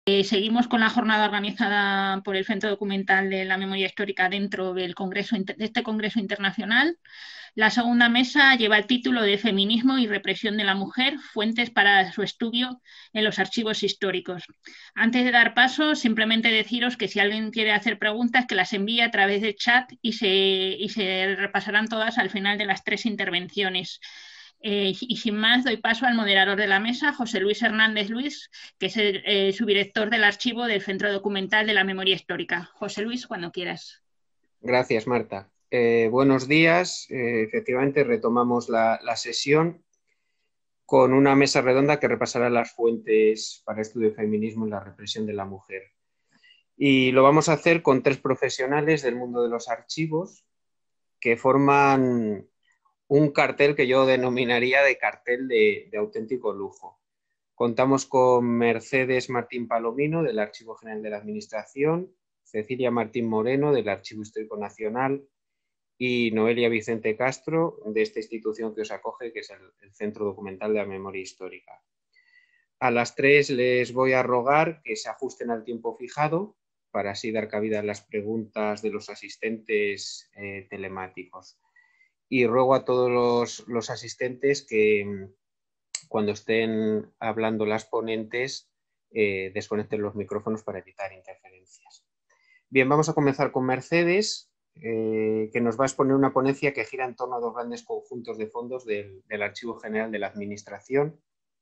Seguimos con la jornada organizada por el Centro Documental de la Memoria Histórica dentro del de este Congreso Internacional. La segunda mesa lleva el título de Feminismo y represión de la mujer, fuentes para su estudio en los archivos históricos. Antes de dar paso, simplemente deciros que si alguien quiere hacer preguntas, que las envíe a través de chat y se repasarán todas al final de las tres intervenciones. Y sin más, doy paso al moderador de la mesa, José Luis Hernández Luis, que es el subdirector del archivo del Centro Documental de la Memoria Histórica. José Luis, cuando quieras. Gracias, Marta. Buenos días. Efectivamente, retomamos la sesión con una mesa redonda que repasará las fuentes para estudio del feminismo y la represión de la mujer. Y lo vamos a hacer con tres profesionales del mundo de los archivos que forman un cartel que yo denominaría de cartel de auténtico lujo. Contamos con Mercedes Martín Palomino, del Archivo General de la Administración, Cecilia Martín Moreno, del Archivo Histórico Nacional, y Noelia Vicente Castro, de esta institución que os acoge, que es el Centro Documental de la Memoria Histórica. A las tres les voy a rogar que se ajusten al tiempo fijado para así dar cabida a las preguntas de los asistentes telemáticos. Y ruego a todos los asistentes que cuando estén hablando las ponentes desconecten los micrófonos para evitar interferencias. Bien, vamos a comenzar con Mercedes, que nos va a exponer una ponencia que gira en torno a dos grandes conjuntos de fondos del Archivo General de la Administración.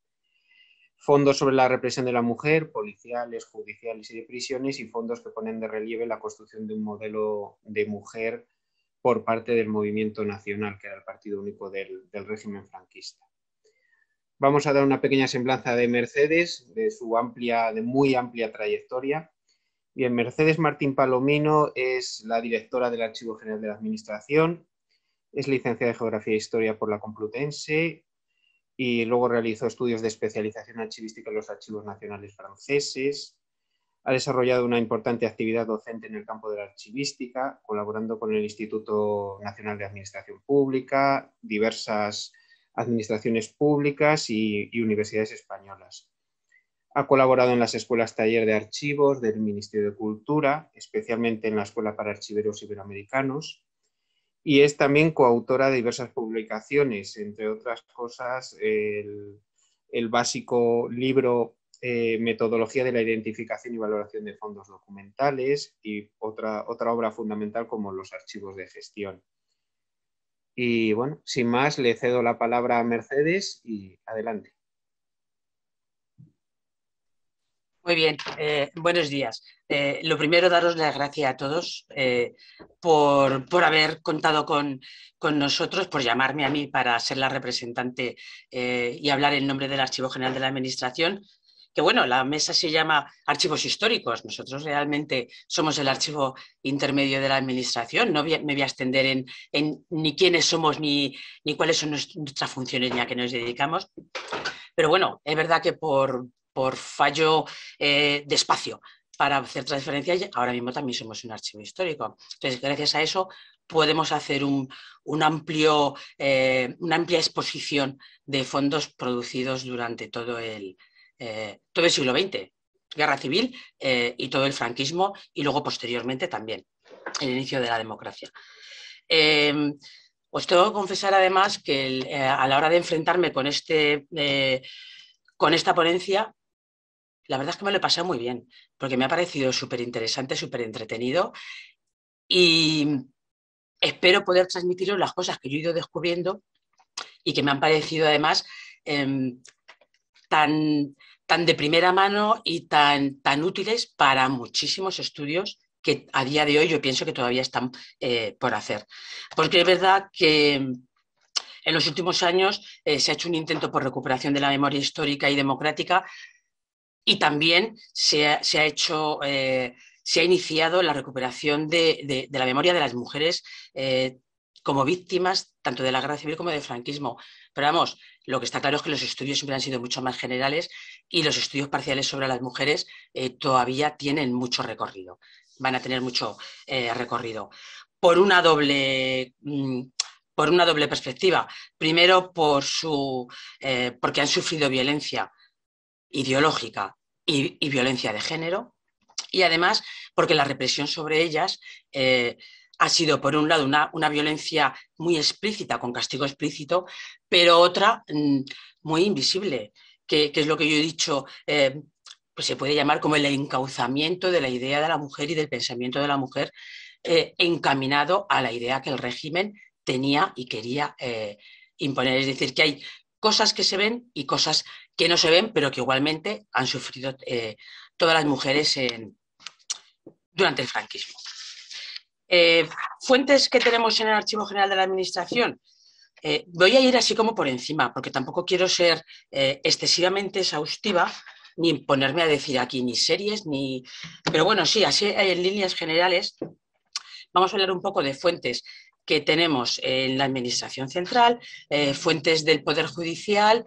Fondos sobre la represión de la mujer, policiales, judiciales y de prisiones, y fondos que ponen de relieve la construcción de un modelo de mujer por parte del Movimiento Nacional, que era el partido único del régimen franquista. Vamos a dar una pequeña semblanza de Mercedes, de su muy amplia trayectoria. Bien, Mercedes Martín Palomino es la directora del Archivo General de la Administración, es licenciada en Geografía e Historia por la Complutense y luego realizó estudios de especialización archivística en los archivos nacionales franceses. Ha desarrollado una importante actividad docente en el campo de la archivística, colaborando con el Instituto Nacional de Administración Pública, diversas administraciones públicas y universidades españolas. Ha colaborado en las escuelas taller de archivos del Ministerio de Cultura, especialmente en la Escuela para Archiveros Iberoamericanos, y es también coautora de diversas publicaciones, entre otras cosas el básico libro Metodología de la Identificación y Valoración de Fondos Documentales y otra obra fundamental como Los Archivos de Gestión. Y bueno, sin más, le cedo la palabra a Mercedes y adelante. Muy bien, buenos días. Lo primero, daros las gracias a todos por haber contado con nosotros, por llamarme a mí para ser la representante y hablar en nombre del Archivo General de la Administración. Que bueno, la mesa se llama Archivos Históricos. Nosotros realmente somos el archivo intermedio de la Administración. No me voy a extender en ni quiénes somos, ni cuáles son nuestras funciones, ni a qué nos dedicamos. Pero bueno, es verdad que por fallo de espacio para hacer transferencias, ahora mismo también somos un archivo histórico. Entonces, gracias a eso podemos hacer una amplia exposición de fondos producidos durante todo el siglo XX, guerra civil y todo el franquismo, y luego posteriormente también el inicio de la democracia. Os tengo que confesar además que a la hora de enfrentarme con esta ponencia, la verdad es que me lo he pasado muy bien, porque me ha parecido súper interesante, súper entretenido, y espero poder transmitiros las cosas que yo he ido descubriendo y que me han parecido además tan de primera mano y tan útiles para muchísimos estudios que a día de hoy yo pienso que todavía están por hacer. Porque es verdad que en los últimos años se ha hecho un intento por recuperación de la memoria histórica y democrática, y también se ha iniciado la recuperación de la memoria de las mujeres como víctimas tanto de la guerra civil como del franquismo. Pero vamos, lo que está claro es que los estudios siempre han sido mucho más generales y los estudios parciales sobre las mujeres todavía tienen mucho recorrido, van a tener mucho recorrido. Por una doble perspectiva. Primero, porque han sufrido violencia ideológica y violencia de género, y además porque la represión sobre ellas ha sido, por un lado, una violencia muy explícita, con castigo explícito, pero otra muy invisible, que es lo que yo he dicho, pues se puede llamar como el encauzamiento de la idea de la mujer y del pensamiento de la mujer, encaminado a la idea que el régimen tenía y quería imponer. Es decir, que hay cosas que se ven y cosas que no se ven, pero que igualmente han sufrido todas las mujeres durante el franquismo. Fuentes que tenemos en el Archivo General de la Administración. Voy a ir así como por encima, porque tampoco quiero ser excesivamente exhaustiva, ni ponerme a decir aquí ni series, ni... Pero bueno, sí, así en líneas generales vamos a hablar un poco de fuentes que tenemos en la Administración Central, fuentes del Poder Judicial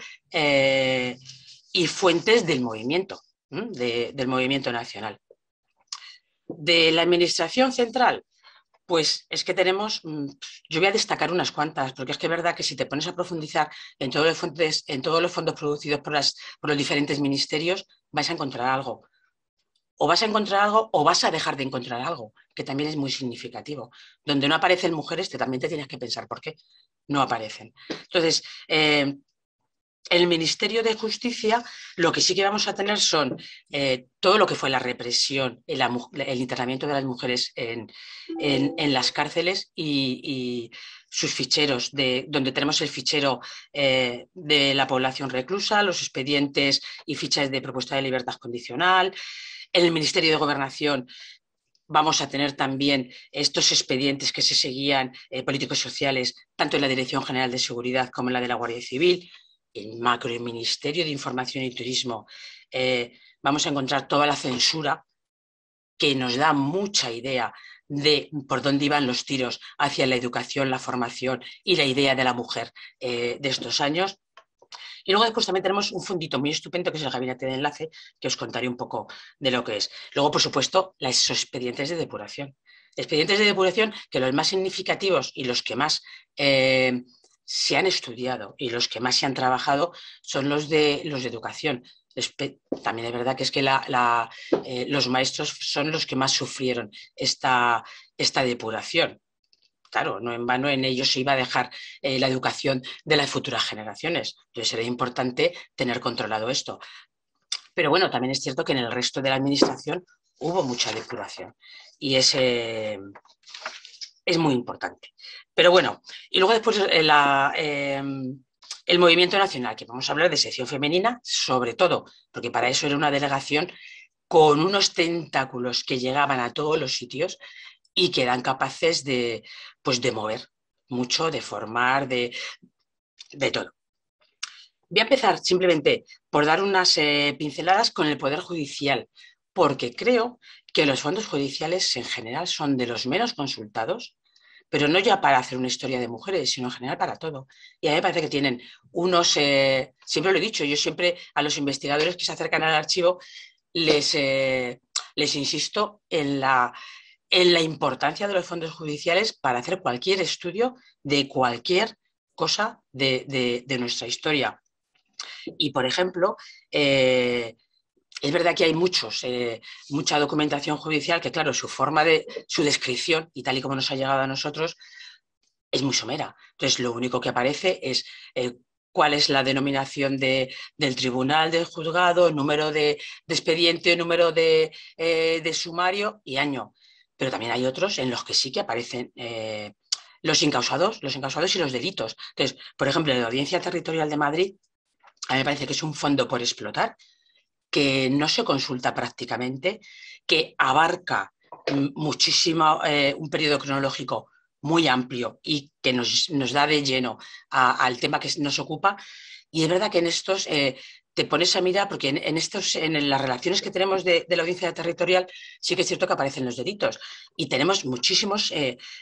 y fuentes del movimiento, del movimiento nacional. De la Administración Central, pues es que tenemos, yo voy a destacar unas cuantas, porque es que es verdad que si te pones a profundizar en todos los fondos producidos por los diferentes ministerios, vais a encontrar algo. O vas a encontrar algo o vas a dejar de encontrar algo, que también es muy significativo. Donde no aparecen mujeres, también te tienes que pensar por qué no aparecen. Entonces, el Ministerio de Justicia, lo que sí que vamos a tener son todo lo que fue la represión, el internamiento de las mujeres en las cárceles y sus ficheros, donde tenemos el fichero de la población reclusa, los expedientes y fichas de propuesta de libertad condicional. En el Ministerio de Gobernación vamos a tener también estos expedientes que se seguían políticos sociales, tanto en la Dirección General de Seguridad como en la de la Guardia Civil. El Macroministerio de Información y Turismo, vamos a encontrar toda la censura que nos da mucha idea de por dónde iban los tiros hacia la educación, la formación y la idea de la mujer de estos años. Y luego después también tenemos un fondito muy estupendo que es el Gabinete de Enlace, que os contaré un poco de lo que es. Luego, por supuesto, los expedientes de depuración. Expedientes de depuración que los más significativos y los que más se han estudiado y los que más se han trabajado son los de educación. También es verdad que es que los maestros son los que más sufrieron esta depuración. Claro, no en vano en ellos se iba a dejar la educación de las futuras generaciones. Entonces era importante tener controlado esto. Pero bueno, también es cierto que en el resto de la administración hubo mucha depuración y ese es muy importante. Pero bueno, y luego después el movimiento nacional, que vamos a hablar de sección femenina, sobre todo, porque para eso era una delegación con unos tentáculos que llegaban a todos los sitios y que eran capaces de mover mucho, de formar, de todo. Voy a empezar simplemente por dar unas pinceladas con el Poder Judicial, porque creo que los fondos judiciales en general son de los menos consultados, pero no ya para hacer una historia de mujeres, sino en general para todo. Y a mí me parece que tienen unos, siempre lo he dicho, yo siempre a los investigadores que se acercan al archivo les insisto en la importancia de los fondos judiciales para hacer cualquier estudio de cualquier cosa de nuestra historia. Y, por ejemplo, es verdad que hay mucha documentación judicial que, claro, su descripción, y tal y como nos ha llegado a nosotros, es muy somera. Entonces, lo único que aparece es cuál es la denominación del tribunal, del juzgado, número de expediente, número de sumario y año. Pero también hay otros en los que sí que aparecen los incausados y los delitos. Entonces, por ejemplo, en la Audiencia Territorial de Madrid, a mí me parece que es un fondo por explotar, que no se consulta prácticamente, que abarca muchísimo, un periodo cronológico muy amplio y que nos da de lleno al tema que nos ocupa. Y es verdad que en estos te pones a mirar, porque en las relaciones que tenemos de la audiencia territorial sí que es cierto que aparecen los delitos. Y tenemos muchísimos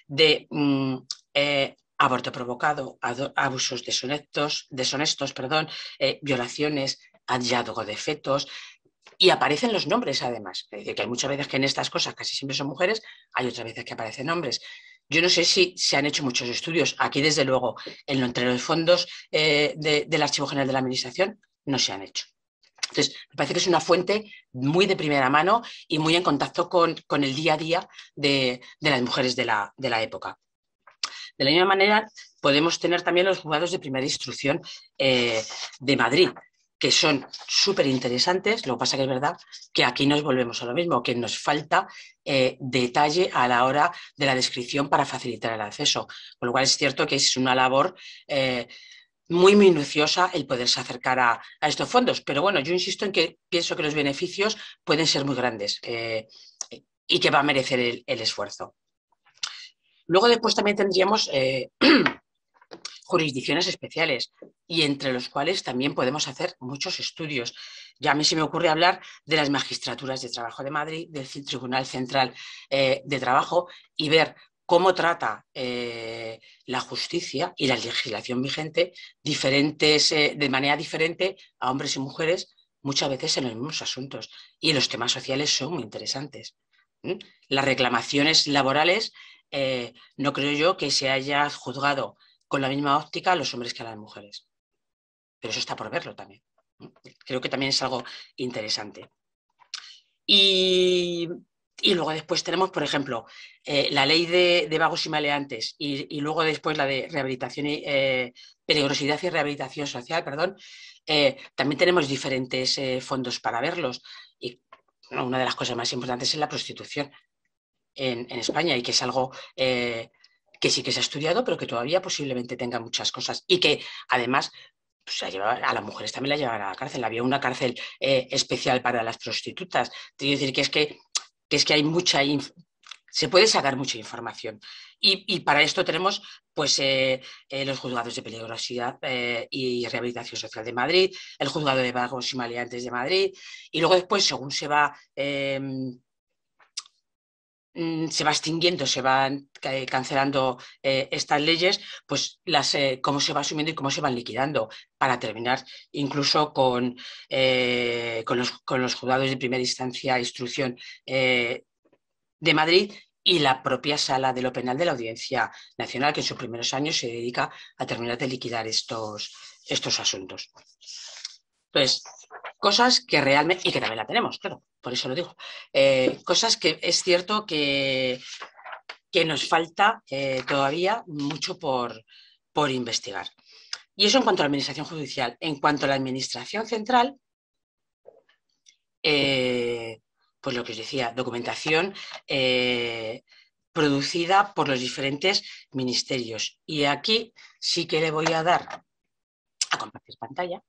aborto provocado, abusos deshonestos, violaciones, hallazgo de fetos, y aparecen los nombres además. Es decir, que hay muchas veces que en estas cosas casi siempre son mujeres, hay otras veces que aparecen hombres. Yo no sé si se han hecho muchos estudios. Aquí, desde luego, entre los fondos del Archivo General de la Administración no se han hecho. Entonces, me parece que es una fuente muy de primera mano y muy en contacto con el día a día de las mujeres de la época. De la misma manera, podemos tener también los juzgados de primera instrucción de Madrid, que son súper interesantes. Lo que pasa que es verdad que aquí nos volvemos a lo mismo, que nos falta detalle a la hora de la descripción para facilitar el acceso. Con lo cual es cierto que es una labor muy minuciosa el poderse acercar a estos fondos. Pero bueno, yo insisto en que pienso que los beneficios pueden ser muy grandes y que va a merecer el esfuerzo. Luego después también tendríamos jurisdicciones especiales y entre los cuales también podemos hacer muchos estudios. Ya a mí se me ocurre hablar de las magistraturas de trabajo de Madrid, del Tribunal Central de Trabajo y ver cómo trata la justicia y la legislación vigente de manera diferente a hombres y mujeres, muchas veces en los mismos asuntos. Y los temas sociales son muy interesantes. Las reclamaciones laborales, no creo yo que se haya juzgado con la misma óptica a los hombres que a las mujeres. Pero eso está por verlo también. Creo que también es algo interesante. Y luego después tenemos, por ejemplo, la ley de vagos y maleantes y luego después la de rehabilitación y peligrosidad y rehabilitación social, perdón. También tenemos diferentes fondos para verlos. Y una de las cosas más importantes es la prostitución en España y que es algo que sí que se ha estudiado, pero que todavía posiblemente tenga muchas cosas y que además pues, a las mujeres también la llevaban a la cárcel. Había una cárcel especial para las prostitutas. Quiero decir que es que hay se puede sacar mucha información. Y para esto tenemos pues, los juzgados de peligrosidad y rehabilitación social de Madrid, el juzgado de vagos y maleantes de Madrid, y luego después, según se va extinguiendo, se van cancelando estas leyes, pues cómo se va asumiendo y cómo se van liquidando, para terminar incluso con los juzgados de primera instancia e instrucción de Madrid y la propia sala de lo penal de la Audiencia Nacional, que en sus primeros años se dedica a terminar de liquidar estos asuntos. Entonces, cosas que realmente, y que también la tenemos, claro, por eso lo digo, cosas que es cierto que nos falta todavía mucho por investigar. Y eso en cuanto a la administración judicial. En cuanto a la administración central, pues lo que os decía, documentación producida por los diferentes ministerios. Y aquí sí que le voy a dar a compartir pantalla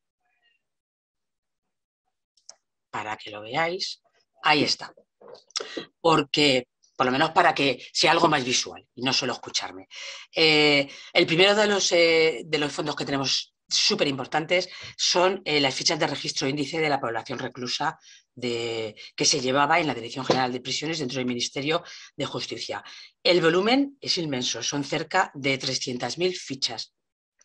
para que lo veáis. Ahí está. Porque, por lo menos para que sea algo más visual y no solo escucharme. El primero de los fondos que tenemos súper importantes son las fichas de registro índice de la población reclusa que se llevaba en la Dirección General de Prisiones dentro del Ministerio de Justicia. El volumen es inmenso, son cerca de 300.000 fichas.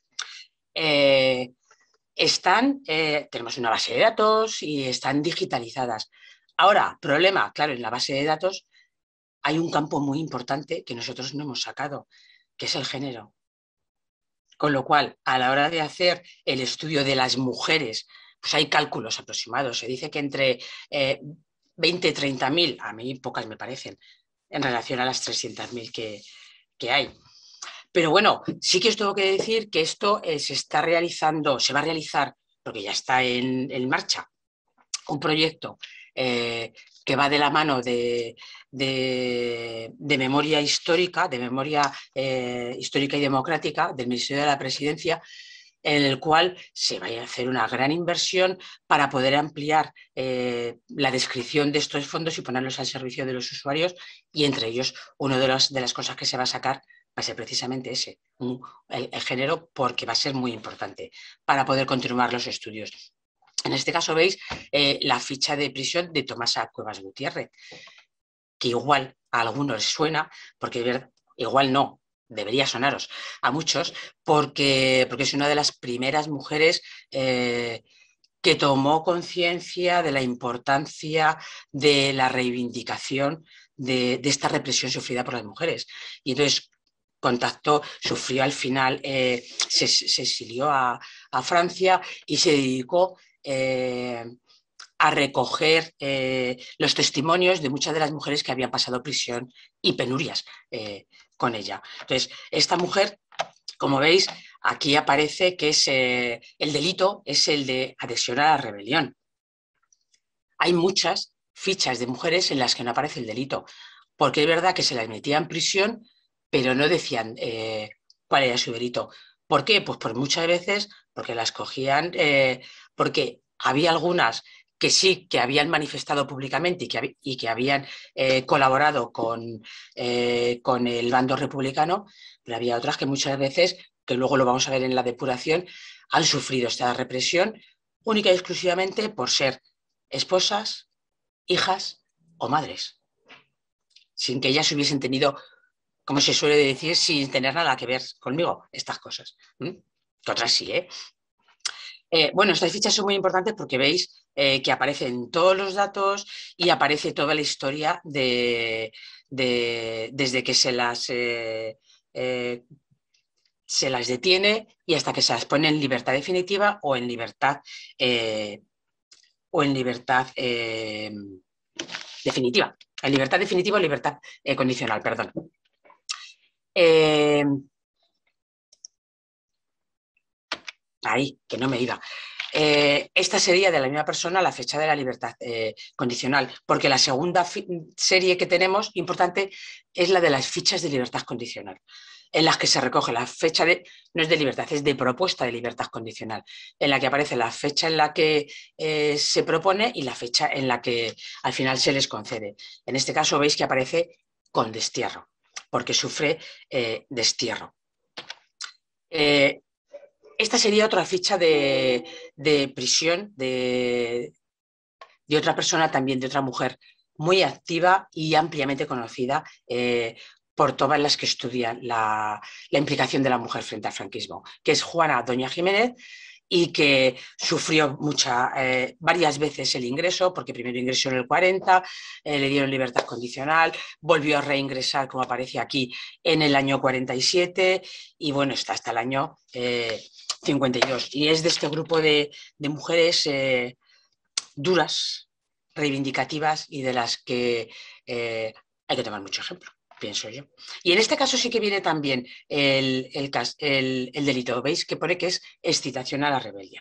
Tenemos una base de datos y están digitalizadas. Ahora, problema, claro, en la base de datos hay un campo muy importante que nosotros no hemos sacado, que es el género. Con lo cual, a la hora de hacer el estudio de las mujeres, pues hay cálculos aproximados. Se dice que entre 20 y 30.000, a mí pocas me parecen, en relación a las 300.000 que hay. Pero bueno, sí que os tengo que decir que esto se va a realizar, porque ya está en marcha, un proyecto que va de la mano de memoria histórica, histórica y democrática del Ministerio de la Presidencia, en el cual se va a hacer una gran inversión para poder ampliar la descripción de estos fondos y ponerlos al servicio de los usuarios, y entre ellos una de las cosas que se va a sacar va a ser precisamente ese, el género, porque va a ser muy importante para poder continuar los estudios. En este caso veis la ficha de prisión de Tomasa Cuevas Gutiérrez, que igual a algunos les suena, porque igual no, debería sonaros a muchos, porque es una de las primeras mujeres que tomó conciencia de la importancia de la reivindicación de esta represión sufrida por las mujeres. Y entonces sufrió al final, se exilió a Francia y se dedicó a recoger los testimonios de muchas de las mujeres que habían pasado prisión y penurias con ella. Entonces, esta mujer, como veis, aquí aparece que es, el delito es el de adhesión a la rebelión. Hay muchas fichas de mujeres en las que no aparece el delito, porque es verdad que se las metía en prisión, pero no decían cuál era su delito. ¿Por qué? Pues por muchas veces porque las cogían, porque había algunas que sí, que habían manifestado públicamente y que habían colaborado con el bando republicano, pero había otras que muchas veces, que luego lo vamos a ver en la depuración, han sufrido esta represión única y exclusivamente por ser esposas, hijas o madres, sin que ellas hubiesen tenido, como se suele decir, sin tener nada que ver conmigo, estas cosas. Que otras sí, ¿eh? Bueno, estas fichas son muy importantes porque veis que aparecen todos los datos y aparece toda la historia desde que se las detiene y hasta que se las pone en libertad definitiva o en libertad definitiva. En libertad definitiva o libertad condicional, perdón. Ahí, que no me iba. Esta sería de la misma persona la fecha de la libertad condicional, porque la segunda serie que tenemos, importante, es la de las fichas de libertad condicional, en las que se recoge la fecha no es de libertad, es de propuesta de libertad condicional, en la que aparece la fecha en la que se propone y la fecha en la que al final se les concede. En este caso veis que aparece con destierro, porque sufre destierro. Esta sería otra ficha de prisión de otra persona, también de otra mujer, muy activa y ampliamente conocida por todas las que estudian la implicación de la mujer frente al franquismo, que es Juana Doña Jiménez, y que sufrió varias veces el ingreso, porque primero ingresó en el 40, le dieron libertad condicional, volvió a reingresar, como aparece aquí, en el año 47, y bueno, está hasta el año 52. Y es de este grupo de mujeres duras, reivindicativas y de las que hay que tomar mucho ejemplo, pienso yo. Y en este caso sí que viene también el delito. ¿Veis? Que pone que es excitación a la rebelión.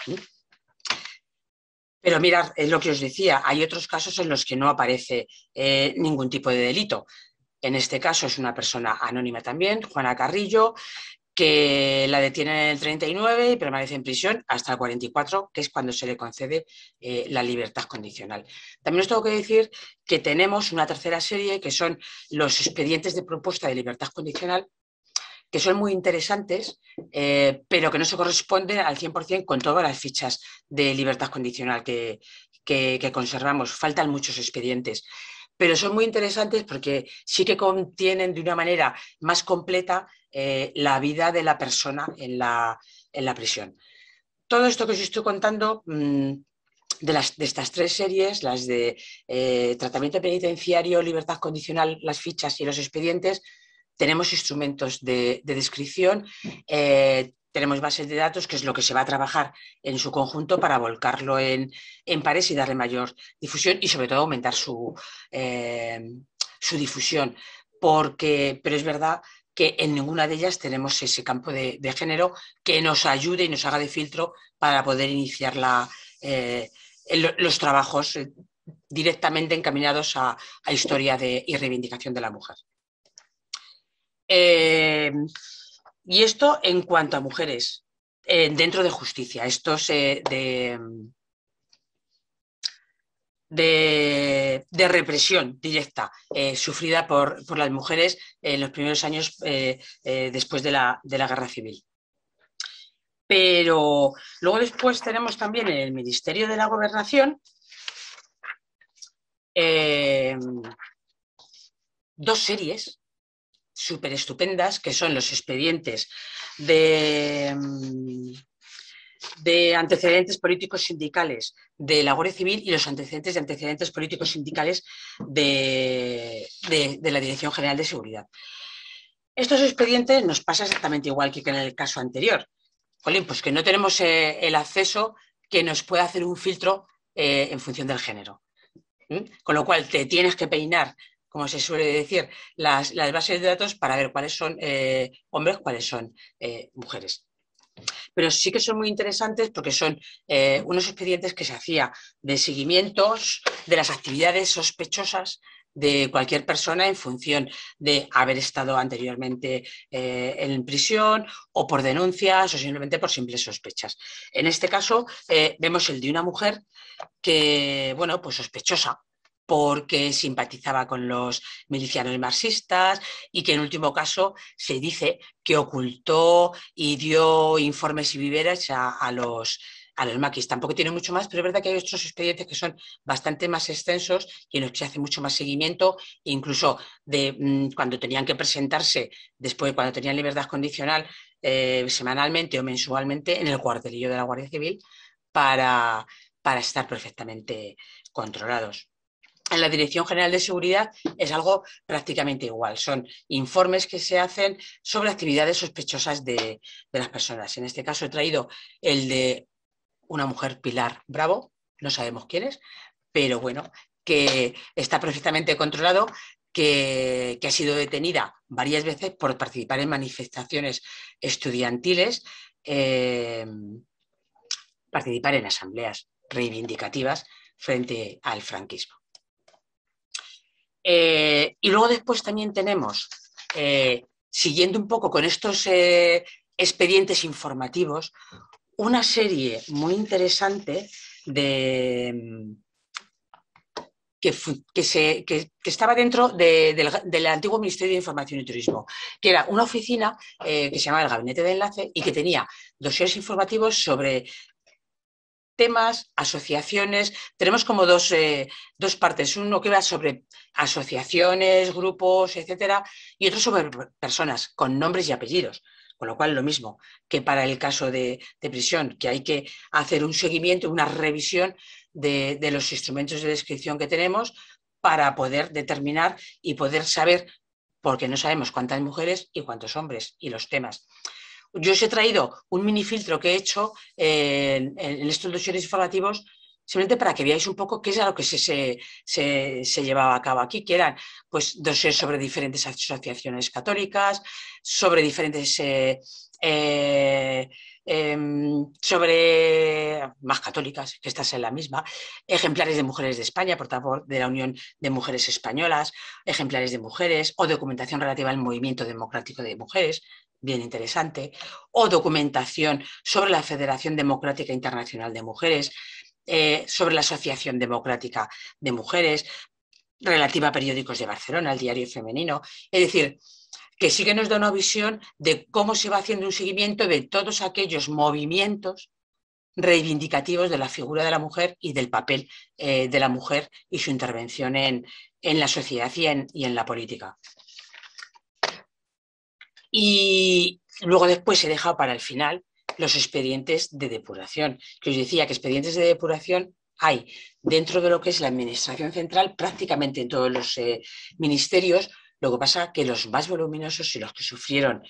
Pero mirad, es lo que os decía, hay otros casos en los que no aparece ningún tipo de delito. En este caso es una persona anónima también, Juana Carrillo, que la detienen en el 39 y permanece en prisión hasta el 44, que es cuando se le concede la libertad condicional. También os tengo que decir que tenemos una tercera serie, que son los expedientes de propuesta de libertad condicional, que son muy interesantes, pero que no se corresponden al 100% con todas las fichas de libertad condicional que conservamos. Faltan muchos expedientes, pero son muy interesantes porque sí que contienen de una manera más completa la vida de la persona en la prisión. Todo esto que os estoy contando de estas tres series, las de tratamiento penitenciario, libertad condicional, las fichas y los expedientes, tenemos instrumentos de descripción, tenemos bases de datos, que es lo que se va a trabajar en su conjunto para volcarlo en pares y darle mayor difusión y sobre todo aumentar su difusión. Pero es verdad que en ninguna de ellas tenemos ese campo de género que nos ayude y nos haga de filtro para poder iniciar los trabajos directamente encaminados a historia y reivindicación de la mujer. Y esto en cuanto a mujeres dentro de justicia. Esto es de represión directa sufrida por las mujeres en los primeros años después de la Guerra Civil. Pero luego después tenemos también en el Ministerio de la Gobernación dos series súper estupendas, que son los expedientes de antecedentes políticos sindicales de la Guardia Civil y los antecedentes de antecedentes políticos sindicales de la Dirección General de Seguridad. Estos expedientes nos pasa exactamente igual que en el caso anterior. Jolín, pues que no tenemos el acceso que nos pueda hacer un filtro en función del género. Con lo cual te tienes que peinar, como se suele decir, las bases de datos para ver cuáles son hombres, cuáles son mujeres. Pero sí que son muy interesantes porque son unos expedientes que se hacía de seguimientos de las actividades sospechosas de cualquier persona en función de haber estado anteriormente en prisión o por denuncias o simplemente por simples sospechas. En este caso vemos el de una mujer que, bueno, pues sospechosa porque simpatizaba con los milicianos marxistas y que en último caso se dice que ocultó y dio informes y víveres a los maquis. Tampoco tiene mucho más, pero es verdad que hay otros expedientes que son bastante más extensos y en los que se hace mucho más seguimiento, incluso de cuando tenían que presentarse, después cuando tenían libertad condicional, semanalmente o mensualmente en el cuartelillo de la Guardia Civil para estar perfectamente controlados. En la Dirección General de Seguridad es algo prácticamente igual. Son informes que se hacen sobre actividades sospechosas de las personas. En este caso he traído el de una mujer, Pilar Bravo, no sabemos quién es, pero bueno, que está perfectamente controlado, que ha sido detenida varias veces por participar en manifestaciones estudiantiles, participar en asambleas reivindicativas frente al franquismo. Y luego después también tenemos, siguiendo un poco con estos expedientes informativos, una serie muy interesante que estaba dentro del antiguo Ministerio de Información y Turismo, que era una oficina que se llamaba el Gabinete de Enlace y que tenía dosieres informativos sobre temas, asociaciones. Tenemos como dos partes, uno que va sobre asociaciones, grupos, etcétera, y otro sobre personas con nombres y apellidos. Con lo cual, lo mismo que para el caso de prisión, que hay que hacer un seguimiento, una revisión de los instrumentos de descripción que tenemos para poder determinar y poder saber, porque no sabemos cuántas mujeres y cuántos hombres, y los temas. Yo os he traído un mini filtro que he hecho en estos dosieres informativos simplemente para que veáis un poco qué es lo que se llevaba a cabo aquí, que eran pues dosieres sobre diferentes asociaciones católicas, sobre diferentes sobre más católicas, que estas en la misma, ejemplares de mujeres de España, por favor, de la Unión de Mujeres Españolas, ejemplares de mujeres o documentación relativa al movimiento democrático de mujeres, bien interesante, o documentación sobre la Federación Democrática Internacional de Mujeres, sobre la Asociación Democrática de Mujeres, relativa a periódicos de Barcelona, el Diario Femenino. Es decir, que sí que nos da una visión de cómo se va haciendo un seguimiento de todos aquellos movimientos reivindicativos de la figura de la mujer y del papel de la mujer y su intervención en la sociedad y en la política. Y luego después he dejado para el final los expedientes de depuración, que os decía que expedientes de depuración hay dentro de lo que es la administración central prácticamente en todos los ministerios. Lo que pasa que los más voluminosos y los que sufrieron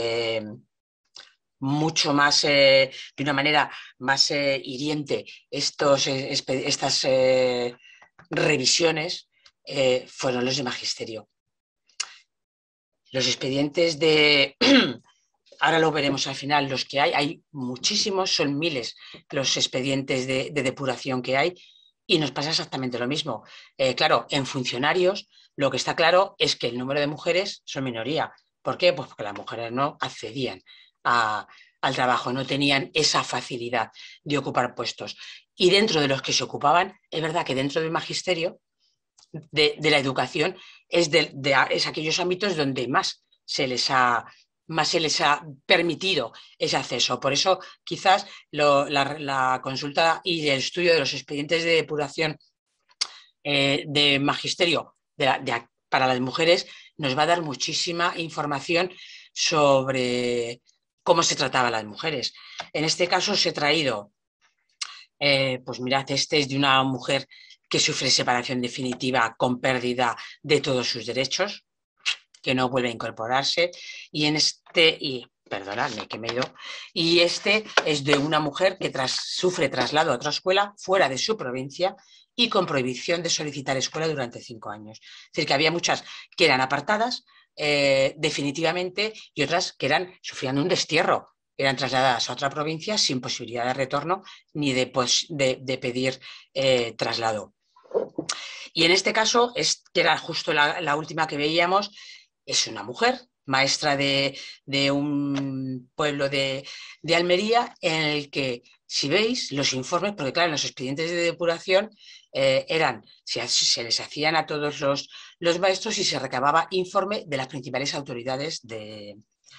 mucho más, de una manera más hiriente, estas revisiones fueron los de magisterio. Los expedientes de... Ahora lo veremos al final, los que hay muchísimos, son miles los expedientes de depuración que hay y nos pasa exactamente lo mismo. Claro, en funcionarios lo que está claro es que el número de mujeres son minoría. ¿Por qué? Pues porque las mujeres no accedían al trabajo, no tenían esa facilidad de ocupar puestos. Y dentro de los que se ocupaban, es verdad que dentro del magisterio, de la educación, es aquellos ámbitos donde más se les ha permitido ese acceso. Por eso, quizás la consulta y el estudio de los expedientes de depuración de magisterio para las mujeres nos va a dar muchísima información sobre cómo se trataba a las mujeres. En este caso os he traído, pues mirad, este es de una mujer que sufre separación definitiva con pérdida de todos sus derechos, que no vuelve a incorporarse, y perdonadme que me he ido, y este es de una mujer que sufre traslado a otra escuela fuera de su provincia y con prohibición de solicitar escuela durante 5 años. Es decir, que había muchas que eran apartadas definitivamente y otras que sufrían un destierro, eran trasladadas a otra provincia sin posibilidad de retorno ni de pedir traslado. Y en este caso, que era justo la última que veíamos, es una mujer, maestra de un pueblo de Almería, en el que, si veis, los informes, porque claro, en los expedientes de depuración se les hacían a todos los maestros y se recababa informe de las principales autoridades de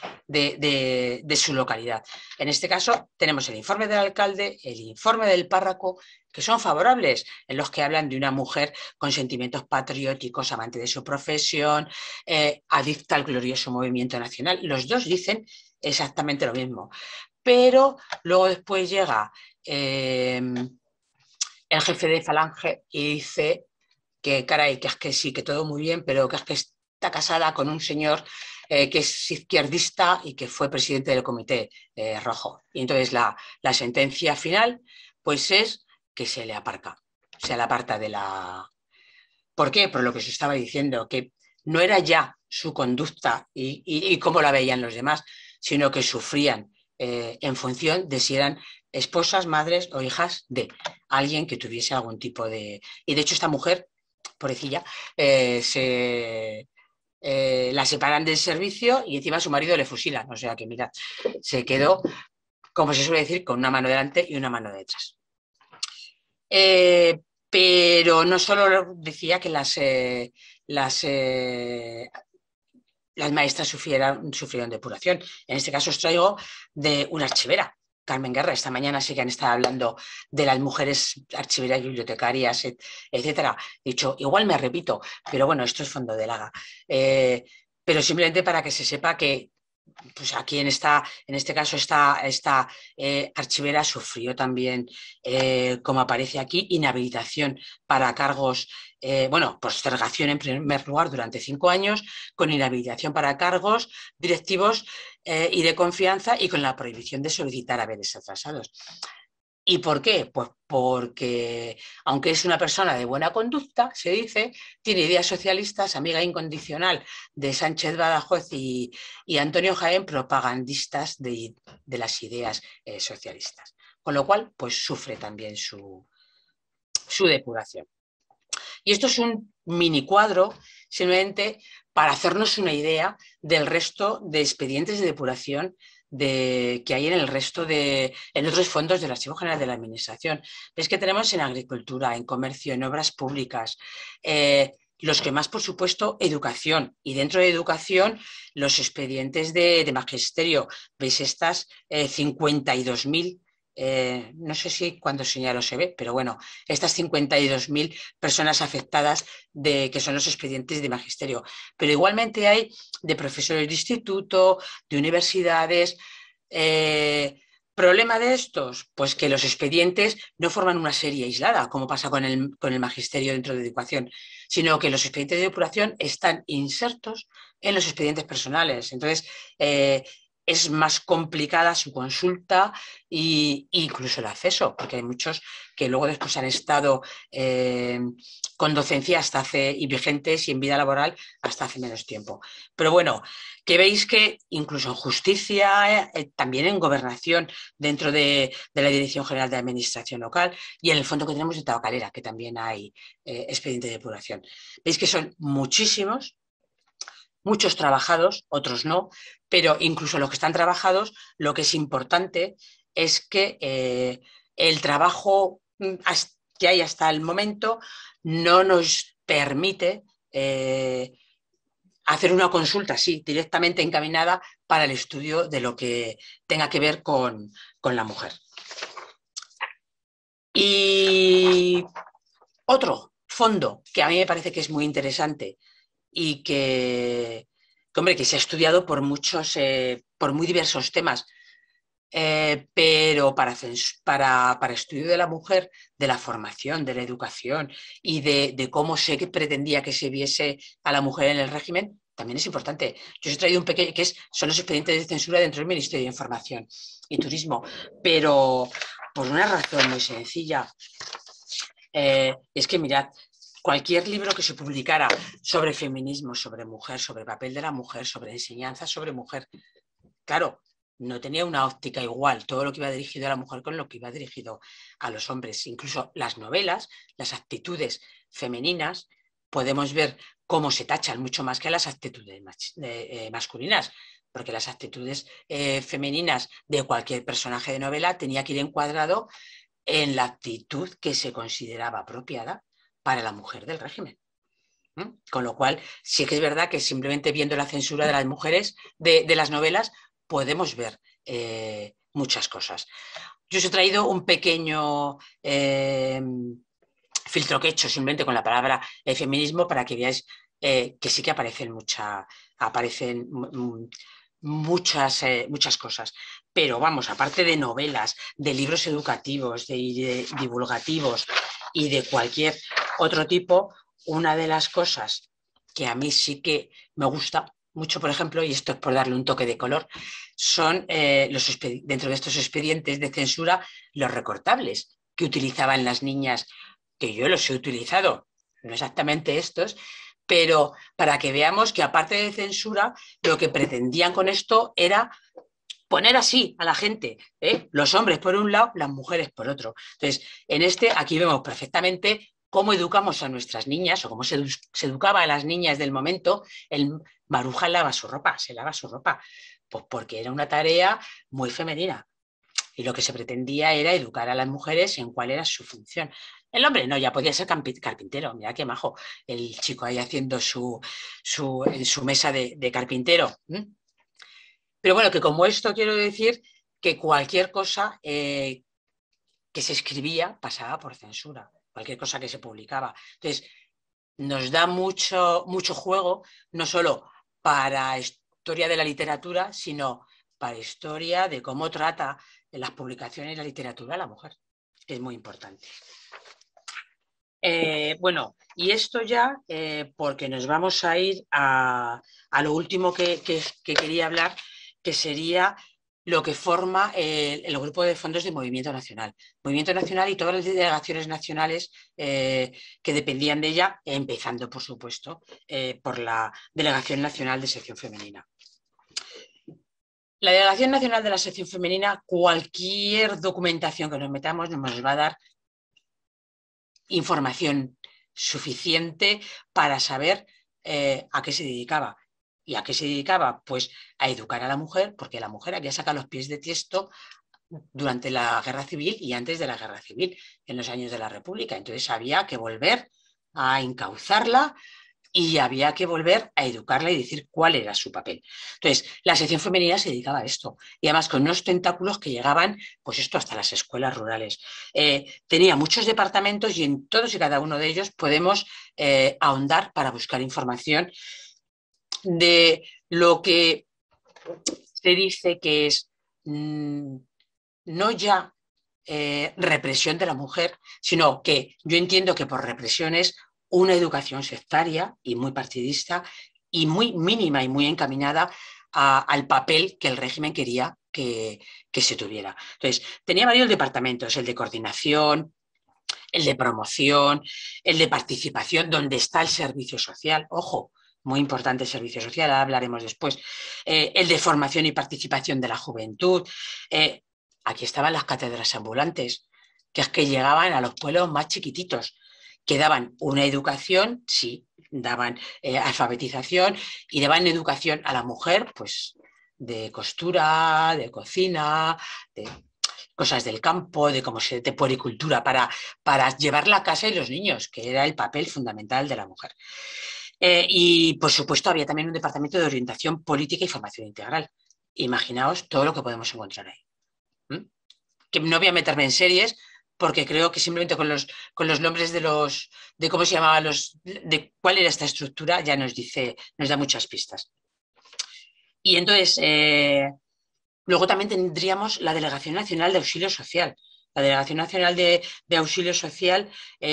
su localidad. En este caso tenemos el informe del alcalde, el informe del párroco, que son favorables, en los que hablan de una mujer con sentimientos patrióticos, amante de su profesión, adicta al glorioso movimiento nacional. Los dos dicen exactamente lo mismo. Pero luego después llega el jefe de Falange y dice que, caray, que es que sí, que todo muy bien, pero que es que está casada con un señor que es izquierdista y que fue presidente del Comité Rojo. Y entonces la sentencia final pues es que se le aparta de la... ¿Por qué? Por lo que se estaba diciendo, que no era ya su conducta y cómo la veían los demás, sino que sufrían en función de si eran esposas, madres o hijas de alguien que tuviese algún tipo de... Y de hecho esta mujer, pobrecilla, la separan del servicio y encima a su marido le fusilan. O sea que, mirad, se quedó, como se suele decir, con una mano delante y una mano detrás. Pero no solo decía que las maestras sufrieron depuración. En este caso os traigo de una archivera, Carmen Guerra. Esta mañana sí que han estado hablando de las mujeres archiveras, bibliotecarias, etcétera. He dicho, igual me repito, pero bueno, esto es fondo de laga. Pero simplemente para que se sepa que pues aquí en este caso esta archivera sufrió también, como aparece aquí, inhabilitación para cargos, postergación en primer lugar durante 5 años, con inhabilitación para cargos directivos y de confianza y con la prohibición de solicitar haberes atrasados. ¿Y por qué? Pues porque, aunque es una persona de buena conducta, se dice, tiene ideas socialistas, amiga incondicional de Sánchez Badajoz y Antonio Jaén, propagandistas de las ideas socialistas. Con lo cual, pues sufre también su depuración. Y esto es un mini cuadro, simplemente para hacernos una idea del resto de expedientes de depuración que hay en en otros fondos del Archivo General de la Administración. Ves que tenemos en agricultura, en comercio, en obras públicas, los que más, por supuesto, educación. Y dentro de educación, los expedientes de magisterio. Veis estas 52.000. No sé si cuando señalo se ve, pero bueno, estas 52.000 personas afectadas que son los expedientes de magisterio. Pero igualmente hay de profesores de instituto, de universidades. ¿Problema de estos? Pues que los expedientes no forman una serie aislada, como pasa con el magisterio dentro de educación, sino que los expedientes de depuración están insertos en los expedientes personales. Entonces, es más complicada su consulta e incluso el acceso, porque hay muchos que luego después han estado con docencia y vigentes y en vida laboral hasta hace menos tiempo. Pero bueno, que veis que incluso en justicia, también en gobernación, dentro de la Dirección General de Administración Local y en el fondo que tenemos de Tabacalera, que también hay expediente de depuración. Veis que son muchísimos, muchos trabajados, otros no, pero incluso los que están trabajados, lo que es importante es que el trabajo que hay hasta el momento no nos permite hacer una consulta así, directamente encaminada para el estudio de lo que tenga que ver con la mujer. Y otro fondo que a mí me parece que es muy interesante y que se ha estudiado por muy diversos temas, pero para estudio de la mujer, de la formación, de la educación y de cómo se pretendía que se viese a la mujer en el régimen, también es importante. Yo os he traído un pequeño, son los expedientes de censura dentro del Ministerio de Información y Turismo, pero por una razón muy sencilla. Es que mirad, cualquier libro que se publicara sobre feminismo, sobre mujer, sobre el papel de la mujer, sobre enseñanza sobre mujer, claro, no tenía una óptica igual todo lo que iba dirigido a la mujer con lo que iba dirigido a los hombres. Incluso las novelas, las actitudes femeninas, podemos ver cómo se tachan mucho más que las actitudes masculinas, porque las actitudes femeninas de cualquier personaje de novela tenía que ir encuadrado en la actitud que se consideraba apropiada para la mujer del régimen. Con lo cual, sí que es verdad que simplemente viendo la censura de las mujeres de las novelas podemos ver muchas cosas. Yo os he traído un pequeño filtro que he hecho simplemente con la palabra feminismo para que veáis que sí que aparecen muchas cosas. Pero vamos, aparte de novelas, de libros educativos, de divulgativos y de cualquier otro tipo, una de las cosas que a mí sí que me gusta mucho, por ejemplo, y esto es por darle un toque de color, son dentro de estos expedientes de censura los recortables que utilizaban las niñas, que yo los he utilizado, no exactamente estos, pero para que veamos que aparte de censura, lo que pretendían con esto era poner así a la gente, los hombres por un lado, las mujeres por otro. Entonces, aquí vemos perfectamente cómo educamos a nuestras niñas o cómo se educaba a las niñas del momento. El Maruja se lava su ropa, pues porque era una tarea muy femenina. Y lo que se pretendía era educar a las mujeres en cuál era su función. El hombre no, ya podía ser carpintero, mira qué majo, el chico ahí haciendo en su mesa de carpintero. Pero bueno, que como esto quiero decir que cualquier cosa que se escribía pasaba por censura, cualquier cosa que se publicaba. Entonces, nos da mucho juego, no solo para historia de la literatura, sino para historia de cómo trata en las publicaciones y la literatura a la mujer. Es muy importante. Bueno, y esto ya, porque nos vamos a ir a lo último que quería hablar, que sería lo que forma el grupo de fondos de Movimiento Nacional. Movimiento Nacional y todas las delegaciones nacionales que dependían de ella, empezando, por supuesto, por la Delegación Nacional de Sección Femenina. La Delegación Nacional de la Sección Femenina, cualquier documentación que nos metamos nos va a dar información suficiente para saber a qué se dedicaba. ¿Y a qué se dedicaba? Pues a educar a la mujer, porque la mujer había sacado los pies de tiesto durante la Guerra Civil y antes de la Guerra Civil, en los años de la República. Entonces había que volver a encauzarla y había que volver a educarla y decir cuál era su papel. Entonces, la sección femenina se dedicaba a esto, y además con unos tentáculos que llegaban, pues esto, hasta las escuelas rurales. Tenía muchos departamentos y en todos y cada uno de ellos podemos ahondar para buscar información de lo que se dice que es no ya represión de la mujer, sino que yo entiendo que por represión es una educación sectaria y muy partidista y muy mínima y muy encaminada al papel que el régimen quería que se tuviera. Entonces, tenía varios departamentos, el de coordinación, el de promoción, el de participación, donde está el servicio social, ojo, muy importante el servicio social, ahora hablaremos después, el de formación y participación de la juventud. Aquí estaban las cátedras ambulantes, que es que llegaban a los pueblos más chiquititos, que daban una educación, sí, daban alfabetización y daban educación a la mujer, pues de costura, de cocina, de cosas del campo, de puericultura, para llevarla a casa y los niños, que era el papel fundamental de la mujer. Y, por supuesto, había también un departamento de orientación política y formación integral. Imaginaos todo lo que podemos encontrar ahí. Que no voy a meterme en series, porque creo que simplemente con los nombres de cómo se llamaban de cuál era esta estructura, ya nos da muchas pistas. Y entonces, luego también tendríamos la Delegación Nacional de Auxilio Social. La Delegación Nacional de Auxilio Social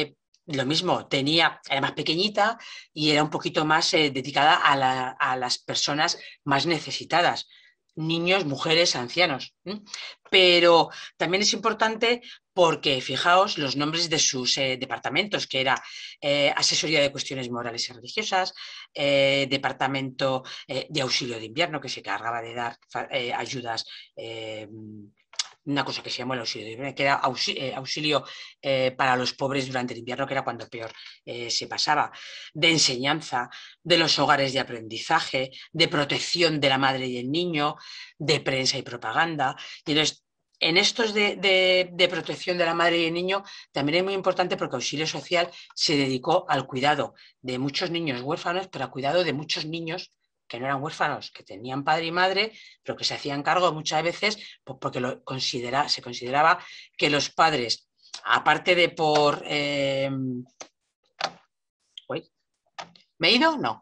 lo mismo, era más pequeñita y era un poquito más dedicada a las personas más necesitadas, niños, mujeres, ancianos. Pero también es importante porque, fijaos, los nombres de sus departamentos, que era Asesoría de Cuestiones Morales y Religiosas, Departamento de Auxilio de Invierno, que se encargaba de dar ayudas, una cosa que se llamó el auxilio de invierno, que era auxilio para los pobres durante el invierno, que era cuando peor se pasaba, de enseñanza, de los hogares de aprendizaje, de protección de la madre y el niño, de prensa y propaganda. Y entonces, en estos de protección de la madre y el niño también es muy importante porque Auxilio Social se dedicó al cuidado de muchos niños huérfanos, pero al cuidado de muchos niños que no eran huérfanos, que tenían padre y madre, pero que se hacían cargo muchas veces pues porque se consideraba que los padres, aparte de por... ¿Me he ido? No.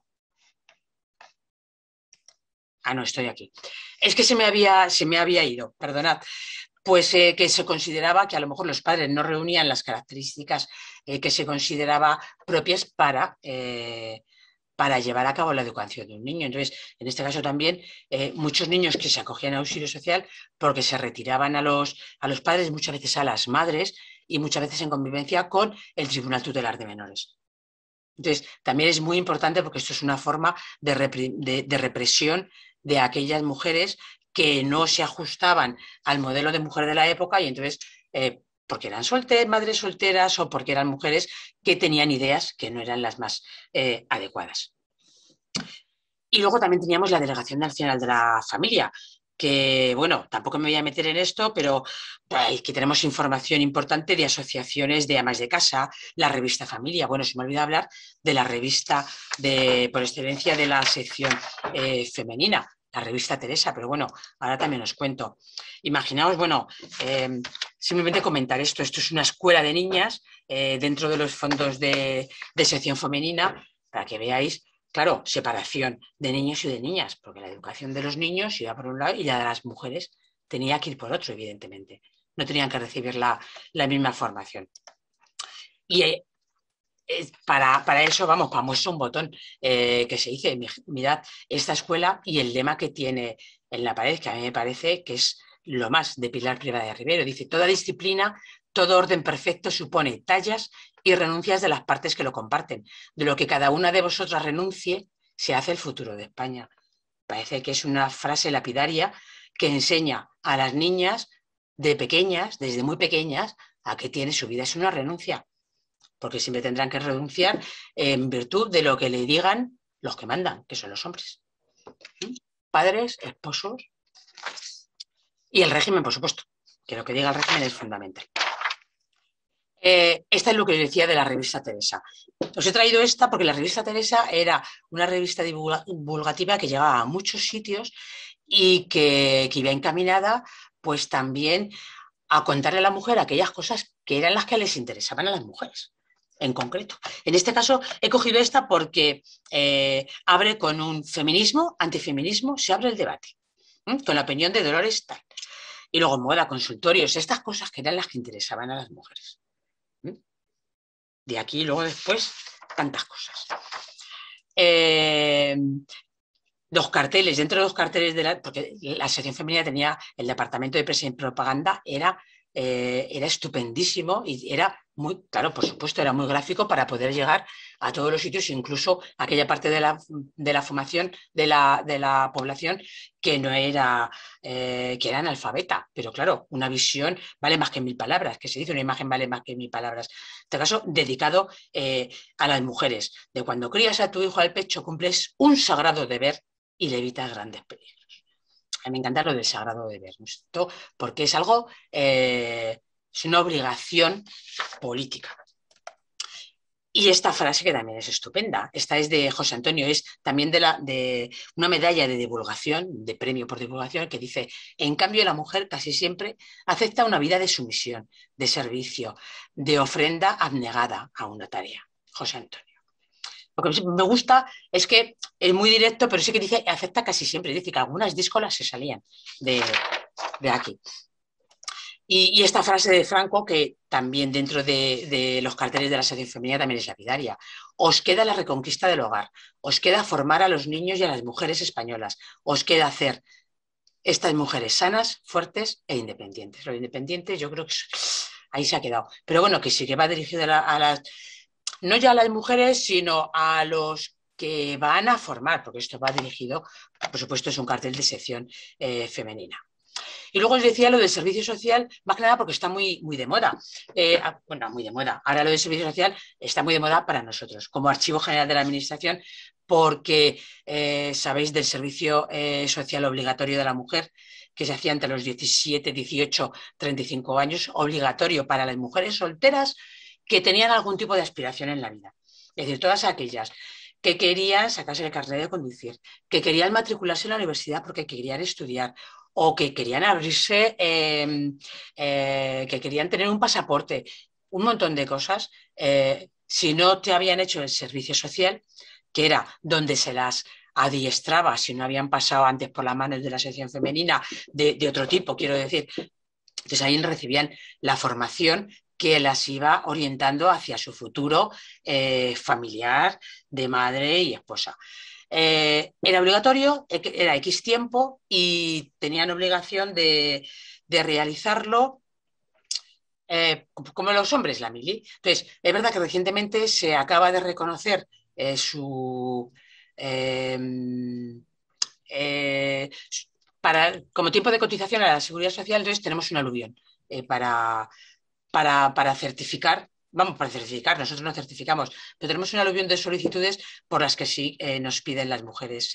Ah, no, estoy aquí. Es que se me había ido, perdonad. Pues que se consideraba que a lo mejor los padres no reunían las características que se consideraba propias para llevar a cabo la educación de un niño. Entonces, en este caso también, muchos niños que se acogían a auxilio social porque se retiraban a los padres, muchas veces a las madres, y muchas veces en convivencia con el Tribunal Tutelar de Menores. Entonces, también es muy importante porque esto es una forma de represión de aquellas mujeres que no se ajustaban al modelo de mujer de la época y entonces, porque eran madres solteras o porque eran mujeres que tenían ideas que no eran las más adecuadas. Y luego también teníamos la Delegación Nacional de la Familia, que, bueno, tampoco me voy a meter en esto, pero aquí tenemos información importante de asociaciones de amas de casa, la revista Familia. Bueno, se me olvidó hablar de la revista por excelencia de la sección femenina, la revista Teresa, pero bueno, ahora también os cuento. Imaginaos, bueno, simplemente comentar esto es una escuela de niñas dentro de los fondos de sección femenina, para que veáis. Claro, separación de niños y de niñas, porque la educación de los niños iba por un lado y la de las mujeres tenía que ir por otro, evidentemente. No tenían que recibir la misma formación. Y para eso, vamos, para muestra un botón que se dice, mirad esta escuela y el lema que tiene en la pared, que a mí me parece que es lo más de Pilar Privada de Rivero. Dice, toda disciplina, todo orden perfecto supone tallas y renuncias de las partes que lo comparten. De lo que cada una de vosotras renuncie, se hace el futuro de España. Parece que es una frase lapidaria que enseña a las niñas de pequeñas, desde muy pequeñas, a que tiene su vida es una renuncia. Porque siempre tendrán que renunciar en virtud de lo que le digan los que mandan, que son los hombres. Padres, esposos y el régimen, por supuesto, que lo que diga el régimen es fundamental. Esta es lo que os decía de la revista Teresa. Os he traído esta porque la revista Teresa era una revista divulgativa que llegaba a muchos sitios y que iba encaminada pues también a contarle a la mujer aquellas cosas que eran las que les interesaban a las mujeres, en concreto. En este caso he cogido esta porque abre con un feminismo, antifeminismo, se abre el debate, con la opinión de Dolores tal. Y luego moda, consultorios, estas cosas que eran las que interesaban a las mujeres. De aquí luego después tantas cosas. Los carteles, dentro de los carteles porque la sección femenina tenía el departamento de prensa y propaganda, era estupendísimo y era muy, claro, por supuesto, era muy gráfico para poder llegar a todos los sitios, incluso a aquella parte de la formación de la población que no era, que era analfabeta. Pero claro, una visión vale más que 1000 palabras, que se dice, una imagen vale más que 1000 palabras. En este caso, dedicado a las mujeres. De cuando crías a tu hijo al pecho, cumples un sagrado deber y le evitas grandes peligros. A mí me encanta lo del sagrado deber, ¿no? Porque es algo, es una obligación política. Y esta frase que también es estupenda, esta es de José Antonio, es también de una medalla de divulgación, de premio por divulgación, que dice, en cambio la mujer casi siempre acepta una vida de sumisión, de servicio, de ofrenda abnegada a una tarea. José Antonio. Lo que me gusta es que es muy directo, pero sí que dice, acepta casi siempre, dice que algunas díscolas se salían de aquí. Y esta frase de Franco, que también dentro de los carteles de la Asociación Femenina también es lapidaria: os queda la reconquista del hogar, os queda formar a los niños y a las mujeres españolas, os queda hacer estas mujeres sanas, fuertes e independientes. Los independientes yo creo que ahí se ha quedado. Pero bueno, que sí que va dirigido a las, no ya a las mujeres, sino a los que van a formar, porque esto va dirigido, por supuesto, es un cartel de sección femenina. Y luego os decía lo del servicio social, más que nada porque está muy, muy de moda. Bueno, muy de moda. Ahora lo del servicio social está muy de moda para nosotros, como Archivo General de la Administración, porque sabéis del servicio social obligatorio de la mujer, que se hacía entre los 17, 18, 35 años, obligatorio para las mujeres solteras que tenían algún tipo de aspiración en la vida. Es decir, todas aquellas que querían sacarse el carnet de conducir, que querían matricularse en la universidad porque querían estudiar, o que querían abrirse, que querían tener un pasaporte, un montón de cosas. Si no te habían hecho el servicio social, que era donde se las adiestraba, si no habían pasado antes por las manos de la sección femenina, de otro tipo, quiero decir, entonces ahí recibían la formación que las iba orientando hacia su futuro familiar, de madre y esposa. Era obligatorio, era X tiempo y tenían obligación de realizarlo como los hombres, la mili. Entonces, es verdad que recientemente se acaba de reconocer como tiempo de cotización a la Seguridad Social. Entonces tenemos un aluvión para certificar. Vamos, para certificar, nosotros no certificamos, pero tenemos un aluvión de solicitudes por las que sí nos piden las mujeres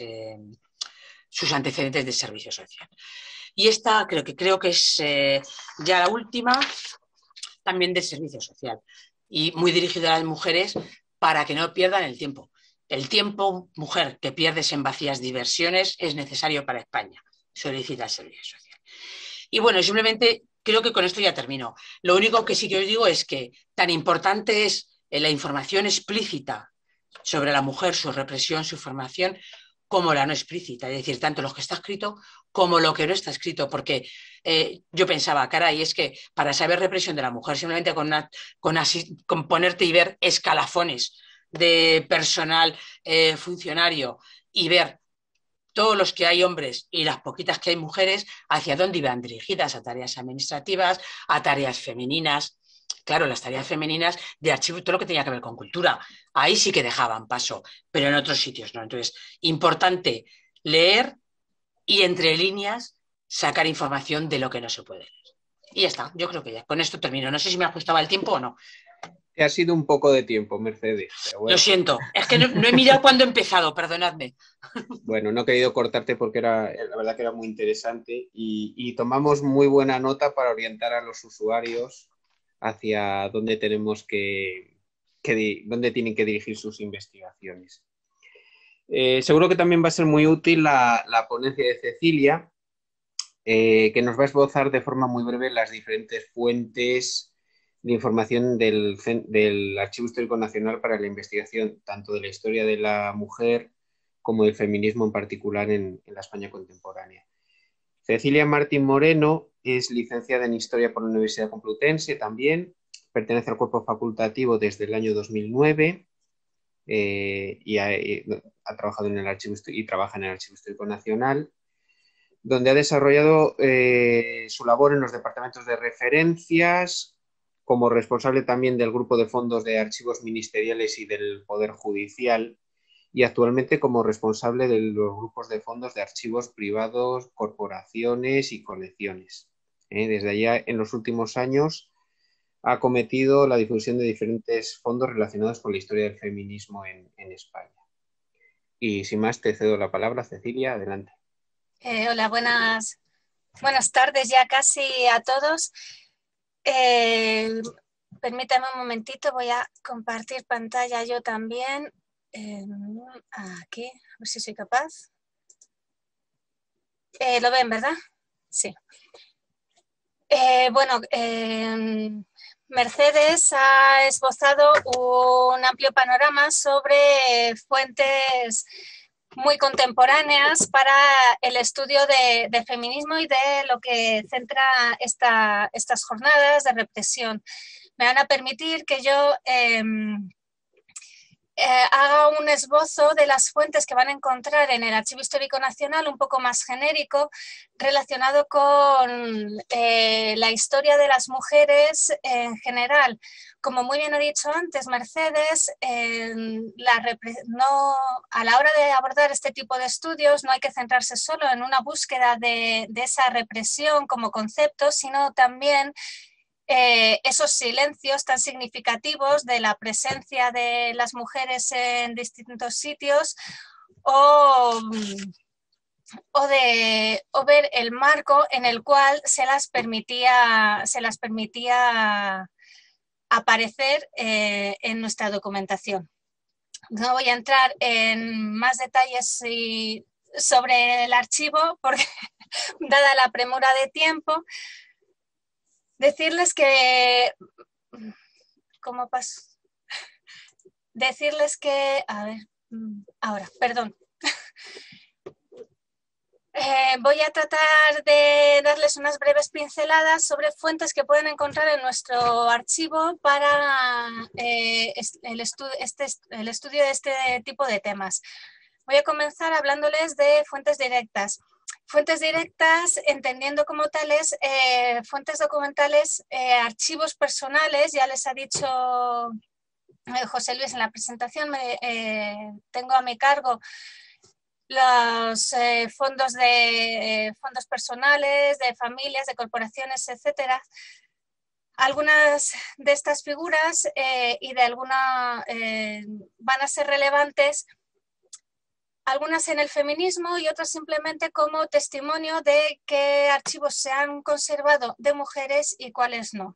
sus antecedentes de servicio social. Y esta creo que es ya la última, también de servicio social, y muy dirigida a las mujeres para que no pierdan el tiempo. El tiempo, mujer, que pierdes en vacías diversiones es necesario para España. Solicita el servicio social. Y bueno, simplemente creo que con esto ya termino. Lo único que sí que os digo es que tan importante es la información explícita sobre la mujer, su represión, su formación, como la no explícita, es decir, tanto lo que está escrito como lo que no está escrito, porque yo pensaba, caray, es que para saber represión de la mujer, simplemente con ponerte y ver escalafones de personal funcionario y ver todos los que hay hombres y las poquitas que hay mujeres, hacia dónde iban dirigidas, a tareas administrativas, a tareas femeninas. Claro, las tareas femeninas de archivo, todo lo que tenía que ver con cultura, ahí sí que dejaban paso, pero en otros sitios no. Entonces, importante leer y entre líneas sacar información de lo que no se puede leer. Y ya está, yo creo que ya, con esto termino. No sé si me ajustaba el tiempo o no. Ha sido un poco de tiempo, Mercedes. Pero bueno. Lo siento, es que no he mirado cuándo he empezado, perdonadme. Bueno, no he querido cortarte porque la verdad que era muy interesante y tomamos muy buena nota para orientar a los usuarios hacia dónde tenemos dónde tienen que dirigir sus investigaciones. Seguro que también va a ser muy útil la ponencia de Cecilia, que nos va a esbozar de forma muy breve las diferentes fuentes de información del Archivo Histórico Nacional para la investigación tanto de la historia de la mujer como del feminismo en particular en la España contemporánea. Cecilia Martín Moreno es licenciada en Historia por la Universidad Complutense también, pertenece al cuerpo facultativo desde el año 2009 y ha trabajado en el Archivo y trabaja en el Archivo Histórico Nacional, donde ha desarrollado su labor en los departamentos de referencias, como responsable también del grupo de fondos de archivos ministeriales y del Poder Judicial, y actualmente como responsable de los grupos de fondos de archivos privados, corporaciones y colecciones. Desde allá, en los últimos años, ha acometido la difusión de diferentes fondos relacionados con la historia del feminismo en España. Y sin más, te cedo la palabra, Cecilia, adelante. Hola, buenas tardes ya casi a todos. Permítame un momentito, voy a compartir pantalla yo también. Aquí, a ver si soy capaz. ¿Lo ven, verdad? Sí. Mercedes ha esbozado un amplio panorama sobre fuentes muy contemporáneas para el estudio de feminismo y de lo que centra estas jornadas de represión. Me van a permitir que yo haga un esbozo de las fuentes que van a encontrar en el Archivo Histórico Nacional, un poco más genérico, relacionado con la historia de las mujeres en general. Como muy bien ha dicho antes Mercedes, a la hora de abordar este tipo de estudios no hay que centrarse solo en una búsqueda de esa represión como concepto, sino también esos silencios tan significativos de la presencia de las mujeres en distintos sitios o ver el marco en el cual se las permitía aparecer en nuestra documentación. No voy a entrar en más detalles sobre el archivo porque dada la premura de tiempo, decirles que, ¿cómo paso? Decirles que, a ver, ahora, perdón. Voy a tratar de darles unas breves pinceladas sobre fuentes que pueden encontrar en nuestro archivo para el estudio de este tipo de temas. Voy a comenzar hablándoles de fuentes directas. Fuentes directas, entendiendo como tales, fuentes documentales, archivos personales, ya les ha dicho José Luis en la presentación, tengo a mi cargo los fondos personales, de familias, de corporaciones, etcétera. Algunas de estas figuras y de alguna van a ser relevantes, algunas en el feminismo y otras simplemente como testimonio de qué archivos se han conservado de mujeres y cuáles no.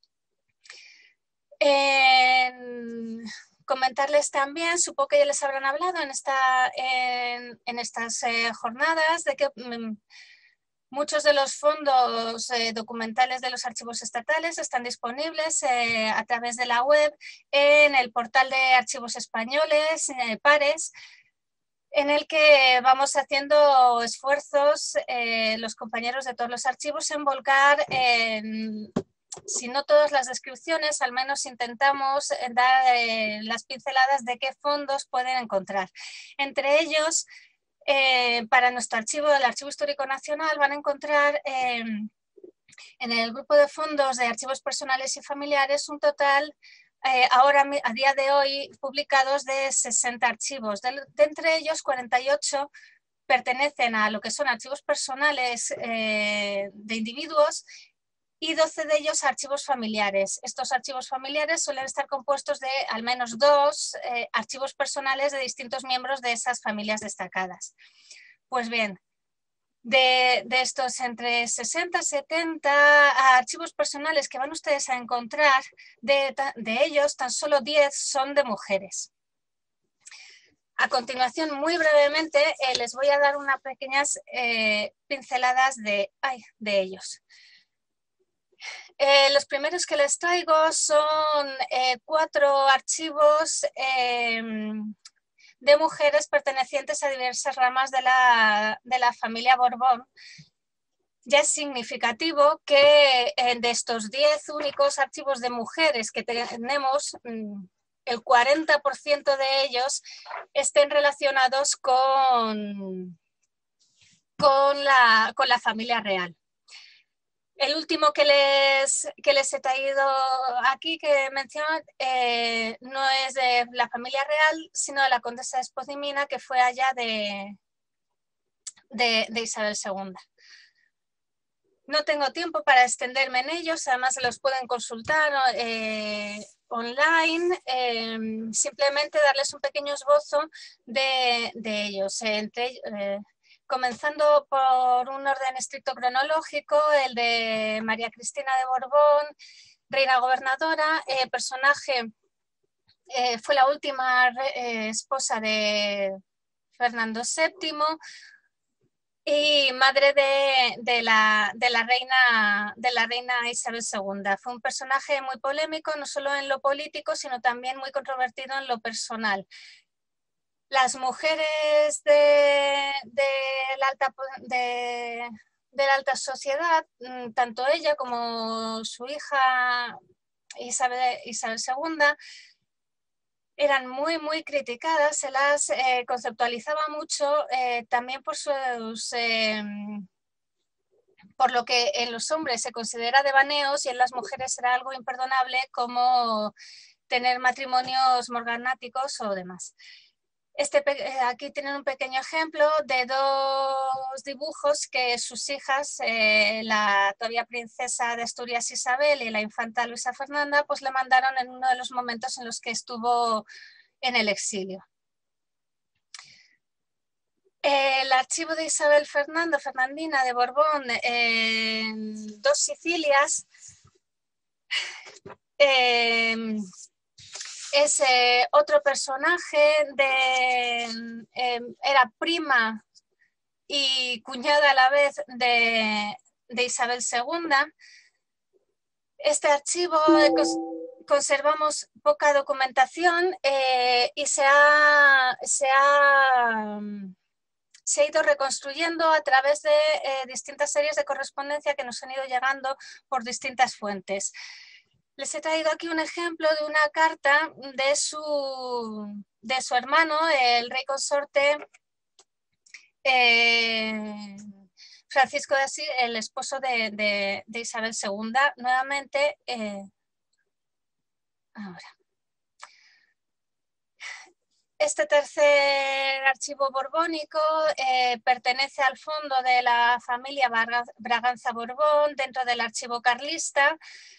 Comentarles también, supongo que ya les habrán hablado en estas jornadas, de que muchos de los fondos documentales de los archivos estatales están disponibles a través de la web en el portal de archivos españoles, Pares, en el que vamos haciendo esfuerzos los compañeros de todos los archivos en volcar si no todas las descripciones, al menos intentamos dar las pinceladas de qué fondos pueden encontrar. Entre ellos, para nuestro archivo, el Archivo Histórico Nacional, van a encontrar en el grupo de fondos de archivos personales y familiares un total, ahora a día de hoy, publicados de 60 archivos. De entre ellos, 48 pertenecen a lo que son archivos personales de individuos y 12 de ellos archivos familiares. Estos archivos familiares suelen estar compuestos de al menos 2 archivos personales de distintos miembros de esas familias destacadas. Pues bien, de estos entre 60 y 70 archivos personales que van ustedes a encontrar, de ellos tan solo 10 son de mujeres. A continuación, muy brevemente, les voy a dar unas pequeñas pinceladas de ellos. Los primeros que les traigo son 4 archivos de mujeres pertenecientes a diversas ramas de la familia Borbón. Ya es significativo que de estos 10 únicos archivos de mujeres que tenemos, el 40% de ellos estén relacionados con la familia real. El último que les he traído aquí, que menciono, no es de la familia real, sino de la condesa de Espozimina, que fue allá de Isabel II. No tengo tiempo para extenderme en ellos, además se los pueden consultar online, simplemente darles un pequeño esbozo de ellos. Comenzando por un orden estricto cronológico, el de María Cristina de Borbón, reina gobernadora, personaje, fue la última esposa de Fernando VII y madre de la reina Isabel II. Fue un personaje muy polémico, no solo en lo político, sino también muy controvertido en lo personal. Las mujeres de la alta sociedad, tanto ella como su hija Isabel II, eran muy, muy criticadas, se las conceptualizaba mucho también por por lo que en los hombres se considera devaneos y en las mujeres era algo imperdonable, como tener matrimonios morganáticos o demás. Aquí tienen un pequeño ejemplo de dos dibujos que sus hijas, la todavía princesa de Asturias Isabel y la infanta Luisa Fernanda, pues le mandaron en uno de los momentos en los que estuvo en el exilio. El archivo de Isabel Fernandina de Borbón en Dos Sicilias es otro personaje, era prima y cuñada a la vez de Isabel II. Este archivo conservamos poca documentación y se ha ido reconstruyendo a través de distintas series de correspondencia que nos han ido llegando por distintas fuentes. Les he traído aquí un ejemplo de una carta de su hermano, el rey consorte Francisco de Asís, el esposo de Isabel II. Nuevamente, ahora. Este tercer archivo borbónico pertenece al fondo de la familia Braganza-Borbón dentro del archivo carlista.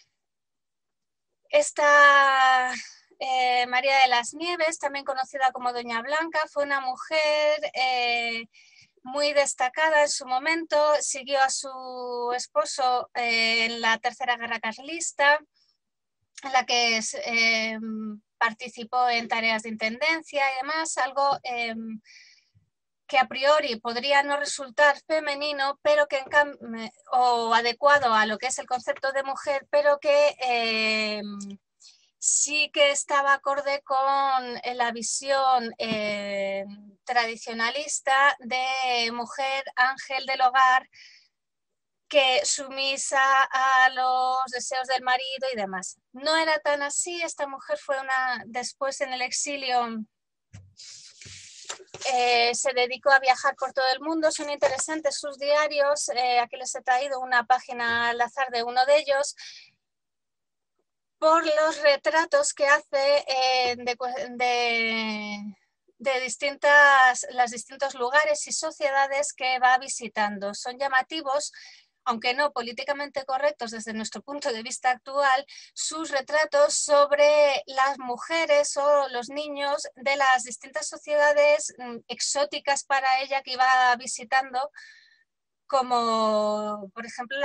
Esta María de las Nieves, también conocida como Doña Blanca, fue una mujer muy destacada en su momento. Siguió a su esposo en la Tercera Guerra Carlista, en la que participó en tareas de intendencia y demás, algo que a priori podría no resultar femenino, pero que o adecuado a lo que es el concepto de mujer, pero que sí que estaba acorde con la visión tradicionalista de mujer ángel del hogar, que sumisa a los deseos del marido y demás. No era tan así. Esta mujer fue después en el exilio, se dedicó a viajar por todo el mundo. Son interesantes sus diarios. Aquí les he traído una página al azar de uno de ellos, por los retratos que hace de los distintos lugares y sociedades que va visitando. Son llamativos, aunque no políticamente correctos desde nuestro punto de vista actual, sus retratos sobre las mujeres o los niños de las distintas sociedades exóticas para ella que iba visitando, como por ejemplo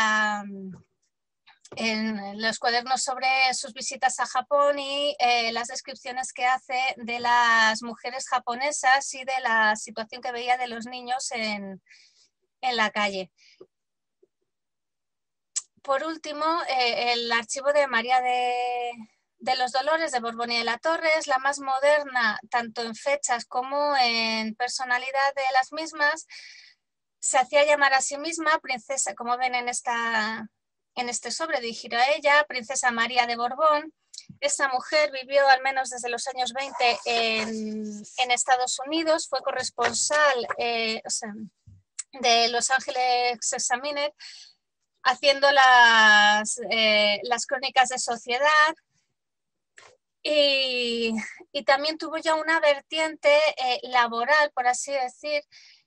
en los cuadernos sobre sus visitas a Japón y las descripciones que hace de las mujeres japonesas y de la situación que veía de los niños en la calle. Por último, el archivo de María de los Dolores de Borbón y de la Torre es la más moderna, tanto en fechas como en personalidad de las mismas. Se hacía llamar a sí misma princesa, como ven en este sobre dirigido a ella, Princesa María de Borbón. Esta mujer vivió al menos desde los años 20 en Estados Unidos, fue corresponsal de Los Angeles Examiner, haciendo las crónicas de sociedad, y también tuvo ya una vertiente laboral, por así decir,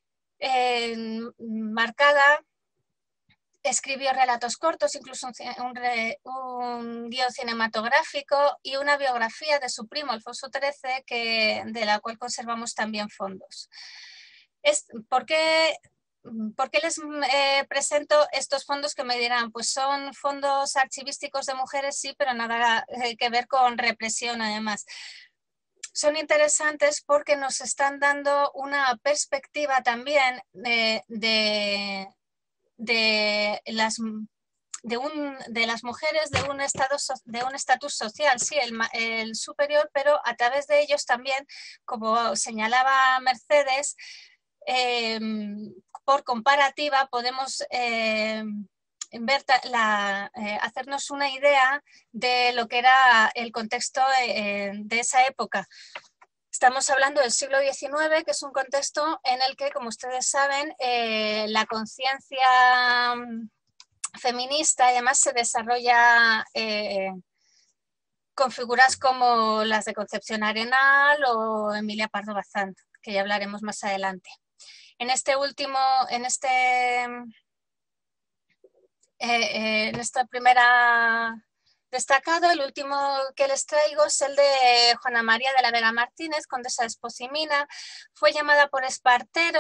marcada. Escribió relatos cortos, incluso un guión cinematográfico y una biografía de su primo Alfonso XIII, de la cual conservamos también fondos. ¿Por qué les presento estos fondos? Que me dirán, pues son fondos archivísticos de mujeres, sí, pero nada que ver con represión además. Son interesantes porque nos están dando una perspectiva también de las de las mujeres de un estatus social, sí, el superior, pero a través de ellos también, como señalaba Mercedes, por comparativa podemos hacernos una idea de lo que era el contexto de esa época. Estamos hablando del siglo XIX, que es un contexto en el que, como ustedes saben, la conciencia feminista además se desarrolla con figuras como las de Concepción Arenal o Emilia Pardo Bazán, que ya hablaremos más adelante. En esta primera destacado, el último que les traigo es el de Juana María de la Vega Martínez, condesa de Esposimina. Fue llamada por Espartero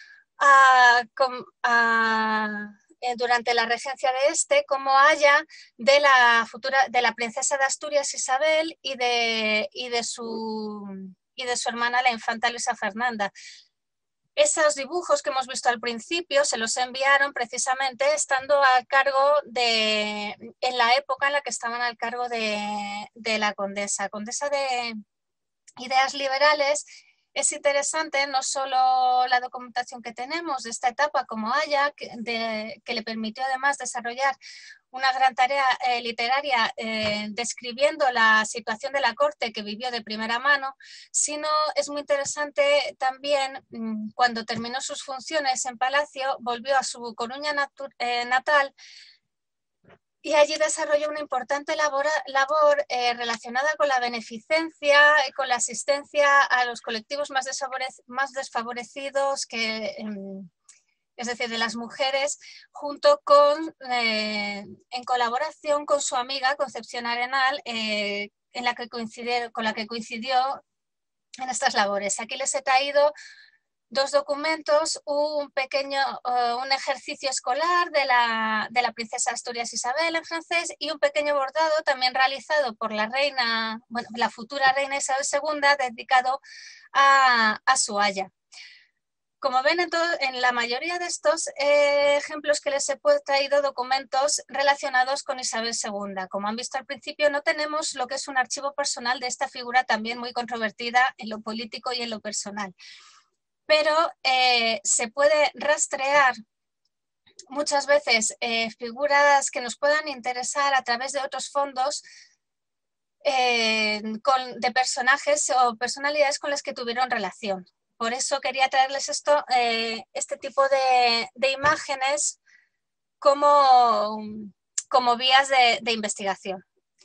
durante la regencia de como aya de la princesa de Asturias Isabel y de su hermana la infanta Luisa Fernanda. Esos dibujos que hemos visto al principio se los enviaron precisamente estando a cargo en la época en la que estaban al cargo de la condesa de ideas liberales. Es interesante no solo la documentación que tenemos de esta etapa como aya, que le permitió además desarrollar una gran tarea literaria describiendo la situación de la corte que vivió de primera mano, sino es muy interesante también cuando terminó sus funciones en Palacio, volvió a su Coruña natal y allí desarrolló una importante labor relacionada con la beneficencia y con la asistencia a los colectivos más desfavorecidos, es decir, de las mujeres, junto con, en colaboración con su amiga Concepción Arenal, con la que coincidió en estas labores. Aquí les he traído dos documentos, un ejercicio escolar de la princesa Asturias Isabel en francés y un pequeño bordado también realizado por la futura reina Isabel II, dedicado a su aya. Como ven, en la mayoría de estos ejemplos que les he traído documentos relacionados con Isabel II. Como han visto al principio, no tenemos lo que es un archivo personal de esta figura también muy controvertida en lo político y en lo personal. Pero se puede rastrear muchas veces figuras que nos puedan interesar a través de otros fondos de personajes o personalidades con las que tuvieron relación. Por eso quería traerles este tipo de imágenes como vías de investigación.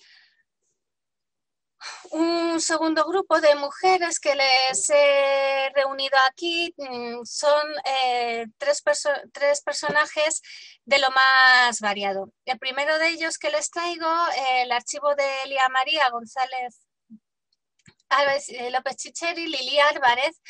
Un segundo grupo de mujeres que les he reunido aquí son tres personajes de lo más variado. El primero de ellos que les traigo, el archivo de Elia María González López Chicheri, Lili Álvarez.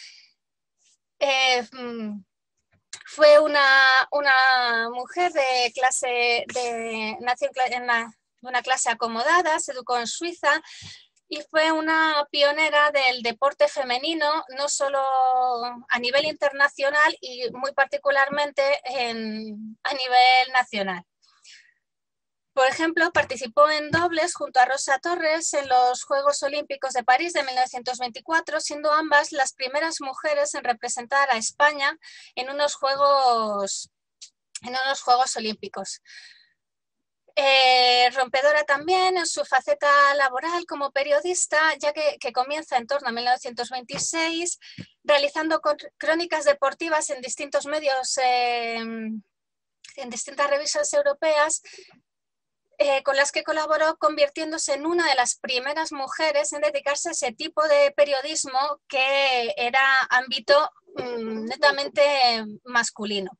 Fue una mujer nació en una clase acomodada, se educó en Suiza y fue una pionera del deporte femenino, no solo a nivel internacional y muy particularmente a nivel nacional. Por ejemplo, participó en dobles junto a Rosa Torres en los Juegos Olímpicos de París de 1924, siendo ambas las primeras mujeres en representar a España en unos Juegos Olímpicos. Rompedora también en su faceta laboral como periodista, ya que comienza en torno a 1926, realizando crónicas deportivas en distintos medios, en distintas revistas europeas, con las que colaboró, convirtiéndose en una de las primeras mujeres en dedicarse a ese tipo de periodismo que era ámbito netamente masculino.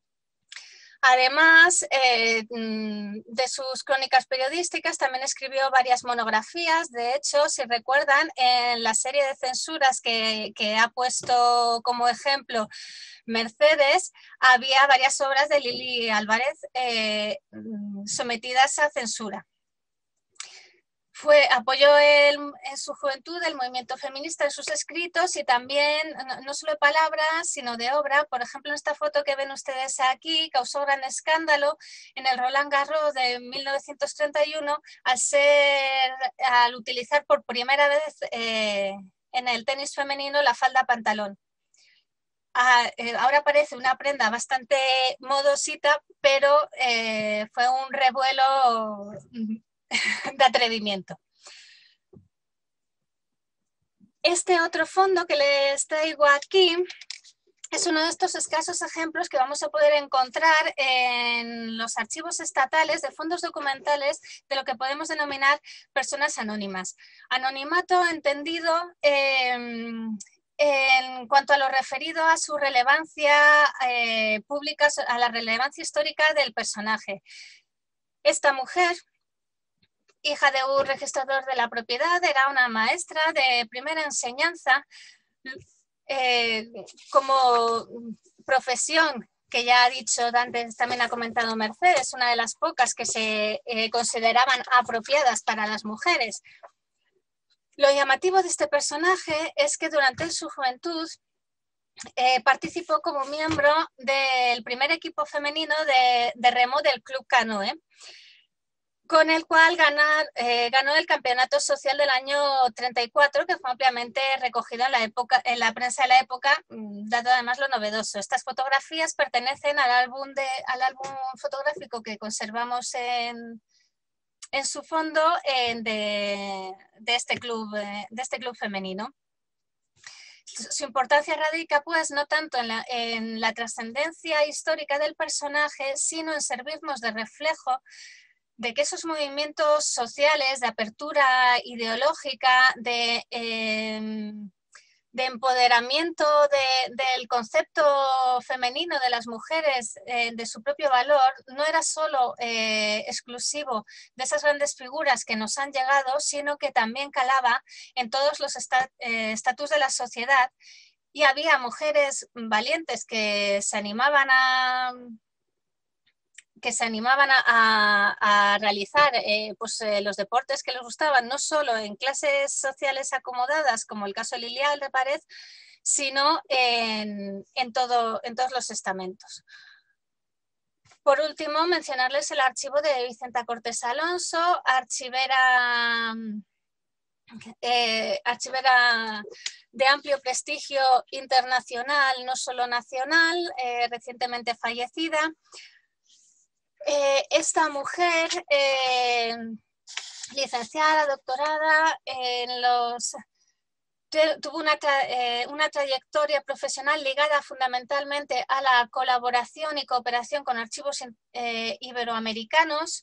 Además de sus crónicas periodísticas, también escribió varias monografías. De hecho, si recuerdan, en la serie de censuras que ha puesto como ejemplo Mercedes, había varias obras de Lili Álvarez sometidas a censura. Apoyó en su juventud el movimiento feminista en sus escritos y también, no solo de palabras, sino de obra. Por ejemplo, en esta foto que ven ustedes aquí, causó gran escándalo en el Roland Garros de 1931 al utilizar por primera vez en el tenis femenino la falda pantalón. Ahora parece una prenda bastante modosita, pero fue un revuelo de atrevimiento. Este otro fondo que les traigo aquí es uno de estos escasos ejemplos que vamos a poder encontrar en los archivos estatales de fondos documentales de lo que podemos denominar personas anónimas. Anonimato entendido en cuanto a lo referido a su relevancia pública, a la relevancia histórica del personaje. Esta mujer, hija de un registrador de la propiedad, era una maestra de primera enseñanza. Como profesión, que ya ha dicho antes, también ha comentado Mercedes, una de las pocas que se consideraban apropiadas para las mujeres. Lo llamativo de este personaje es que durante su juventud participó como miembro del primer equipo femenino de remo del Club Canoe, con el cual ganó el campeonato social del año 34, que fue ampliamente recogido en la prensa de la época, dado además lo novedoso. Estas fotografías pertenecen al álbum fotográfico que conservamos en su fondo de este club femenino. Su importancia radica, pues, no tanto en la trascendencia histórica del personaje, sino en servirnos de reflejo de que esos movimientos sociales de apertura ideológica, de empoderamiento del concepto femenino de las mujeres, de su propio valor, no era solo exclusivo de esas grandes figuras que nos han llegado, sino que también calaba en todos los estatus de la sociedad, y había mujeres valientes que se animaban a realizar los deportes que les gustaban, no solo en clases sociales acomodadas, como el caso de Lilia Aldepared, sino en todos los estamentos. Por último, mencionarles el archivo de Vicenta Cortés Alonso, archivera de amplio prestigio internacional, no solo nacional, recientemente fallecida. Esta mujer, licenciada, doctorada, tuvo una trayectoria profesional ligada fundamentalmente a la colaboración y cooperación con archivos iberoamericanos.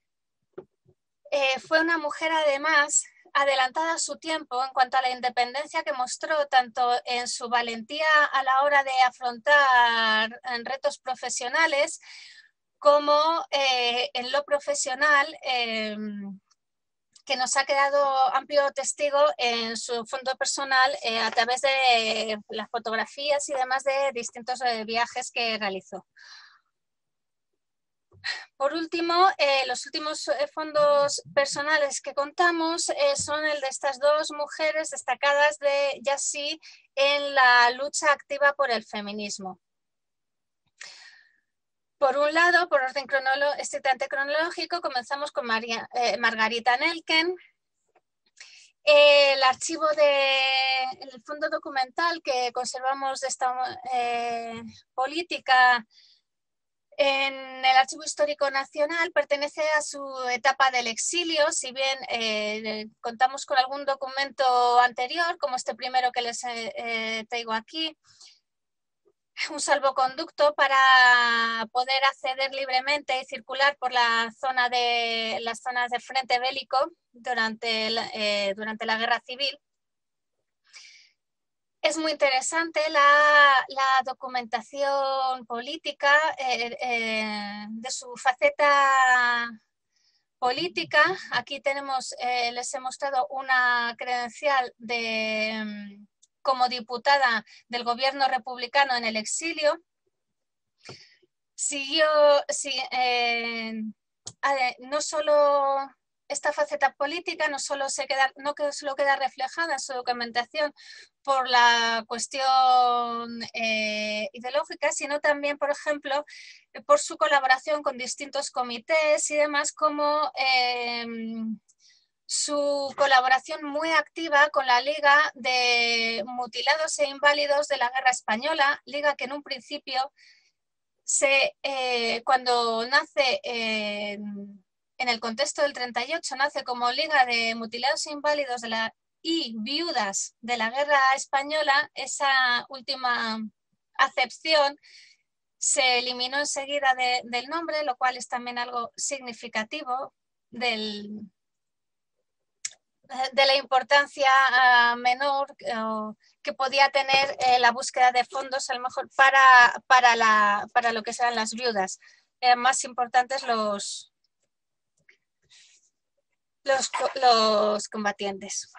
Fue una mujer, además, adelantada a su tiempo en cuanto a la independencia que mostró tanto en su valentía a la hora de afrontar retos profesionales, como en lo profesional, que nos ha quedado amplio testigo en su fondo personal a través de las fotografías y demás de distintos viajes que realizó. Por último, los últimos fondos personales que contamos son el de estas dos mujeres destacadas ya sí en la lucha activa por el feminismo. Por un lado, por orden estrictamente cronológico, comenzamos con Margarita Nelken. El archivo el fondo documental que conservamos de esta política en el Archivo Histórico Nacional pertenece a su etapa del exilio, si bien contamos con algún documento anterior, como este primero que les traigo aquí, un salvoconducto para poder acceder libremente y circular por las zonas de frente bélico durante la Guerra Civil. Es muy interesante la documentación política de su faceta política. Aquí les he mostrado una credencial como diputada del gobierno republicano en el exilio. No solo esta faceta política no solo queda reflejada en su documentación por la cuestión ideológica, sino también, por ejemplo, por su colaboración con distintos comités y demás, como su colaboración muy activa con la Liga de Mutilados e Inválidos de la Guerra Española, liga que en un principio, cuando nace en el contexto del 38, nace como Liga de Mutilados e Inválidos y Viudas de la Guerra Española. Esa última acepción se eliminó enseguida del nombre, lo cual es también algo significativo de la importancia menor que podía tener la búsqueda de fondos, a lo mejor para lo que serán las viudas. Más importantes los combatientes.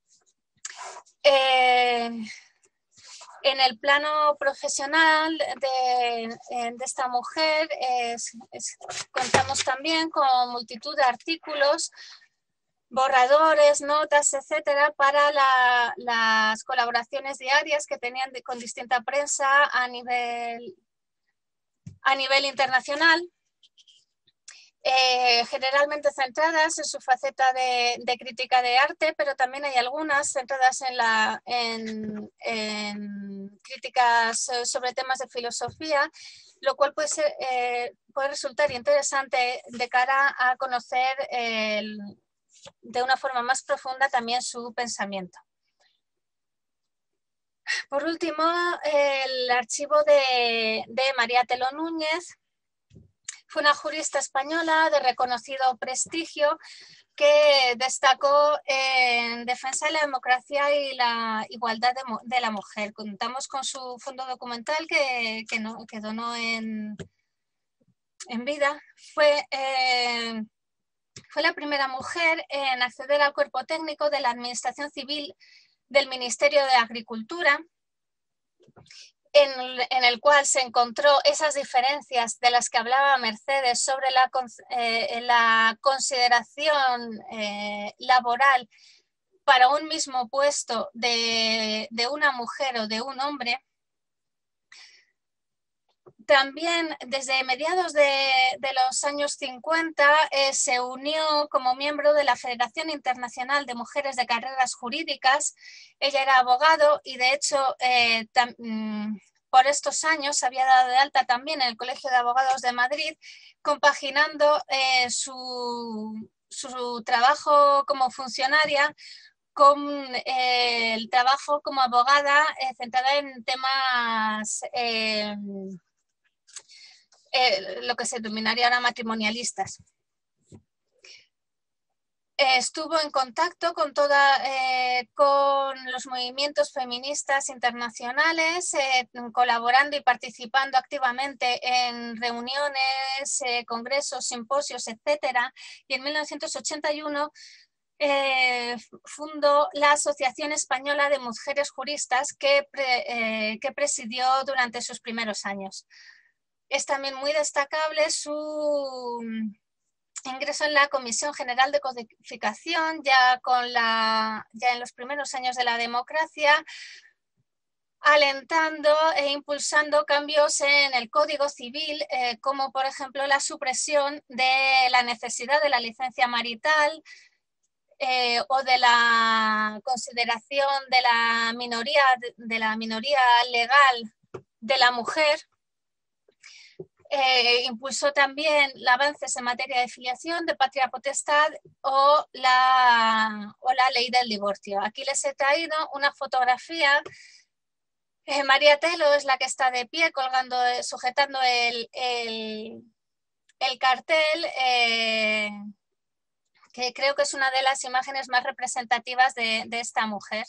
En el plano profesional de esta mujer contamos también con multitud de artículos, borradores, notas, etcétera, para las colaboraciones diarias que tenían con distinta prensa a nivel internacional. Generalmente centradas en su faceta de crítica de arte, pero también hay algunas centradas en críticas sobre temas de filosofía, lo cual puede resultar interesante de cara a conocer de una forma más profunda también su pensamiento. Por último, el archivo de María Teló Núñez. Fue una jurista española de reconocido prestigio que destacó en defensa de la democracia y la igualdad de la mujer. Contamos con su fondo documental que donó en vida. Fue la primera mujer en acceder al cuerpo técnico de la Administración Civil del Ministerio de Agricultura, en el cual se encontró esas diferencias de las que hablaba Mercedes sobre la consideración laboral para un mismo puesto de una mujer o de un hombre. También desde mediados de los años 50 se unió como miembro de la Federación Internacional de Mujeres de Carreras Jurídicas. Ella era abogado y de hecho por estos años se había dado de alta también en el Colegio de Abogados de Madrid, compaginando su trabajo como funcionaria con el trabajo como abogada centrada en temas lo que se denominaría ahora matrimonialistas. Estuvo en contacto con los movimientos feministas internacionales, colaborando y participando activamente en reuniones, congresos, simposios, etcétera. Y en 1981 fundó la Asociación Española de Mujeres Juristas que presidió durante sus primeros años. Es también muy destacable su ingreso en la Comisión General de Codificación, ya en los primeros años de la democracia, alentando e impulsando cambios en el Código Civil, como por ejemplo la supresión de la necesidad de la licencia marital o de la consideración de la minoría legal de la mujer. Impulsó también avances en materia de filiación, de patria potestad o la ley del divorcio. Aquí les he traído una fotografía. María Teló es la que está de pie sujetando el cartel, que creo que es una de las imágenes más representativas de esta mujer.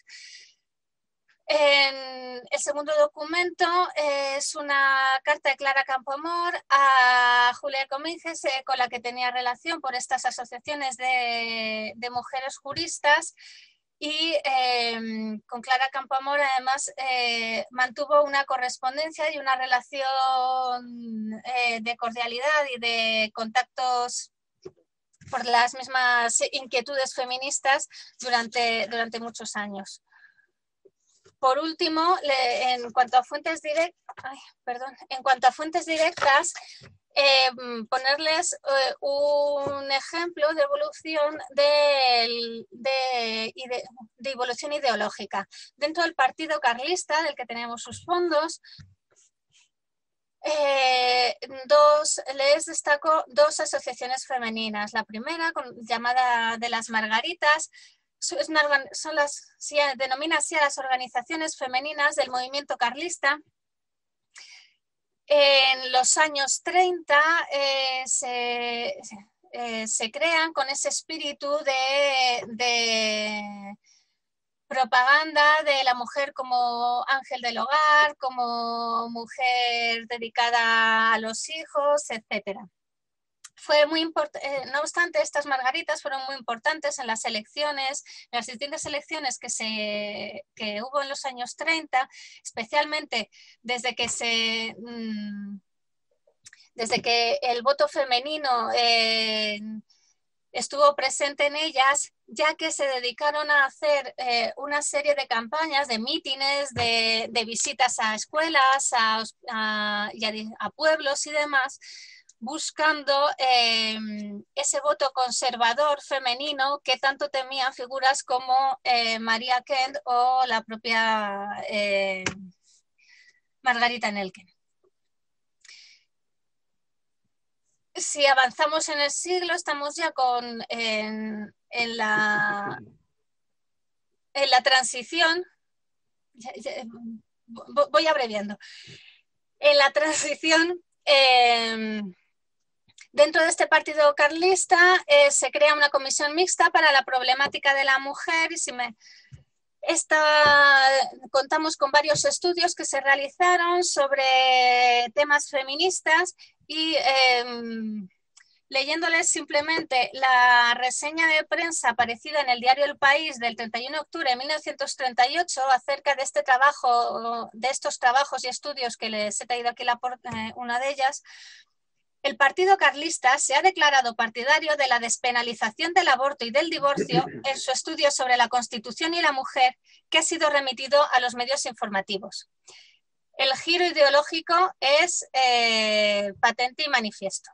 En el segundo documento es una carta de Clara Campoamor a Julia Comínguez, con la que tenía relación por estas asociaciones de mujeres juristas, y con Clara Campoamor además mantuvo una correspondencia y una relación de cordialidad y de contactos por las mismas inquietudes feministas durante muchos años. Por último, en cuanto a fuentes directas, ponerles un ejemplo de evolución de evolución ideológica. Dentro del Partido Carlista, del que tenemos sus fondos, les destaco dos asociaciones femeninas. La primera, llamada de las Margaritas, denomina así a las organizaciones femeninas del movimiento carlista. En los años 30 se crean con ese espíritu de propaganda de la mujer como ángel del hogar, como mujer dedicada a los hijos, etc. Fue muy no obstante, estas Margaritas fueron muy importantes en las elecciones, en las distintas elecciones que hubo en los años 30, especialmente desde que el voto femenino estuvo presente en ellas, ya que se dedicaron a hacer una serie de campañas, de mítines, de visitas a escuelas, a pueblos y demás, buscando ese voto conservador femenino que tanto temían figuras como Maria Kent o la propia Margarita Nelken. Si avanzamos en el siglo, estamos ya en la transición. Voy abreviando. En la transición, dentro de este partido carlista se crea una comisión mixta para la problemática de la mujer y contamos con varios estudios que se realizaron sobre temas feministas y leyéndoles simplemente la reseña de prensa aparecida en el diario El País del 31 de octubre de 1938 acerca de estos trabajos y estudios que les he traído aquí una de ellas. El Partido Carlista se ha declarado partidario de la despenalización del aborto y del divorcio en su estudio sobre la Constitución y la mujer, que ha sido remitido a los medios informativos. El giro ideológico es patente y manifiesto.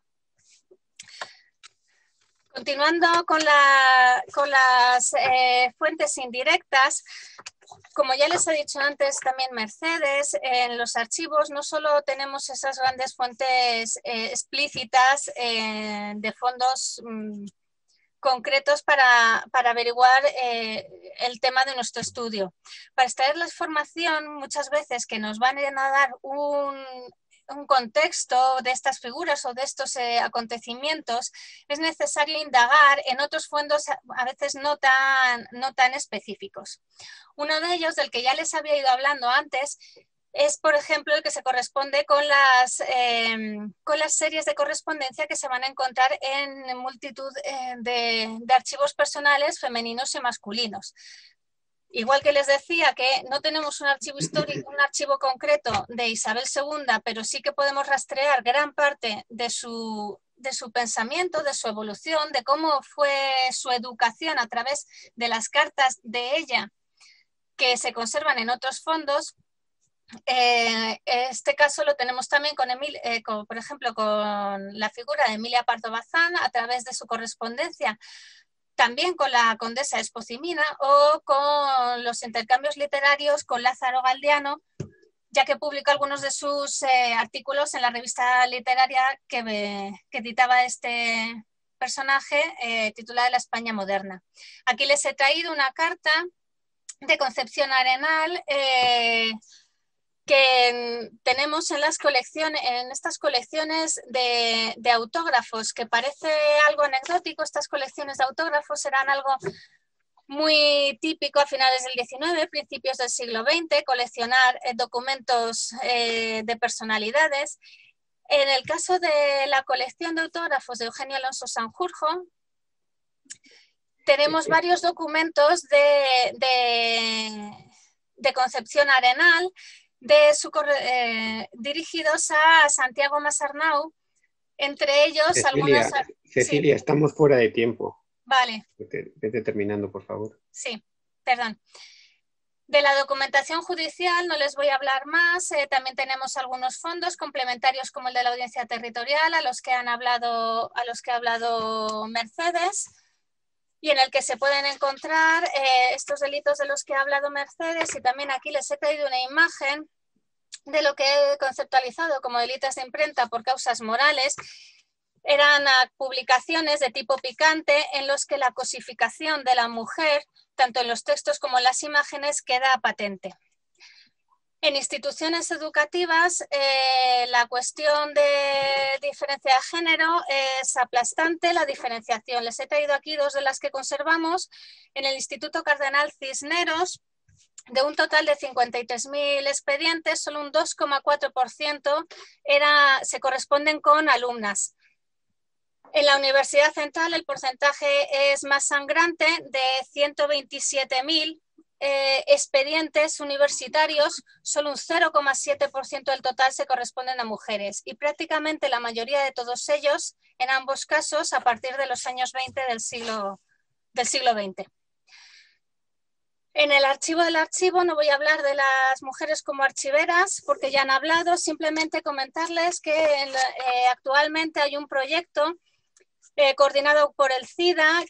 Continuando con las fuentes indirectas, como ya les he dicho antes, también Mercedes, en los archivos no solo tenemos esas grandes fuentes explícitas de fondos concretos para averiguar el tema de nuestro estudio. Para extraer la información, muchas veces que nos van a dar un contexto de estas figuras o de estos acontecimientos, es necesario indagar en otros fondos a veces no tan específicos. Uno de ellos, del que ya les había ido hablando antes, es, por ejemplo, el que se corresponde con las series de correspondencia que se van a encontrar en multitud de archivos personales femeninos y masculinos. Igual que les decía que no tenemos un archivo histórico, un archivo concreto de Isabel II, pero sí que podemos rastrear gran parte de su pensamiento, de su evolución, de cómo fue su educación a través de las cartas de ella que se conservan en otros fondos. Este caso lo tenemos también por ejemplo, con la figura de Emilia Pardo Bazán a través de su correspondencia, también con la condesa Espocimina o con los intercambios literarios con Lázaro Galdiano, ya que publicó algunos de sus artículos en la revista literaria que editaba este personaje, titulada La España Moderna. Aquí les he traído una carta de Concepción Arenal que tenemos en estas colecciones de autógrafos, que parece algo anecdótico. Estas colecciones de autógrafos eran algo muy típico a finales del XIX, principios del siglo XX, coleccionar documentos de personalidades. En el caso de la colección de autógrafos de Eugenio Alonso Sanjurjo, tenemos varios documentos de Concepción Arenal, dirigidos a Santiago Masarnau, Entre ellos, Cecilia, Sí. estamos fuera de tiempo. Vale. Vete terminando, por favor. Sí, perdón. De la documentación judicial no les voy a hablar más. También tenemos algunos fondos complementarios como el de la audiencia territorial a los que ha hablado Mercedes, y en el que se pueden encontrar estos delitos de los que ha hablado Mercedes, y también aquí les he traído una imagen de lo que he conceptualizado como delitos de imprenta por causas morales. Eran publicaciones de tipo picante en los que la cosificación de la mujer, tanto en los textos como en las imágenes, queda patente. En instituciones educativas, la cuestión de diferencia de género es aplastante, la diferenciación. Les he traído aquí dos de las que conservamos. En el Instituto Cardenal Cisneros, de un total de 53.000 expedientes, solo un 2,4% se corresponden con alumnas. En la Universidad Central el porcentaje es más sangrante, de 127.000 expedientes universitarios, solo un 0,7% del total se corresponden a mujeres, y prácticamente la mayoría de todos ellos, en ambos casos, a partir de los años 20 del siglo XX. En el archivo del archivo no voy a hablar de las mujeres como archiveras porque ya han hablado, simplemente comentarles que actualmente hay un proyecto coordinado por el CIDA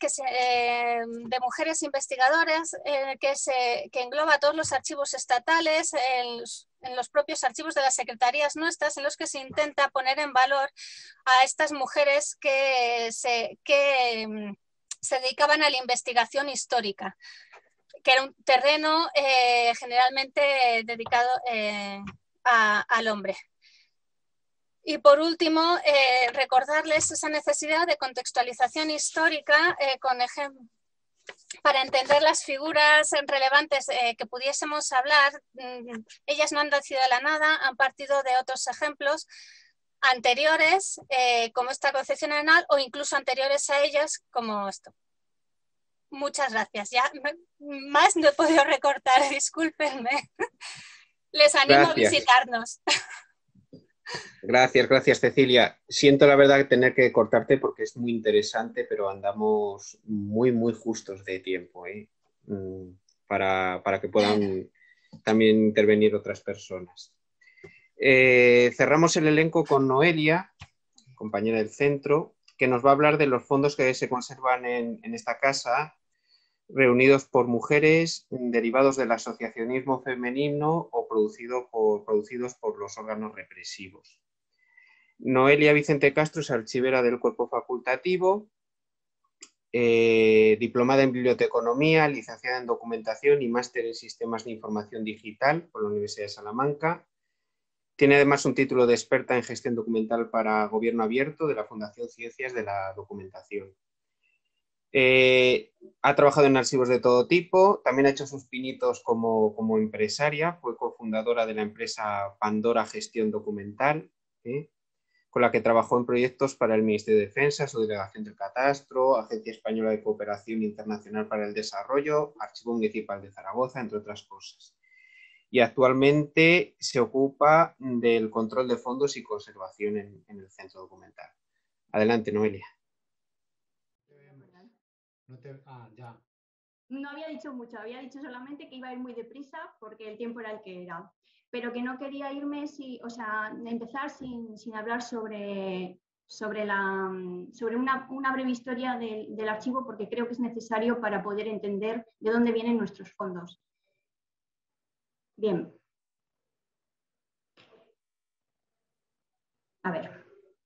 de mujeres investigadoras que engloba todos los archivos estatales, en los propios archivos de las secretarías nuestras, en los que se intenta poner en valor a estas mujeres que se dedicaban a la investigación histórica, que era un terreno generalmente dedicado al hombre. Y por último, recordarles esa necesidad de contextualización histórica para entender las figuras relevantes que pudiésemos hablar. Ellas no han nacido de la nada, han partido de otros ejemplos anteriores, como esta Concepción Arenal, o incluso anteriores a ellas, como esto. Muchas gracias. Ya más no he podido recortar, discúlpenme. Les animo a visitarnos. Gracias, Cecilia. Siento la verdad tener que cortarte porque es muy interesante, pero andamos muy justos de tiempo, para que puedan también intervenir otras personas. Cerramos el elenco con Noelia, compañera del centro, que nos va a hablar de los fondos que se conservan en esta casa, reunidos por mujeres, derivados del asociacionismo femenino o producidos por los órganos represivos. Noelia Vicente Castro es archivera del cuerpo facultativo, diplomada en biblioteconomía, licenciada en documentación y máster en sistemas de información digital por la Universidad de Salamanca. Tiene además un título de experta en gestión documental para Gobierno Abierto de la Fundación Ciencias de la Documentación. Ha trabajado en archivos de todo tipo, también ha hecho sus pinitos como empresaria, fue cofundadora de la empresa Pandora Gestión Documental, con la que trabajó en proyectos para el Ministerio de Defensa, su Delegación del Catastro, Agencia Española de Cooperación Internacional para el Desarrollo, Archivo Municipal de Zaragoza, entre otras cosas. Y actualmente se ocupa del control de fondos y conservación en el Centro Documental. Adelante, Noelia. No había dicho mucho, había dicho solamente que iba a ir muy deprisa porque el tiempo era el que era, pero que no quería irme, empezar sin hablar sobre una breve historia del archivo, porque creo que es necesario para poder entender de dónde vienen nuestros fondos. Bien. A ver.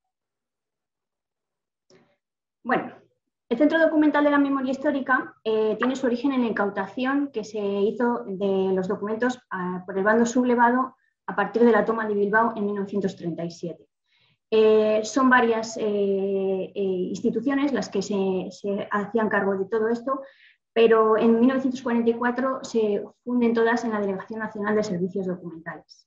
Bueno. El Centro Documental de la Memoria Histórica tiene su origen en la incautación que se hizo de los documentos por el bando sublevado a partir de la toma de Bilbao en 1937. Son varias instituciones las que se hacían cargo de todo esto, pero en 1944 se funden todas en la Delegación Nacional de Servicios Documentales.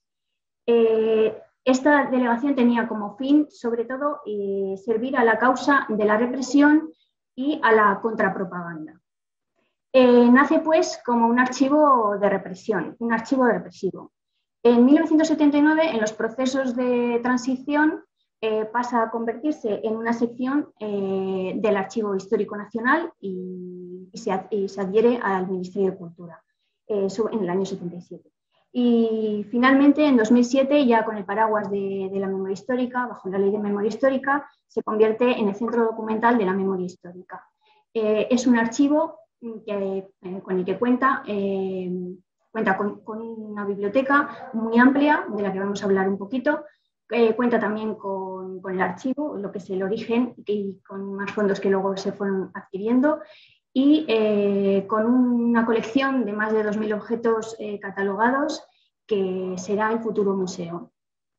Esta delegación tenía como fin, sobre todo, servir a la causa de la represión y a la contrapropaganda. Nace pues como un archivo de represión, un archivo represivo. En 1979, en los procesos de transición, pasa a convertirse en una sección del Archivo Histórico Nacional y se adhiere al Ministerio de Cultura en el año 77. Y finalmente, en 2007, ya con el paraguas de la memoria histórica, bajo la Ley de Memoria Histórica, se convierte en el Centro Documental de la Memoria Histórica. Es un archivo con el que cuenta con una biblioteca muy amplia, de la que vamos a hablar un poquito. Cuenta también con el archivo, lo que es el origen, y con más fondos que luego se fueron adquiriendo, y con una colección de más de 2.000 objetos catalogados, que será el futuro museo.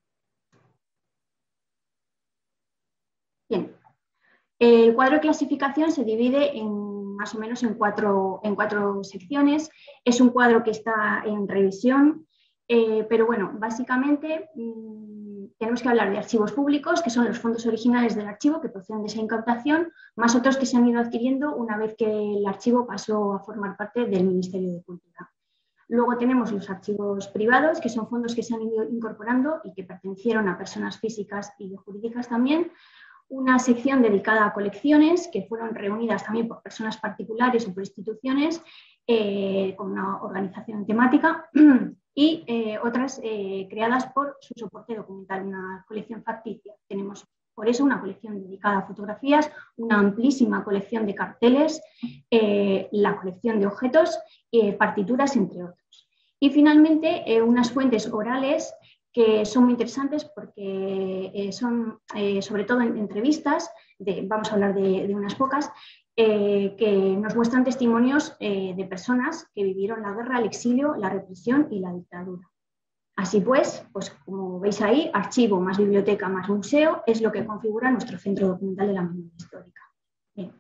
Bien, el cuadro de clasificación se divide más o menos en cuatro secciones. Es un cuadro que está en revisión, pero bueno, básicamente tenemos que hablar de archivos públicos, que son los fondos originales del archivo que proceden de esa incautación, más otros que se han ido adquiriendo una vez que el archivo pasó a formar parte del Ministerio de Cultura. Luego tenemos los archivos privados, que son fondos que se han ido incorporando y que pertenecieron a personas físicas y jurídicas también. Una sección dedicada a colecciones, que fueron reunidas también por personas particulares o por instituciones con una organización temática, y otras creadas por su soporte documental, una colección facticia. Tenemos por eso una colección dedicada a fotografías, una amplísima colección de carteles, la colección de objetos, partituras, entre otros. Y finalmente unas fuentes orales que son muy interesantes porque son sobre todo en entrevistas, vamos a hablar de unas pocas, que nos muestran testimonios de personas que vivieron la guerra, el exilio, la represión y la dictadura. Así pues, como veis ahí, archivo más biblioteca más museo es lo que configura nuestro Centro Documental de la Memoria Histórica. Bien.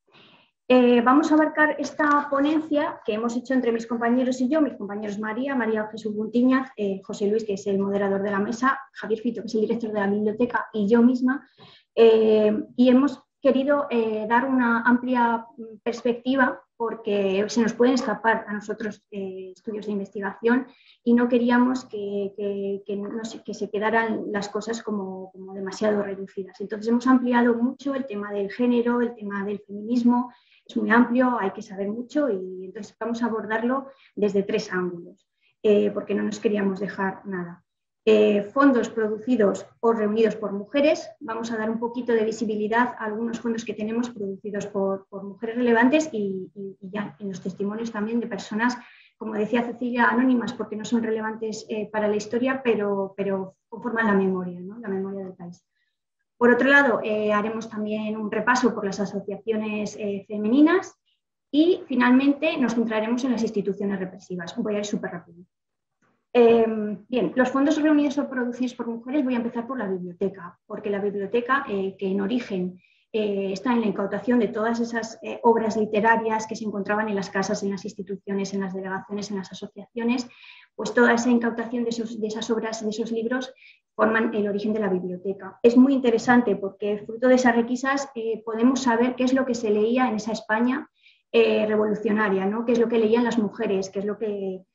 Vamos a abarcar esta ponencia que hemos hecho entre mis compañeros y yo, mis compañeros María Jesús Buntiñaz, José Luis, que es el moderador de la mesa, Javier Fito, que es el director de la biblioteca, y yo misma, y hemos querido dar una amplia perspectiva porque se nos pueden escapar a nosotros estudios de investigación y no queríamos que se quedaran las cosas como demasiado reducidas. Entonces hemos ampliado mucho el tema del género, el tema del feminismo, es muy amplio, hay que saber mucho y entonces vamos a abordarlo desde 3 ángulos, porque no nos queríamos dejar nada. Fondos producidos o reunidos por mujeres, vamos a dar un poquito de visibilidad a algunos fondos que tenemos producidos por mujeres relevantes y ya en los testimonios también de personas, como decía Cecilia, anónimas porque no son relevantes para la historia, pero conforman la memoria, ¿no? La memoria del país. Por otro lado, haremos también un repaso por las asociaciones femeninas y finalmente nos centraremos en las instituciones represivas. Voy a ir súper rápido. Bien, los fondos reunidos o producidos por mujeres, voy a empezar por la biblioteca, porque la biblioteca, que en origen está en la incautación de todas esas obras literarias que se encontraban en las casas, en las instituciones, en las delegaciones, en las asociaciones, pues toda esa incautación de esas obras, de esos libros, forman el origen de la biblioteca. Es muy interesante porque fruto de esas requisas podemos saber qué es lo que se leía en esa España revolucionaria, ¿no? Qué es lo que leían las mujeres, qué es lo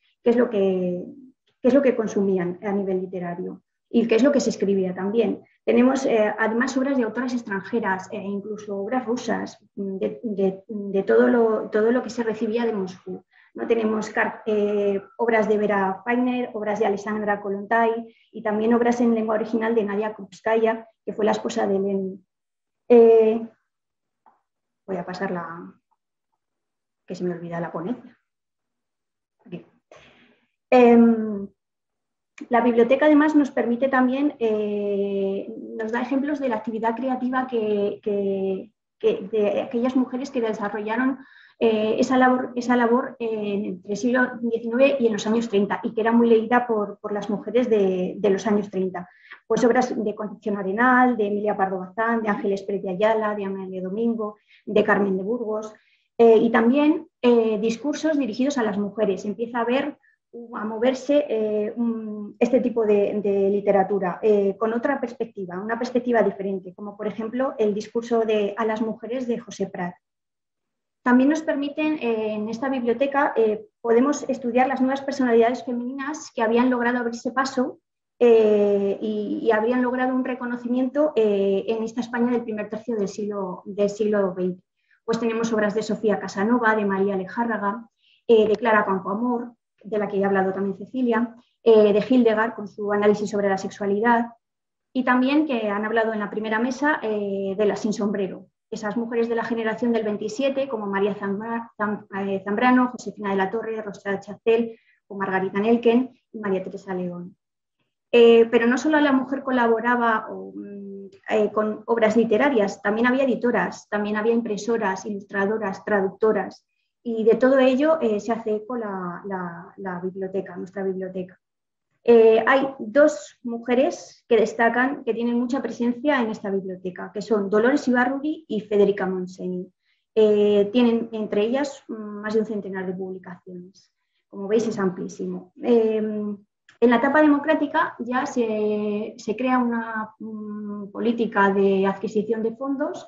que consumían a nivel literario y qué es lo que se escribía también. Tenemos además obras de autoras extranjeras, incluso obras rusas, de todo lo que se recibía de Moscú. ¿No? Tenemos obras de Vera Feiner, obras de Alexandra Kollontai y también obras en lengua original de Nadia Krupskaya, que fue la esposa de Lenin. Voy a pasarla, que se me olvida la ponencia. Aquí. La biblioteca además nos permite también, nos da ejemplos de la actividad creativa de aquellas mujeres que desarrollaron esa labor entre el siglo XIX y en los años 30 y que era muy leída por las mujeres de los años 30. Pues obras de Concepción Arenal, de Emilia Pardo Bazán, de Ángeles Pérez de Ayala, de Amelia Domingo, de Carmen de Burgos y también discursos dirigidos a las mujeres. Empieza a moverse este tipo de literatura con otra perspectiva, una perspectiva diferente, como por ejemplo el discurso a las mujeres de José Prat. También nos permiten, en esta biblioteca, podemos estudiar las nuevas personalidades femeninas que habían logrado abrirse paso y habrían logrado un reconocimiento en esta España del primer tercio del siglo XX. Pues tenemos obras de Sofía Casanova, de María Lejárraga, de Clara Campoamor, de la que ya ha hablado también Cecilia, de Hildegard con su análisis sobre la sexualidad, y también que han hablado en la primera mesa de las sin sombrero, esas mujeres de la generación del 27 como María Zambrano, Josefina de la Torre, Rosa Chacel o Margarita Nelken y María Teresa León. Pero no solo la mujer colaboraba con obras literarias, también había editoras, también había impresoras, ilustradoras, traductoras, y de todo ello se hace eco la biblioteca, nuestra biblioteca. Hay dos mujeres que destacan, que tienen mucha presencia en esta biblioteca, que son Dolores Ibarruri y Federica Monseni. Tienen entre ellas más de un centenar de publicaciones. Como veis, es amplísimo. En la etapa democrática ya se crea una política de adquisición de fondos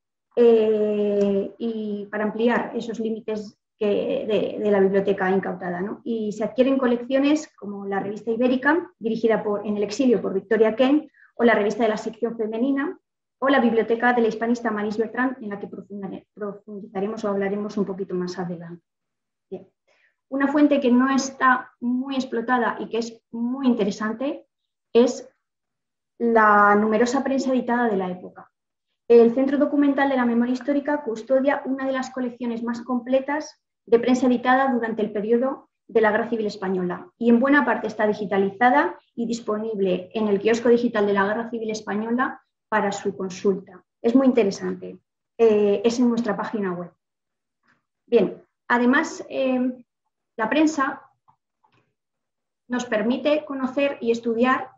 y para ampliar esos límites de la biblioteca incautada, ¿no? Y se adquieren colecciones como la revista Ibérica, dirigida en el exilio por Victoria Kent, o la revista de la sección femenina, o la biblioteca de la hispanista Maris Bertrand, en la que profundizaremos o hablaremos un poquito más adelante. Bien. Una fuente que no está muy explotada y que es muy interesante es la numerosa prensa editada de la época. El Centro Documental de la Memoria Histórica custodia una de las colecciones más completas de prensa editada durante el periodo de la Guerra Civil Española, y en buena parte está digitalizada y disponible en el kiosco digital de la Guerra Civil Española para su consulta. Es muy interesante. Es en nuestra página web. Bien, además, la prensa nos permite conocer y estudiar,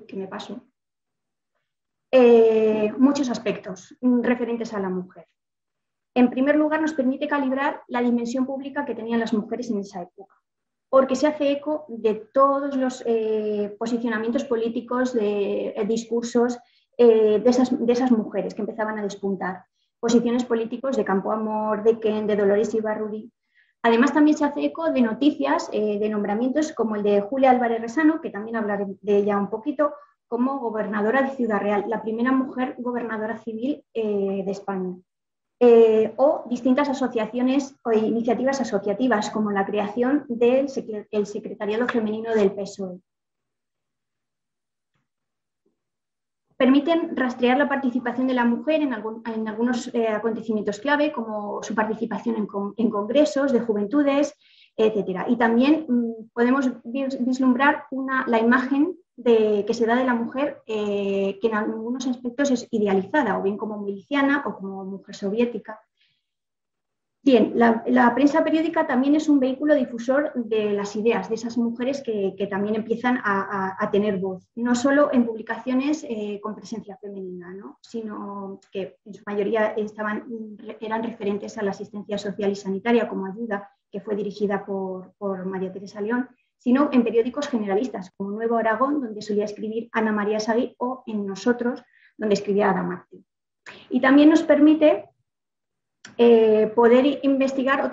muchos aspectos referentes a la mujer. En primer lugar, nos permite calibrar la dimensión pública que tenían las mujeres en esa época, porque se hace eco de todos los posicionamientos políticos, de discursos de esas mujeres que empezaban a despuntar. Posiciones políticos de Campoamor, de Kent, de Dolores Ibarruri. Además, también se hace eco de noticias, de nombramientos como el de Julia Álvarez Resano, que también hablaré de ella un poquito, como gobernadora de Ciudad Real, la primera mujer gobernadora civil de España. O distintas asociaciones o iniciativas asociativas, como la creación del Secretariado Femenino del PSOE. Permiten rastrear la participación de la mujer en algunos acontecimientos clave, como su participación en congresos de juventudes, etc. Y también podemos vislumbrar la imagen que se da de la mujer, que en algunos aspectos es idealizada, o bien como miliciana o como mujer soviética. Bien, la prensa periódica también es un vehículo difusor de las ideas de esas mujeres que también empiezan a tener voz, no solo en publicaciones con presencia femenina, ¿no? Sino que en su mayoría eran referentes a la asistencia social y sanitaria como ayuda, que fue dirigida por María Teresa León, sino en periódicos generalistas, como Nuevo Aragón, donde solía escribir Ana María Sagui, o en Nosotros, donde escribía Ada Martín. Y también nos permite poder investigar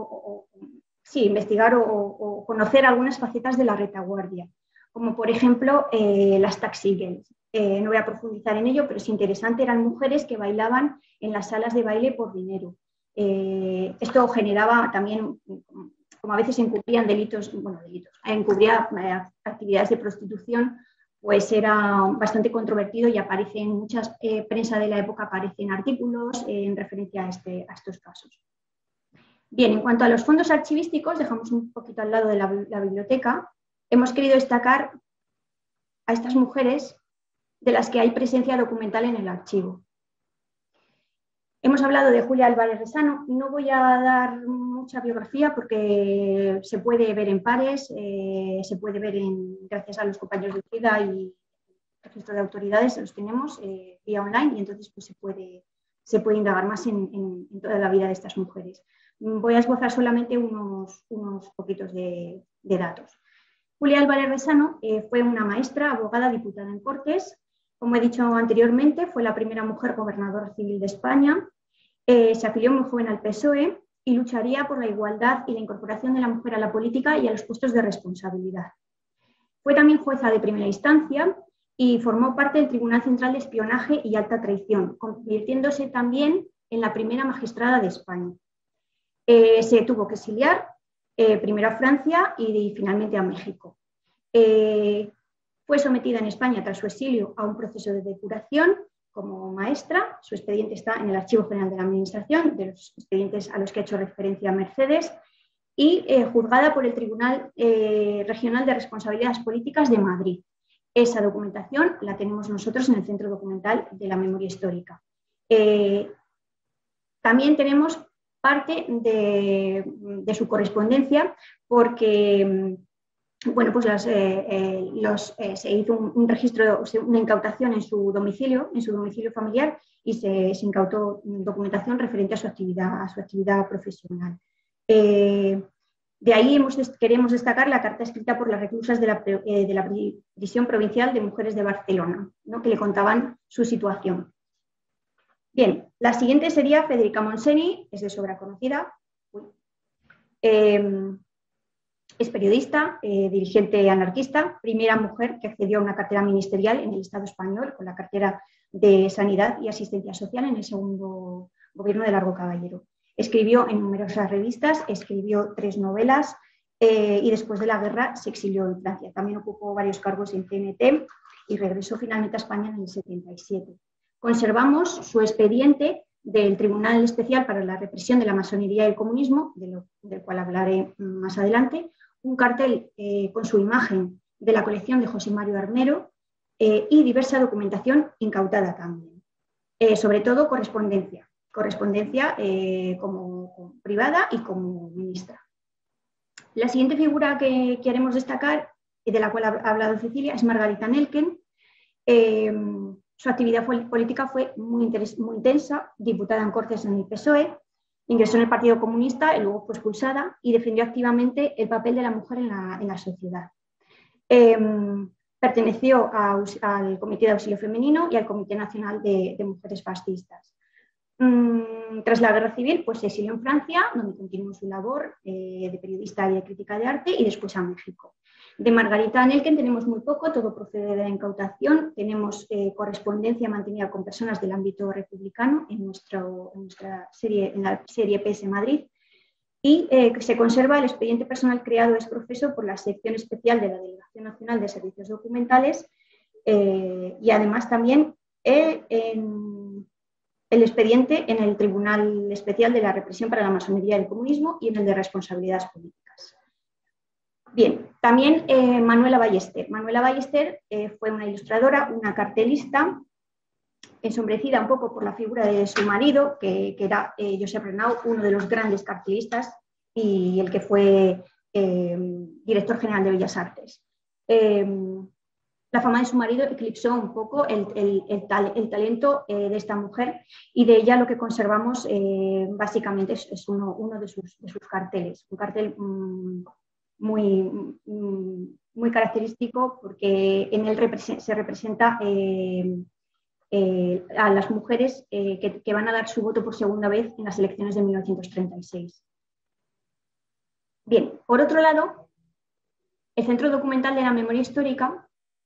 investigar o conocer algunas facetas de la retaguardia, como por ejemplo las taxi girls. No voy a profundizar en ello, pero es interesante, eran mujeres que bailaban en las salas de baile por dinero. Esto generaba también, como a veces encubrían encubría actividades de prostitución, pues era bastante controvertido y aparece en muchas prensa de la época, aparecen artículos en referencia a estos casos. Bien, en cuanto a los fondos archivísticos, dejamos un poquito al lado de la biblioteca, hemos querido destacar a estas mujeres de las que hay presencia documental en el archivo. Hemos hablado de Julia Álvarez Resano, no voy a dar mucha biografía porque se puede ver en pares, se puede ver gracias a los compañeros de CIDA y el registro de autoridades, los tenemos vía online, y entonces pues, se puede indagar más en toda la vida de estas mujeres. Voy a esbozar solamente unos poquitos de datos. Julia Álvarez Resano fue una maestra, abogada, diputada en Cortes. Como he dicho anteriormente, fue la primera mujer gobernadora civil de España. Se afilió muy joven al PSOE y lucharía por la igualdad y la incorporación de la mujer a la política y a los puestos de responsabilidad. Fue también jueza de primera instancia y formó parte del Tribunal Central de Espionaje y Alta Traición, convirtiéndose también en la primera magistrada de España. Se tuvo que exiliar primero a Francia y finalmente a México. Fue sometida en España tras su exilio a un proceso de depuración como maestra. Su expediente está en el Archivo General de la Administración, de los expedientes a los que ha hecho referencia Mercedes, y juzgada por el Tribunal Regional de Responsabilidades Políticas de Madrid. Esa documentación la tenemos nosotros en el Centro Documental de la Memoria Histórica. También tenemos parte de su correspondencia porque bueno, pues se hizo un registro, una incautación en su domicilio familiar, y se incautó documentación referente a su actividad profesional. De ahí queremos destacar la carta escrita por las reclusas de la Prisión Provincial de Mujeres de Barcelona, ¿no?, que le contaban su situación. Bien, la siguiente sería Federica Monseni, es de sobra conocida. Es periodista, dirigente anarquista, primera mujer que accedió a una cartera ministerial en el Estado español con la cartera de Sanidad y Asistencia Social en el segundo gobierno de Largo Caballero. Escribió en numerosas revistas, escribió 3 novelas y después de la guerra se exilió en Francia. También ocupó varios cargos en CNT y regresó finalmente a España en el 77. Conservamos su expediente del Tribunal Especial para la Represión de la Masonería y el Comunismo, del cual hablaré más adelante, un cartel con su imagen de la colección de José Mario Armero y diversa documentación incautada también. Sobre todo correspondencia como privada y como ministra. La siguiente figura que queremos destacar, y de la cual ha hablado Cecilia, es Margarita Nelken. Su actividad política fue muy intensa, diputada en Cortes en el PSOE, ingresó en el Partido Comunista y luego fue expulsada, y defendió activamente el papel de la mujer en la sociedad. Perteneció al Comité de Auxilio Femenino y al Comité Nacional de Mujeres Fascistas. Tras la Guerra Civil, pues se exilió en Francia, donde continuó su labor de periodista y de crítica de arte, y después a México. De Margarita Nelken tenemos muy poco, todo procede de la incautación. Tenemos correspondencia mantenida con personas del ámbito republicano en la serie PS Madrid, y se conserva el expediente personal creado ex profeso por la sección especial de la Delegación Nacional de Servicios Documentales, y además también el expediente en el Tribunal Especial de la Represión para la Masonería y el Comunismo y en el de Responsabilidades Políticas. Bien, también Manuela Ballester. Manuela Ballester fue una ilustradora, una cartelista, ensombrecida un poco por la figura de su marido, que era Josep Renau, uno de los grandes cartelistas y el que fue director general de Bellas Artes. La fama de su marido eclipsó un poco el talento de esta mujer, y de ella lo que conservamos básicamente es uno de sus carteles, un cartel muy característico, porque en él se representa a las mujeres que van a dar su voto por segunda vez en las elecciones de 1936. Bien, por otro lado, el Centro Documental de la Memoria Histórica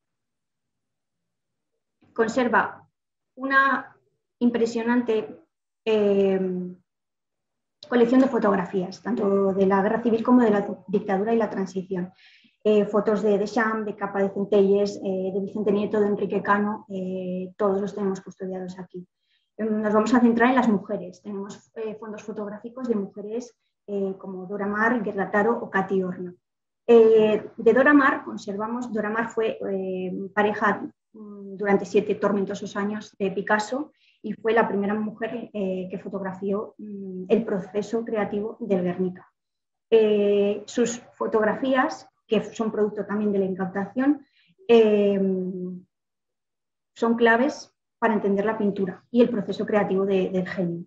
conserva una impresionante colección de fotografías, tanto de la Guerra Civil como de la dictadura y la transición. Fotos de Deschamps, de Capa de Centelles, de Vicente Nieto, de Enrique Cano, todos los tenemos custodiados aquí. Nos vamos a centrar en las mujeres. Tenemos fondos fotográficos de mujeres como Dora Maar, Gerda Taro o Katy Horna. De Dora Maar conservamos, Dora Maar fue pareja durante 7 tormentosos años de Picasso, y fue la primera mujer que fotografió el proceso creativo del Guernica. Sus fotografías, que son producto también de la incautación, son claves para entender la pintura y el proceso creativo del genio.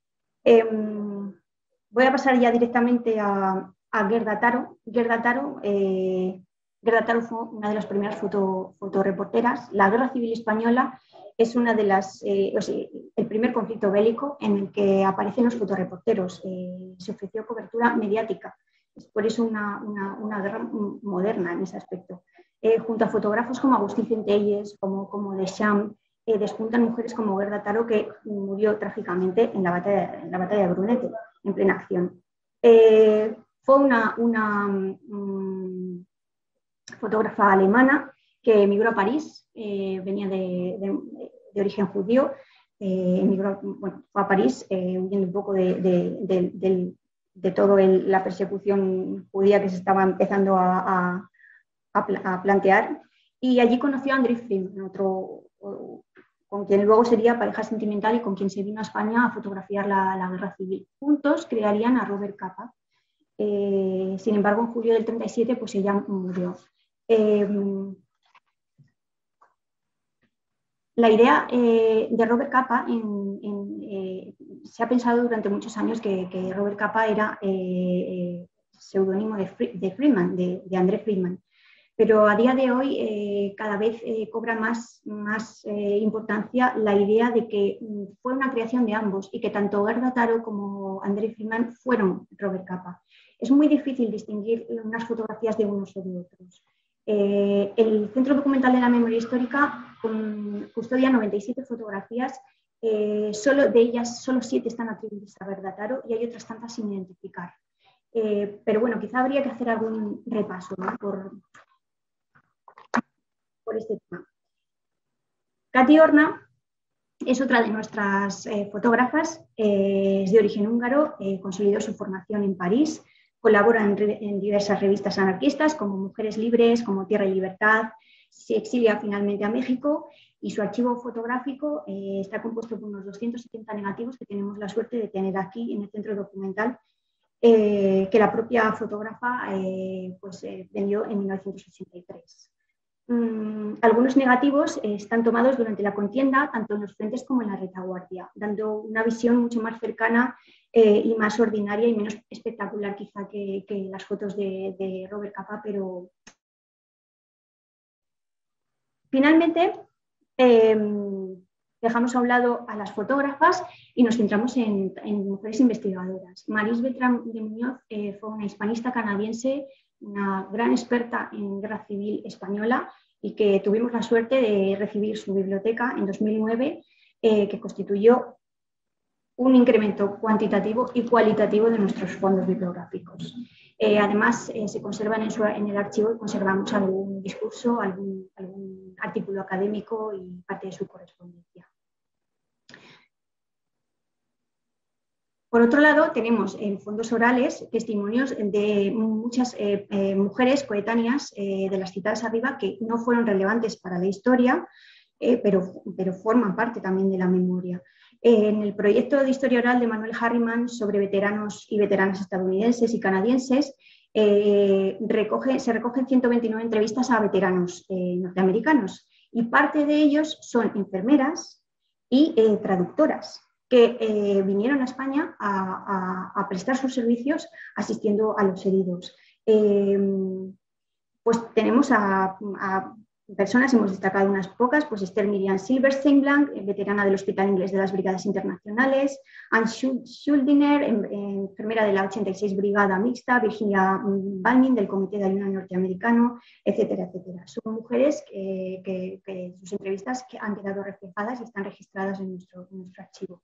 Voy a pasar ya directamente a Gerda Taro. Gerda Taro fue una de las primeras fotoreporteras. La Guerra Civil Española es una de las, el primer conflicto bélico en el que aparecen los fotoreporteros. Se ofreció cobertura mediática. Es por eso una guerra moderna en ese aspecto. Junto a fotógrafos como Agustín Centelles, como Deschamps, despuntan mujeres como Gerda Taro, que murió trágicamente en la batalla de Brunete, en plena acción. Fue una fotógrafa alemana que emigró a París, venía de origen judío, emigró, bueno, fue a París huyendo un poco de toda la persecución judía que se estaba empezando a plantear, y allí conoció a André Friedman, con quien luego sería pareja sentimental y con quien se vino a España a fotografiar la guerra civil. Juntos crearían a Robert Capa. Sin embargo, en julio del 37 pues ella murió. La idea de Robert Capa, se ha pensado durante muchos años que Robert Capa era seudónimo de Friedman, de André Friedman. Pero a día de hoy cada vez cobra más importancia la idea de que fue una creación de ambos y que tanto Gerda Taro como André Friedman fueron Robert Capa. Es muy difícil distinguir unas fotografías de unos o de otros. El Centro Documental de la Memoria Histórica custodia 97 fotografías, de ellas solo 7 están atribuidas a Gerda Taro y hay otras tantas sin identificar. Pero bueno, quizá habría que hacer algún repaso, ¿no? por este tema. Katy Horna es otra de nuestras fotógrafas, es de origen húngaro, consolidó su formación en París, colabora en diversas revistas anarquistas como Mujeres Libres, como Tierra y Libertad, se exilia finalmente a México y su archivo fotográfico está compuesto por unos 270 negativos que tenemos la suerte de tener aquí en el Centro Documental, que la propia fotógrafa vendió en 1983. Algunos negativos están tomados durante la contienda, tanto en los frentes como en la retaguardia, dando una visión mucho más cercana y más ordinaria y menos espectacular quizá que las fotos de Robert Capa, pero finalmente dejamos a un lado a las fotógrafas y nos centramos en mujeres investigadoras. Maris Beltrán de Muñoz fue una hispanista canadiense, una gran experta en guerra civil española y que tuvimos la suerte de recibir su biblioteca en 2009, que constituyó un incremento cuantitativo y cualitativo de nuestros fondos bibliográficos. Además, se conservan en el archivo y conservamos algún discurso, algún artículo académico y parte de su correspondencia. Por otro lado, tenemos en fondos orales testimonios de muchas mujeres coetáneas de las citadas arriba que no fueron relevantes para la historia, pero forman parte también de la memoria. En el proyecto de historia oral de Manuel Harriman sobre veteranos y veteranas estadounidenses y canadienses, se recogen 129 entrevistas a veteranos norteamericanos y parte de ellos son enfermeras y traductoras que vinieron a España a prestar sus servicios asistiendo a los heridos. Pues tenemos a personas, hemos destacado unas pocas, pues Esther Miriam Silberstein-Blanc, veterana del Hospital Inglés de las Brigadas Internacionales, Anne Schuldiner, enfermera de la 86 Brigada Mixta, Virginia Balmin del Comité de Ayuno Norteamericano, etcétera, etcétera. Son mujeres que sus entrevistas han quedado reflejadas y están registradas en nuestro archivo.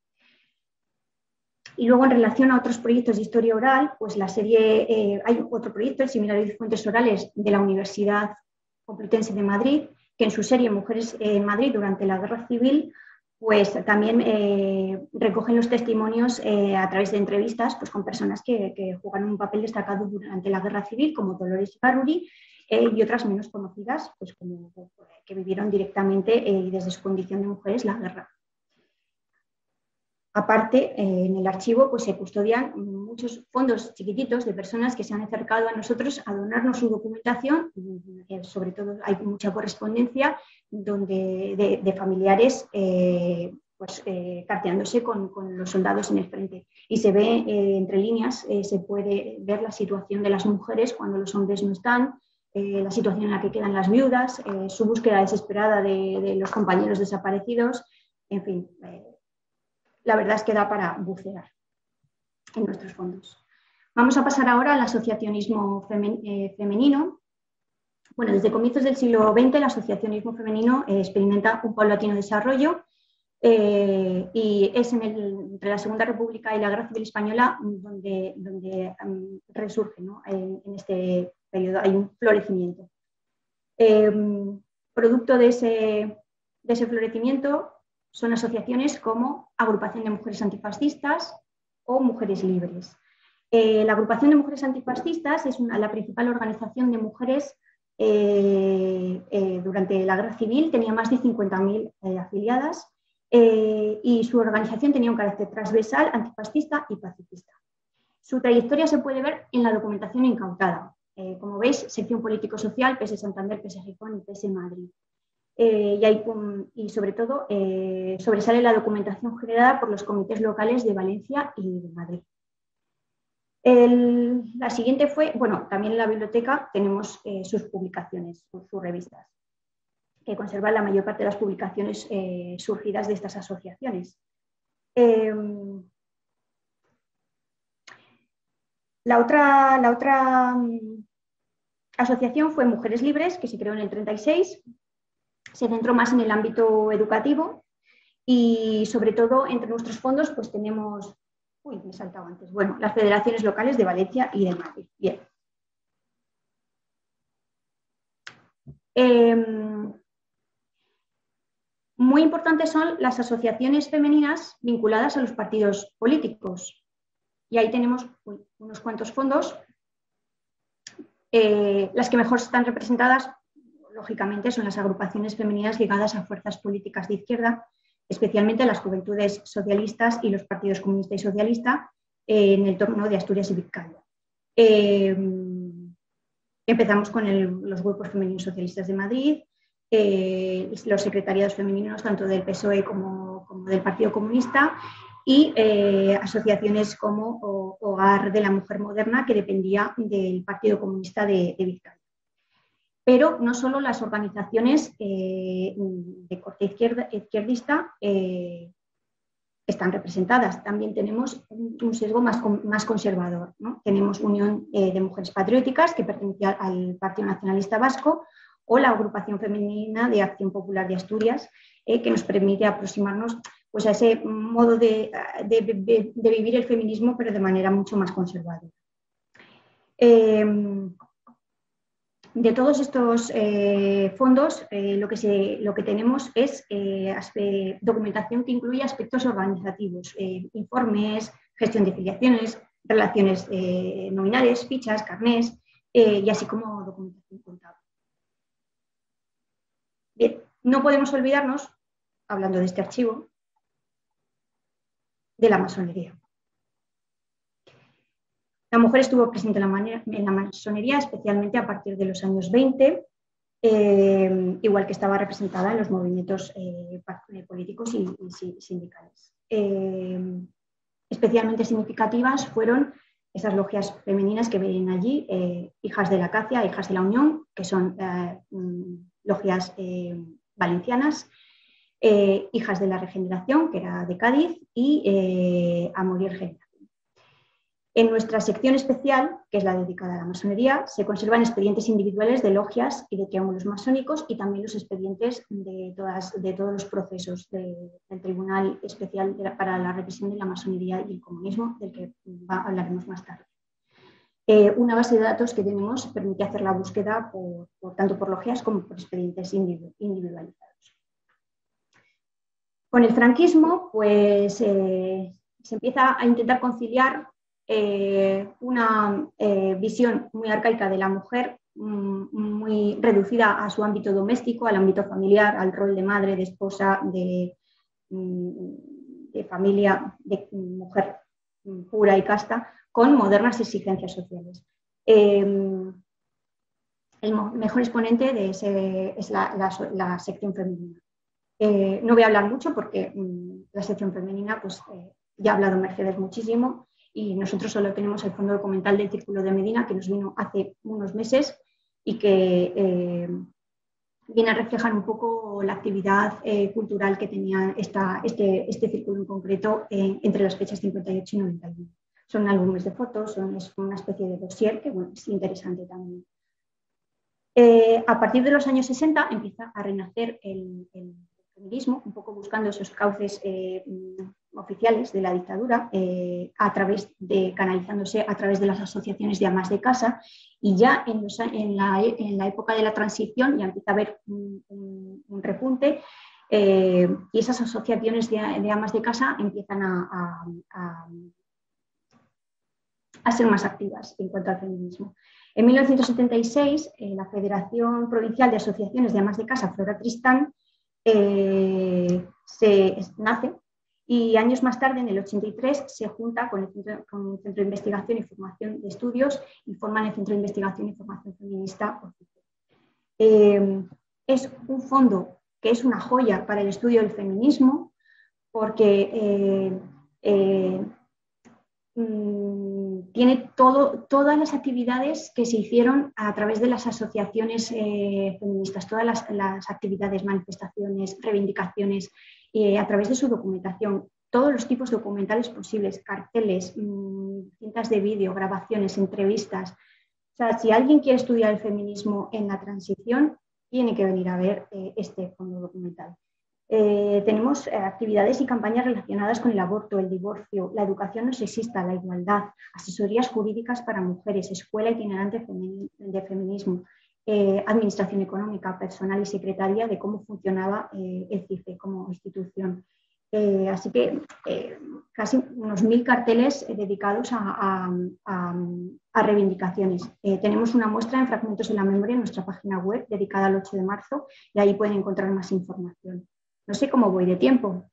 Y luego, en relación a otros proyectos de historia oral, pues la serie, hay otro proyecto, el Seminario de Fuentes Orales de la Universidad Complutense de Madrid, que en su serie Mujeres en Madrid durante la Guerra Civil, pues también recogen los testimonios a través de entrevistas pues, con personas que jugaron un papel destacado durante la Guerra Civil, como Dolores Ibarruri, y otras menos conocidas, pues como que vivieron directamente y desde su condición de mujeres la guerra. Aparte, en el archivo pues, se custodian muchos fondos chiquititos de personas que se han acercado a nosotros a donarnos su documentación. Sobre todo hay mucha correspondencia de familiares carteándose con los soldados en el frente. Y se ve entre líneas, se puede ver la situación de las mujeres cuando los hombres no están, la situación en la que quedan las viudas, su búsqueda desesperada de los compañeros desaparecidos, en fin. La verdad es que da para bucear en nuestros fondos. Vamos a pasar ahora al asociacionismo femenino. Bueno, desde comienzos del siglo XX el asociacionismo femenino experimenta un paulatino desarrollo y es entre la Segunda República y la Guerra Civil Española donde resurge, ¿no? En este periodo hay un florecimiento. Producto de ese florecimiento son asociaciones como Agrupación de Mujeres Antifascistas o Mujeres Libres. La Agrupación de Mujeres Antifascistas es la principal organización de mujeres durante la Guerra Civil, tenía más de 50.000 afiliadas y su organización tenía un carácter transversal, antifascista y pacifista. Su trayectoria se puede ver en la documentación incautada. Como veis, sección político-social, PS Santander, PS Gijón y PS Madrid. Y sobre todo sobresale la documentación generada por los comités locales de Valencia y de Madrid. La siguiente fue, bueno, también en la biblioteca tenemos sus publicaciones, sus revistas, que conservan la mayor parte de las publicaciones surgidas de estas asociaciones. La otra asociación fue Mujeres Libres, que se creó en el 36, se centró más en el ámbito educativo y sobre todo entre nuestros fondos pues tenemos, me he saltado antes, bueno, las federaciones locales de Valencia y de Madrid. Bien. Muy importantes son las asociaciones femeninas vinculadas a los partidos políticos. Y ahí tenemos unos cuantos fondos. Las que mejor están representadas, lógicamente, son las agrupaciones femeninas ligadas a fuerzas políticas de izquierda, especialmente las juventudes socialistas y los partidos comunista y socialista en el entorno de Asturias y Vizcaya. Empezamos con los grupos femeninos socialistas de Madrid, los secretariados femeninos tanto del PSOE como del Partido Comunista y asociaciones como Hogar de la Mujer Moderna, que dependía del Partido Comunista de Vizcaya. Pero no solo las organizaciones de corte izquierdista están representadas, también tenemos un sesgo más conservador, ¿no? Tenemos Unión de Mujeres Patrióticas, que pertenecía al Partido Nacionalista Vasco, o la Agrupación Femenina de Acción Popular de Asturias, que nos permite aproximarnos pues, a ese modo de vivir el feminismo, pero de manera mucho más conservadora. De todos estos fondos, lo que tenemos es documentación que incluye aspectos organizativos, informes, gestión de filiaciones, relaciones nominales, fichas, carnés, y así como documentación contable. Bien, no podemos olvidarnos, hablando de este archivo, de la masonería. La mujer estuvo presente en la masonería, especialmente a partir de los años 20, igual que estaba representada en los movimientos políticos y sindicales. Especialmente significativas fueron esas logias femeninas que ven allí, Hijas de la Acacia, Hijas de la Unión, que son logias valencianas, Hijas de la Regeneración, que era de Cádiz, y Amor y Regeneración. En nuestra sección especial, que es la dedicada a la masonería, se conservan expedientes individuales de logias y de triángulos masónicos y también los expedientes de todos los procesos del Tribunal Especial para la Represión de la Masonería y el Comunismo, del que hablaremos más tarde. Una base de datos que tenemos permite hacer la búsqueda tanto por logias como por expedientes individualizados. Con el franquismo, pues se empieza a intentar conciliar una visión muy arcaica de la mujer, muy reducida a su ámbito doméstico, al ámbito familiar, al rol de madre, de esposa, de familia, de mujer pura y casta, con modernas exigencias sociales. El mejor exponente de ese es la sección femenina. No voy a hablar mucho porque la sección femenina, pues ya ha hablado Mercedes muchísimo, y nosotros solo tenemos el fondo documental del Círculo de Medina, que nos vino hace unos meses y que viene a reflejar un poco la actividad cultural que tenía este círculo en concreto entre las fechas 58 y 91. Son álbumes de fotos, es una especie de dossier que bueno, es interesante también. A partir de los años 60 empieza a renacer el feminismo, un poco buscando esos cauces oficiales de la dictadura, canalizándose a través de las asociaciones de amas de casa, y ya en la época de la transición ya empieza a haber un repunte, y esas asociaciones de amas de casa empiezan a ser más activas en cuanto al feminismo. En 1976, la Federación Provincial de Asociaciones de Amas de Casa, Flora Tristán, nace, y años más tarde, en el 83, se junta con el Centro de Investigación y Formación de Estudios y forman el Centro de Investigación y Formación Feminista. Es un fondo que es una joya para el estudio del feminismo, porque tiene todas las actividades que se hicieron a través de las asociaciones feministas, todas las actividades, manifestaciones, reivindicaciones, a través de su documentación, todos los tipos documentales posibles, carteles, cintas de vídeo, grabaciones, entrevistas. O sea, si alguien quiere estudiar el feminismo en la transición, tiene que venir a ver este fondo documental. Tenemos actividades y campañas relacionadas con el aborto, el divorcio, la educación no sexista, la igualdad, asesorías jurídicas para mujeres, escuela itinerante de feminismo, administración económica, personal y secretaría de cómo funcionaba el CIFE como institución. Así que casi unos 1000 carteles dedicados a reivindicaciones. Tenemos una muestra en Fragmentos de la Memoria en nuestra página web dedicada al 8 de marzo y ahí pueden encontrar más información. No sé cómo voy de tiempo.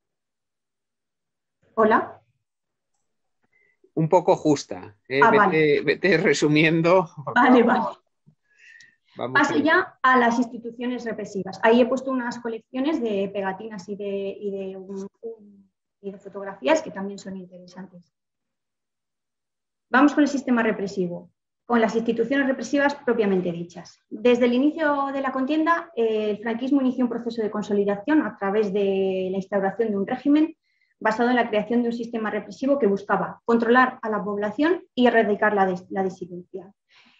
¿Hola? Un poco justa. Vale. Vete resumiendo. Vale. Vamos Paso ya a las instituciones represivas. Ahí he puesto unas colecciones de pegatinas y de fotografías que también son interesantes. Vamos con el sistema represivo, con las instituciones represivas propiamente dichas. Desde el inicio de la contienda, el franquismo inició un proceso de consolidación a través de la instauración de un régimen basado en la creación de un sistema represivo que buscaba controlar a la población y erradicar la disidencia.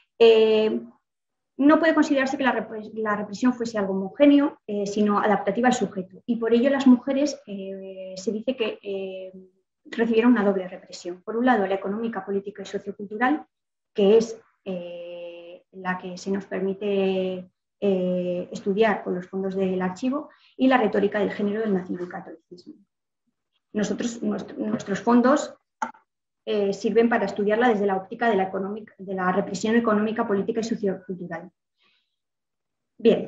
No puede considerarse que la represión fuese algo homogéneo, sino adaptativa al sujeto. Y por ello las mujeres se dice que recibieron una doble represión. Por un lado, la económica, política y sociocultural, que es la que se nos permite estudiar con los fondos del archivo, y la retórica del género del nacionalcatolicismo. Nuestros fondos sirven para estudiarla desde la óptica de la represión económica, política y sociocultural. Bien.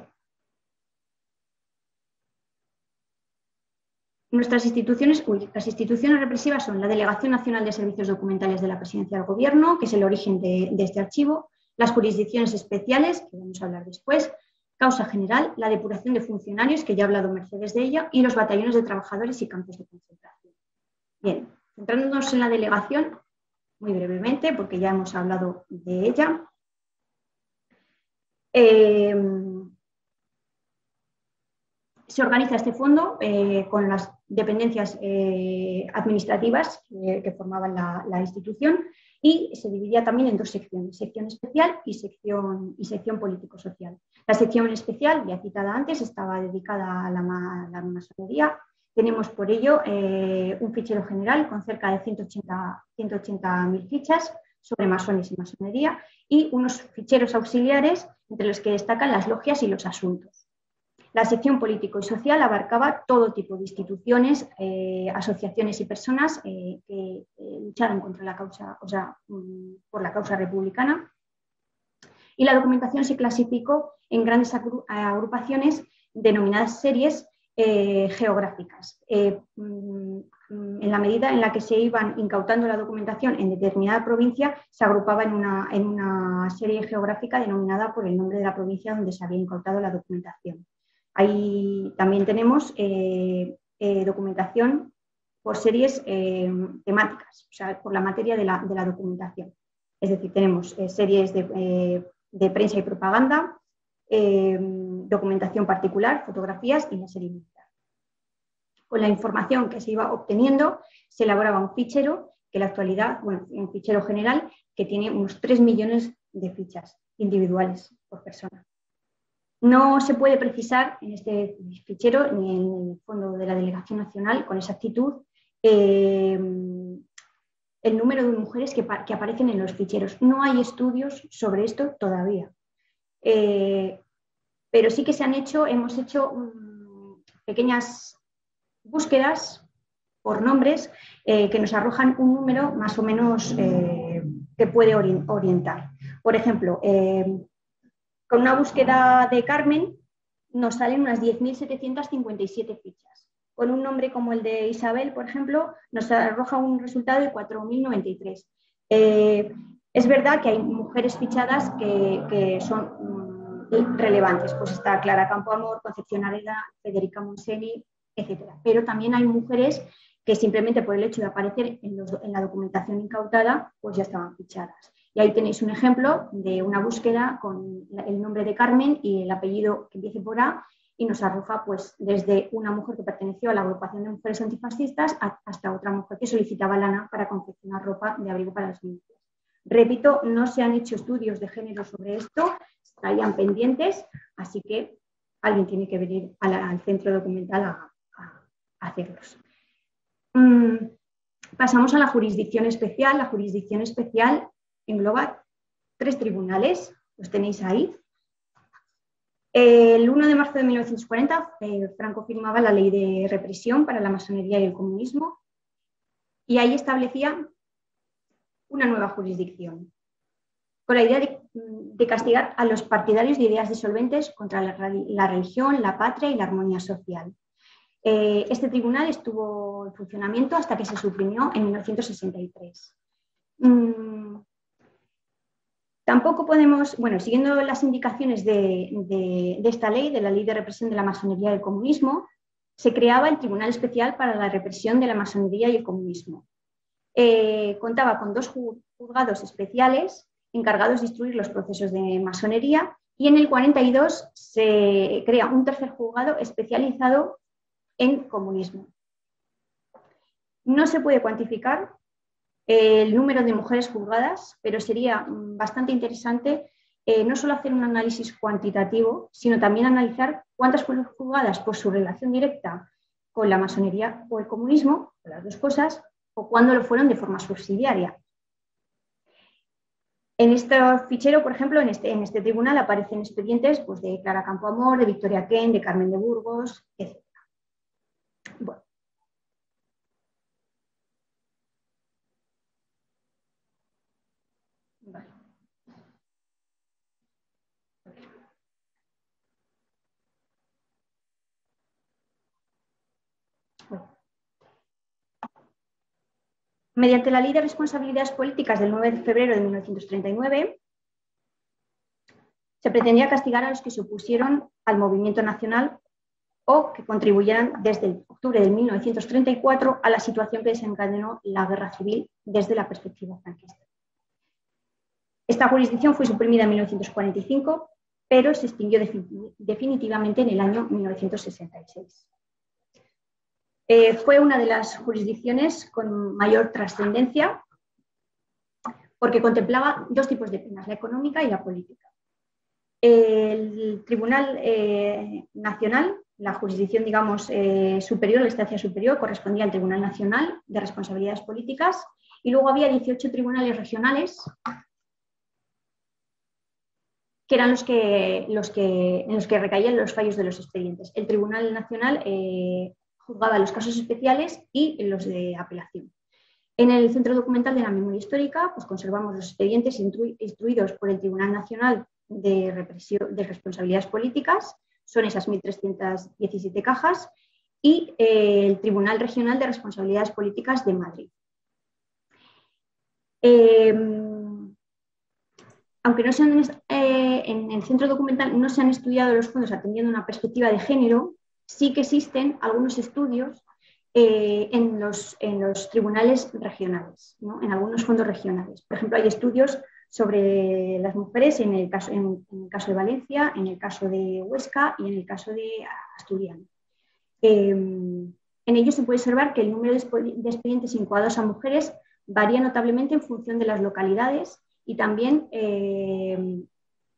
Las instituciones represivas son la Delegación Nacional de Servicios Documentales de la Presidencia del Gobierno, que es el origen de este archivo, las jurisdicciones especiales, que vamos a hablar después, causa general, la depuración de funcionarios, que ya ha hablado Mercedes de ella, y los batallones de trabajadores y campos de concentración. Bien. Centrándonos en la delegación, muy brevemente, porque ya hemos hablado de ella. Se organiza este fondo con las dependencias administrativas que formaban la institución, y se dividía también en dos secciones, sección especial y sección político-social. La sección especial, ya citada antes, estaba dedicada a la masonería. Tenemos por ello un fichero general con cerca de 180.000 fichas sobre masones y masonería, y unos ficheros auxiliares entre los que destacan las logias y los asuntos. La sección político y social abarcaba todo tipo de instituciones, asociaciones y personas que lucharon contra la causa, por la causa republicana. Y la documentación se clasificó en grandes agrupaciones denominadas series geográficas. En la medida en la que se iban incautando la documentación en determinada provincia, se agrupaba en una serie geográfica denominada por el nombre de la provincia donde se había incautado la documentación. Ahí también tenemos documentación por series temáticas, o sea, por la materia de la documentación. Es decir, tenemos series de prensa y propaganda, documentación particular, fotografías y la serie militar. Con la información que se iba obteniendo, se elaboraba un fichero que en la actualidad, un fichero general que tiene unos 3 millones de fichas. individuales por persona. No se puede precisar en este fichero ni en el fondo de la Delegación Nacional con exactitud el número de mujeres que aparecen en los ficheros. No hay estudios sobre esto todavía. Pero sí que hemos hecho pequeñas búsquedas por nombres que nos arrojan un número más o menos que puede orientar. Por ejemplo, con una búsqueda de Carmen nos salen unas 10.757 fichas. Con un nombre como el de Isabel, por ejemplo, nos arroja un resultado de 4.093. Es verdad que hay mujeres fichadas que son relevantes, pues está Clara Campoamor, Concepción Areda, Federica Monseni, etc. Pero también hay mujeres que simplemente por el hecho de aparecer en la documentación incautada, pues ya estaban fichadas. Y ahí tenéis un ejemplo de una búsqueda con el nombre de Carmen y el apellido que empiece por A, y nos arroja pues, desde una mujer que perteneció a la agrupación de mujeres antifascistas hasta otra mujer que solicitaba lana para confeccionar ropa de abrigo para las milicias. Repito, no se han hecho estudios de género sobre esto, estarían pendientes, así que alguien tiene que venir al centro documental a hacerlos. Pasamos a la jurisdicción especial. La jurisdicción especial engloba 3 tribunales, los tenéis ahí. El 1 de marzo de 1940, Franco firmaba la Ley de Represión para la Masonería y el Comunismo, y ahí establecía una nueva jurisdicción, con la idea de castigar a los partidarios de ideas disolventes contra la religión, la patria y la armonía social. Este tribunal estuvo en funcionamiento hasta que se suprimió en 1963. Tampoco podemos, bueno, siguiendo las indicaciones de esta ley, de la Ley de Represión de la Masonería y el Comunismo, se creaba el Tribunal Especial para la Represión de la Masonería y el Comunismo. Contaba con 2 juzgados especiales encargados de instruir los procesos de masonería, y en el 42 se crea un 3er juzgado especializado en comunismo. No se puede cuantificar el número de mujeres juzgadas, pero sería bastante interesante no solo hacer un análisis cuantitativo, sino también analizar cuántas fueron juzgadas por su relación directa con la masonería o el comunismo, o las 2 cosas, o cuándo lo fueron de forma subsidiaria. En este fichero, por ejemplo, en este tribunal aparecen expedientes pues, de Clara Campoamor, de Victoria Ken, de Carmen de Burgos, etc. Bueno. Vale. Mediante la Ley de Responsabilidades Políticas del 9 de febrero de 1939, se pretendía castigar a los que se opusieron al movimiento nacional o que contribuyeran desde el octubre de 1934 a la situación que desencadenó la guerra civil desde la perspectiva franquista. Esta jurisdicción fue suprimida en 1945, pero se extinguió definitivamente en el año 1966. Fue una de las jurisdicciones con mayor trascendencia porque contemplaba 2 tipos de penas, la económica y la política. El Tribunal Nacional, la jurisdicción, digamos, superior, la instancia superior, correspondía al Tribunal Nacional de Responsabilidades Políticas, y luego había 18 tribunales regionales que eran en los que recaían los fallos de los expedientes. El Tribunal Nacional juzgaba los casos especiales y los de apelación. En el Centro Documental de la Memoria Histórica pues, conservamos los expedientes instruidos por el Tribunal Nacional de Responsabilidades Políticas, son esas 1.317 cajas, y el Tribunal Regional de Responsabilidades Políticas de Madrid. Aunque no sean, en el centro documental no se han estudiado los fondos atendiendo una perspectiva de género, sí que existen algunos estudios en los tribunales regionales, ¿no? En algunos fondos regionales. Por ejemplo, hay estudios sobre las mujeres en el caso de Valencia, en el caso de Huesca y en el caso de Asturias. En ellos se puede observar que el número de expedientes incoados a mujeres varía notablemente en función de las localidades y también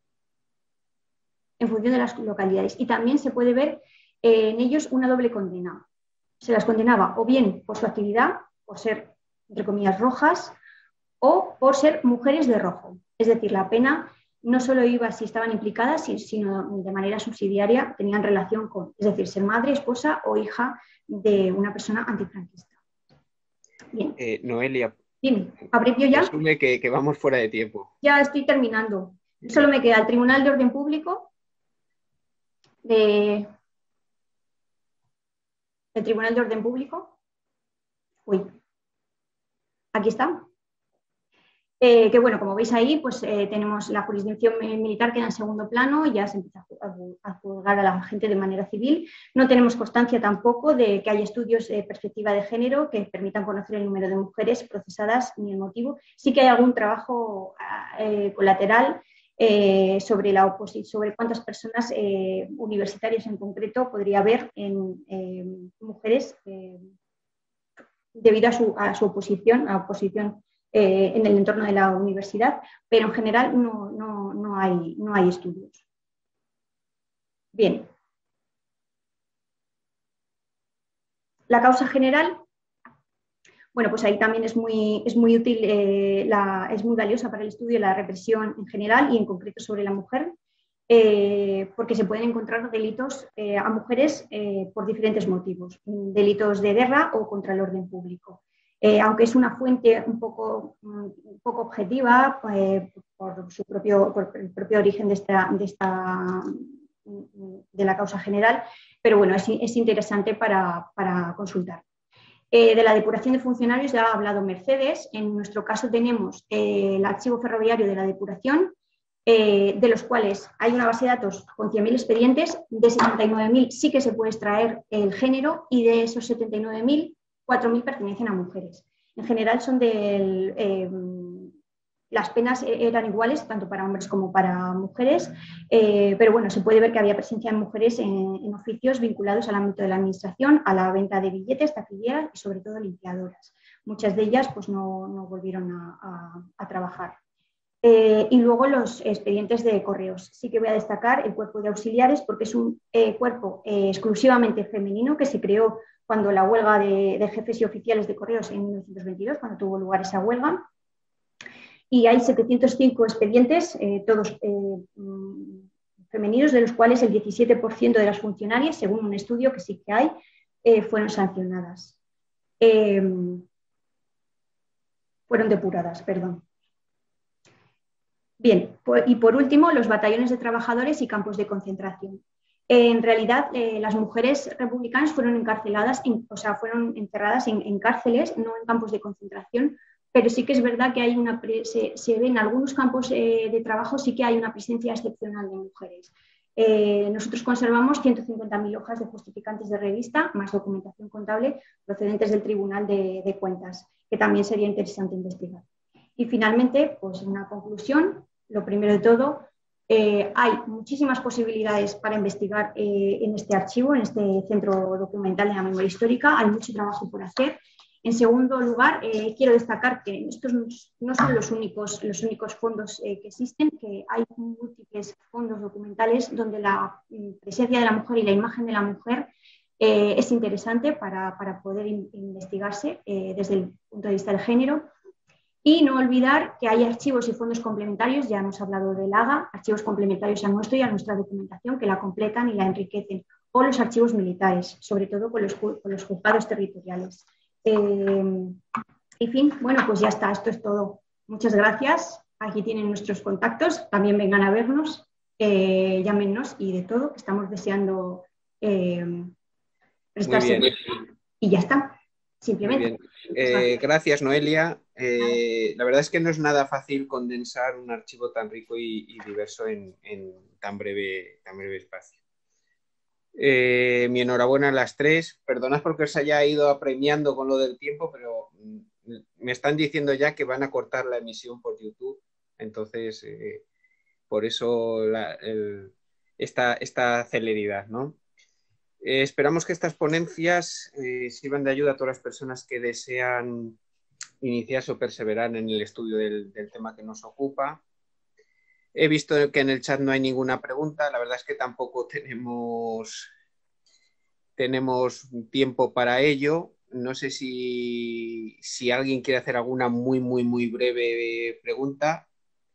en función de las localidades. Y también se puede ver en ellos una doble condena. Se las condenaba o bien por su actividad, por ser, entre comillas, rojas, o por ser mujeres de rojo. Es decir, la pena no solo iba si estaban implicadas, sino de manera subsidiaria tenían relación con, es decir, ser madre, esposa o hija de una persona antifranquista. Bien. Noelia, dime, ¿abrevio ya? Asume que vamos fuera de tiempo. Ya estoy terminando. Solo me queda el Tribunal de Orden Público, el Tribunal de Orden Público. Uy, aquí está. Que bueno, como veis ahí, pues tenemos la jurisdicción militar queda en segundo plano, ya se empieza a juzgar a la gente de manera civil. No tenemos constancia tampoco de que haya estudios de perspectiva de género que permitan conocer el número de mujeres procesadas ni el motivo. Sí que hay algún trabajo colateral sobre cuántas personas universitarias en concreto podría haber en mujeres debido a su oposición en el entorno de la universidad, pero en general no hay estudios. Bien. La causa general, bueno, pues ahí también es muy útil, es muy valiosa para el estudio de la represión en general y en concreto sobre la mujer, porque se pueden encontrar delitos a mujeres por diferentes motivos, delitos de guerra o contra el orden público. Aunque es una fuente un poco objetiva por el propio origen de la causa general, pero bueno, es interesante para consultar. De la depuración de funcionarios ya ha hablado Mercedes. En nuestro caso tenemos el archivo ferroviario de la depuración, de los cuales hay una base de datos con 100.000 expedientes, de 79.000 sí que se puede extraer el género y de esos 79.000, 4.000 pertenecen a mujeres. En general las penas eran iguales tanto para hombres como para mujeres, pero bueno, se puede ver que había presencia de mujeres en oficios vinculados al ámbito de la administración, a la venta de billetes, taquilleras y sobre todo limpiadoras. Muchas de ellas pues no volvieron a trabajar. Y luego los expedientes de correos. Sí que voy a destacar el cuerpo de auxiliares porque es un cuerpo exclusivamente femenino que se creó cuando la huelga de jefes y oficiales de correos en 1922, cuando tuvo lugar esa huelga. Y hay 705 expedientes, todos femeninos, de los cuales el 17% de las funcionarias, según un estudio que sí que hay, fueron sancionadas. Fueron depuradas, perdón. Bien, y por último, los batallones de trabajadores y campos de concentración. En realidad, las mujeres republicanas fueron encarceladas, fueron encerradas en cárceles, no en campos de concentración, pero sí que es verdad que se ve en algunos campos de trabajo, sí que hay una presencia excepcional de mujeres. Nosotros conservamos 150.000 hojas de justificantes de revista, más documentación contable procedentes del Tribunal de Cuentas, que también sería interesante investigar. Y finalmente, pues una conclusión, lo primero de todo, hay muchísimas posibilidades para investigar en este archivo, en este centro documental de la memoria histórica, hay mucho trabajo por hacer. En segundo lugar, quiero destacar que estos no son los únicos fondos que existen, que hay múltiples fondos documentales donde la presencia de la mujer y la imagen de la mujer es interesante para poder investigarse desde el punto de vista del género. Y no olvidar que hay archivos y fondos complementarios, ya hemos hablado del AGA, archivos complementarios a nuestro y a nuestra documentación que la completan y la enriquecen, o los archivos militares, sobre todo con los juzgados territoriales. En fin, bueno, pues ya está, esto es todo. Muchas gracias. Aquí tienen nuestros contactos, también vengan a vernos, llámenos y de todo, que estamos deseando prestarse. Y ya está. Simplemente. Gracias, Noelia. La verdad es que no es nada fácil condensar un archivo tan rico y diverso en tan breve espacio. Mi enhorabuena a las tres. Perdonad porque os haya ido apremiando con lo del tiempo, pero me están diciendo ya que van a cortar la emisión por YouTube. Entonces, por eso esta celeridad, ¿no? Esperamos que estas ponencias sirvan de ayuda a todas las personas que desean iniciarse o perseverar en el estudio del tema que nos ocupa. He visto que en el chat no hay ninguna pregunta. La verdad es que tampoco tenemos tiempo para ello. No sé si alguien quiere hacer alguna muy breve pregunta.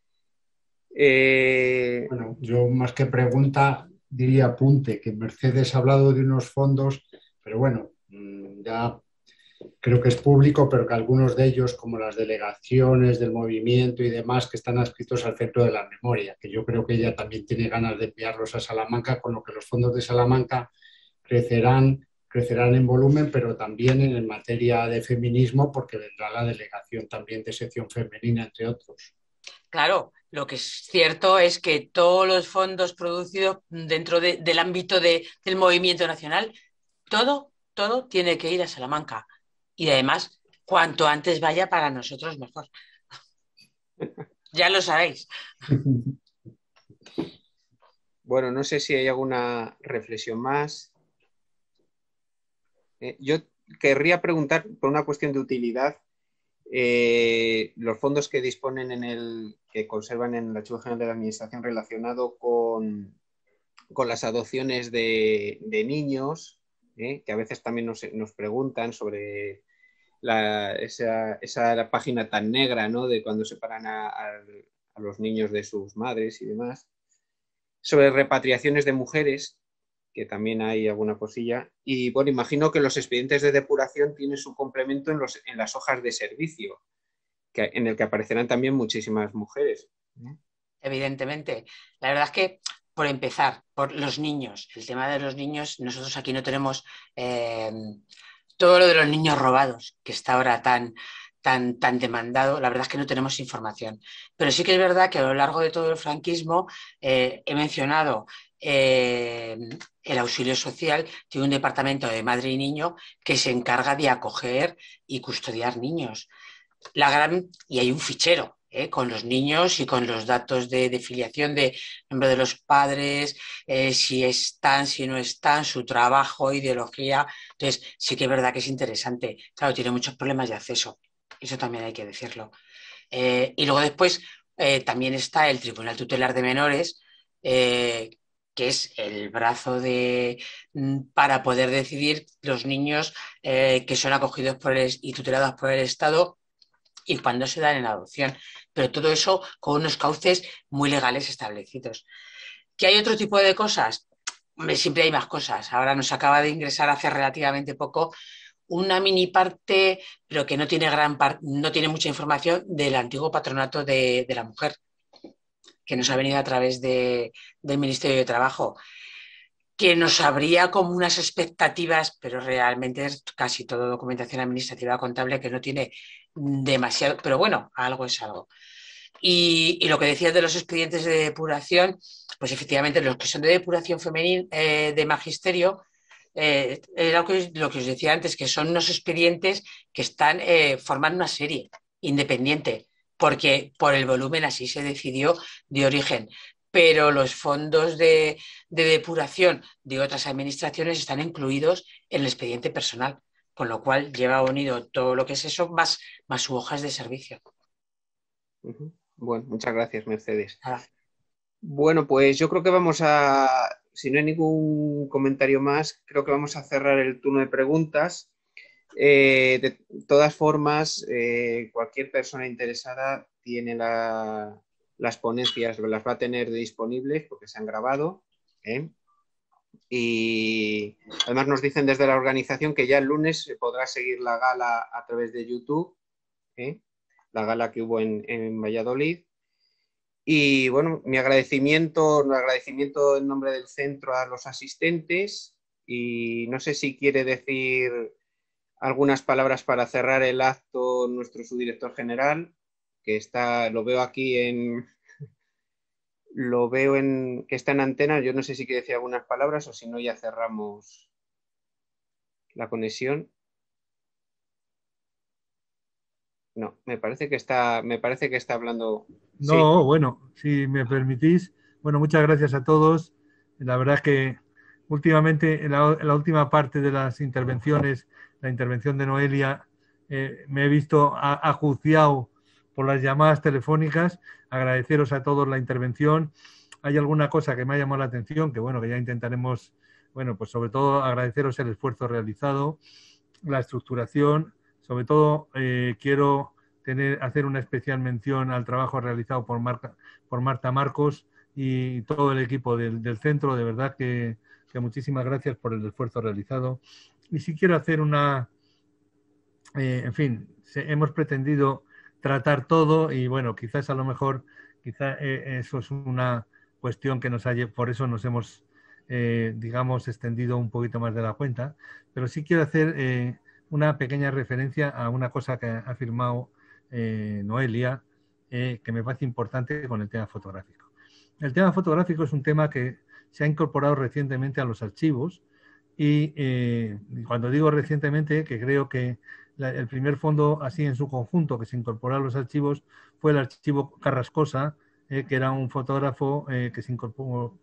Bueno, yo más que pregunta diría apunte, que Mercedes ha hablado de unos fondos, pero bueno, ya creo que es público, pero que algunos de ellos, como las delegaciones del movimiento y demás, que están adscritos al Centro de la Memoria, que yo creo que ella también tiene ganas de enviarlos a Salamanca, con lo que los fondos de Salamanca crecerán en volumen, pero también en materia de feminismo, porque vendrá la delegación también de sección femenina, entre otros. Claro, lo que es cierto es que todos los fondos producidos dentro del ámbito del movimiento nacional, todo tiene que ir a Salamanca. Y además, cuanto antes vaya para nosotros, mejor. Ya lo sabéis. Bueno, no sé si hay alguna reflexión más. Yo querría preguntar, por una cuestión de utilidad, los fondos que disponen que conservan en el Archivo General de la Administración relacionado con las adopciones de niños, que a veces también nos preguntan sobre esa página tan negra, ¿no?, de cuando separan a los niños de sus madres y demás, sobre repatriaciones de mujeres, que también hay alguna cosilla, y bueno, imagino que los expedientes de depuración tienen su complemento en las hojas de servicio, en el que aparecerán también muchísimas mujeres. Evidentemente. La verdad es que, por empezar, por los niños, el tema de los niños, nosotros aquí no tenemos todo lo de los niños robados, que está ahora tan demandado. La verdad es que no tenemos información. Pero sí que es verdad que a lo largo de todo el franquismo he mencionado el auxilio social, tiene un departamento de madre y niño que se encarga de acoger y custodiar niños. Y hay un fichero con los niños y con los datos de filiación, de nombre de los padres, si están, si no están, su trabajo, ideología. Entonces, sí que es verdad que es interesante. Claro, tiene muchos problemas de acceso. Eso también hay que decirlo. Y luego después también está el Tribunal Tutelar de Menores, que es el brazo para poder decidir los niños que son acogidos y tutelados por el Estado y cuando se dan en adopción. Pero todo eso con unos cauces muy legales establecidos. ¿Que hay otro tipo de cosas? Hombre, siempre hay más cosas. Ahora nos acaba de ingresar hace relativamente poco una mini parte, pero que no tiene no tiene mucha información, del antiguo patronato de la mujer, que nos ha venido a través del Ministerio de Trabajo, que nos habría como unas expectativas, pero realmente es casi todo documentación administrativa contable que no tiene demasiado, pero bueno, algo es algo. Y lo que decías de los expedientes de depuración, pues efectivamente los que son de depuración femenil de magisterio, era lo que os decía antes, que son unos expedientes que forman una serie independiente, porque por el volumen así se decidió de origen. Pero los fondos de depuración de otras administraciones están incluidos en el expediente personal, con lo cual lleva unido todo lo que es eso, más sus hojas de servicio. Bueno, muchas gracias, Mercedes. Ah. Bueno, pues yo creo que si no hay ningún comentario más, creo que vamos a cerrar el turno de preguntas. De todas formas, cualquier persona interesada tiene las ponencias, las va a tener disponibles porque se han grabado. Y además nos dicen desde la organización que ya el lunes se podrá seguir la gala a través de YouTube, la gala que hubo en Valladolid. Y bueno, mi agradecimiento en nombre del centro a los asistentes, y no sé si quiere decir algunas palabras para cerrar el acto nuestro subdirector general, que lo veo aquí que está en antena. Yo no sé si quiere decir algunas palabras o si no ya cerramos la conexión. No, me parece que está hablando. No, Sí. bueno, si me permitís, bueno, muchas gracias a todos. La verdad es que últimamente, en la última parte de las intervenciones, la intervención de Noelia, me he visto acuciado por las llamadas telefónicas, agradeceros a todos la intervención. Hay alguna cosa que me ha llamado la atención, que bueno, que ya intentaremos, bueno, pues sobre todo agradeceros el esfuerzo realizado, la estructuración, sobre todo quiero hacer una especial mención al trabajo realizado por Marta Marcos y todo el equipo del centro. De verdad que muchísimas gracias por el esfuerzo realizado. Y sí quiero hacer en fin, hemos pretendido tratar todo y bueno, quizás a lo mejor, eso es una cuestión que por eso nos hemos, digamos, extendido un poquito más de la cuenta, pero sí quiero hacer una pequeña referencia a una cosa que ha afirmado Noelia, que me parece importante con el tema fotográfico. El tema fotográfico es un tema que se ha incorporado recientemente a los archivos y cuando digo recientemente, que creo que el primer fondo así en su conjunto que se incorporó a los archivos fue el archivo Carrascosa, que era un fotógrafo que se incorporó,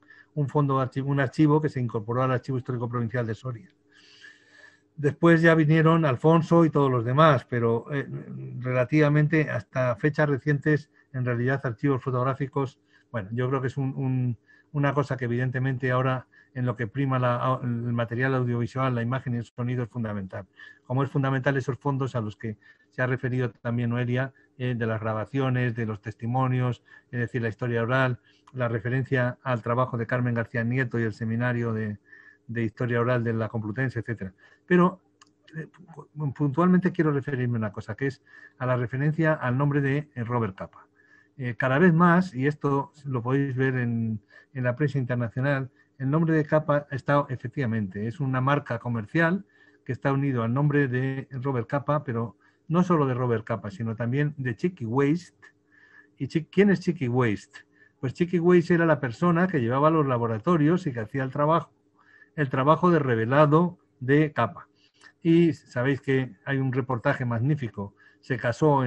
un archivo que se incorporó al Archivo Histórico Provincial de Soria. Después ya vinieron Alfonso y todos los demás, pero relativamente hasta fechas recientes, en realidad archivos fotográficos, bueno, yo creo que es una cosa que evidentemente ahora en lo que prima el material audiovisual, la imagen y el sonido es fundamental. Como es fundamental esos fondos a los que se ha referido también Noelia, de las grabaciones, de los testimonios, es decir, la historia oral, la referencia al trabajo de Carmen García Nieto y el seminario de historia oral de la Complutense, etcétera. Pero puntualmente quiero referirme a una cosa, que es a la referencia al nombre de Robert Capa. Cada vez más, y esto lo podéis ver en la prensa internacional, el nombre de Capa está efectivamente, es una marca comercial que está unido al nombre de Robert Capa, pero no solo de Robert Capa, sino también de Chicky Waste. ¿Y quién es Chicky Waste? Pues Chicky Waste era la persona que llevaba a los laboratorios y que hacía el trabajo de revelado de Capa. Y sabéis que hay un reportaje magnífico. Se casó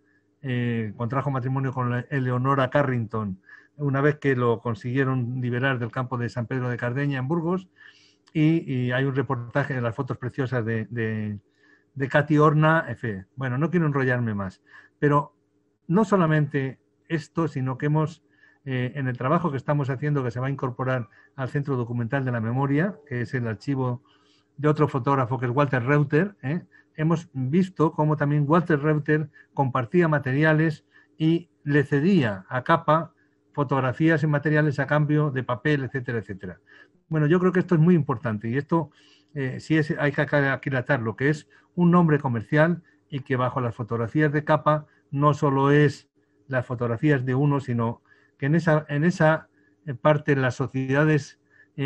contrajo matrimonio con Eleonora Carrington una vez que lo consiguieron liberar del campo de San Pedro de Cardeña en Burgos, y hay un reportaje de las fotos preciosas de Katy Horna. Bueno, no quiero enrollarme más, pero no solamente esto, sino que en el trabajo que estamos haciendo, que se va a incorporar al Centro Documental de la Memoria, que es el archivo de otro fotógrafo que es Walter Reuter, hemos visto cómo también Walter Reuter compartía materiales y le cedía a Capa fotografías y materiales a cambio de papel, etcétera, etcétera. Bueno, yo creo que esto es muy importante y esto hay que aquilatar que es un nombre comercial y que bajo las fotografías de Capa no solo es las fotografías de uno, sino que en esa parte las sociedades,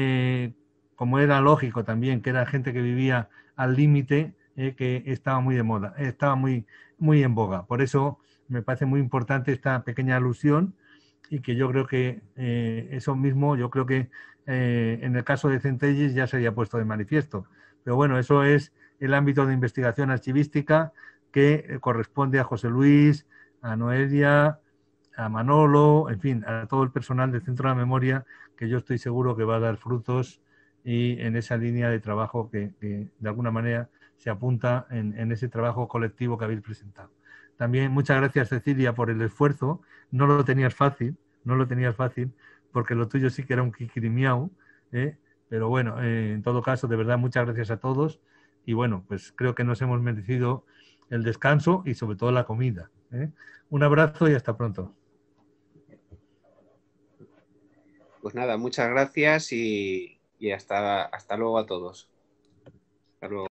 como era lógico también, que era gente que vivía al límite, que estaba muy de moda, estaba muy, muy en boga. Por eso me parece muy importante esta pequeña alusión y que yo creo que eso mismo, yo creo que en el caso de Centelles ya se había puesto de manifiesto. Pero bueno, eso es el ámbito de investigación archivística que corresponde a José Luis, a Noelia, a Manolo, en fin, a todo el personal del Centro de la Memoria, que yo estoy seguro que va a dar frutos y en esa línea de trabajo que de alguna manera se apunta en ese trabajo colectivo que habéis presentado. También muchas gracias, Cecilia, por el esfuerzo. No lo tenías fácil, porque lo tuyo sí que era un kikirimiau, pero bueno, en todo caso, de verdad, muchas gracias a todos y bueno, pues creo que nos hemos merecido el descanso y sobre todo la comida. Un abrazo y hasta pronto. Pues nada, muchas gracias y hasta luego a todos. Hasta luego.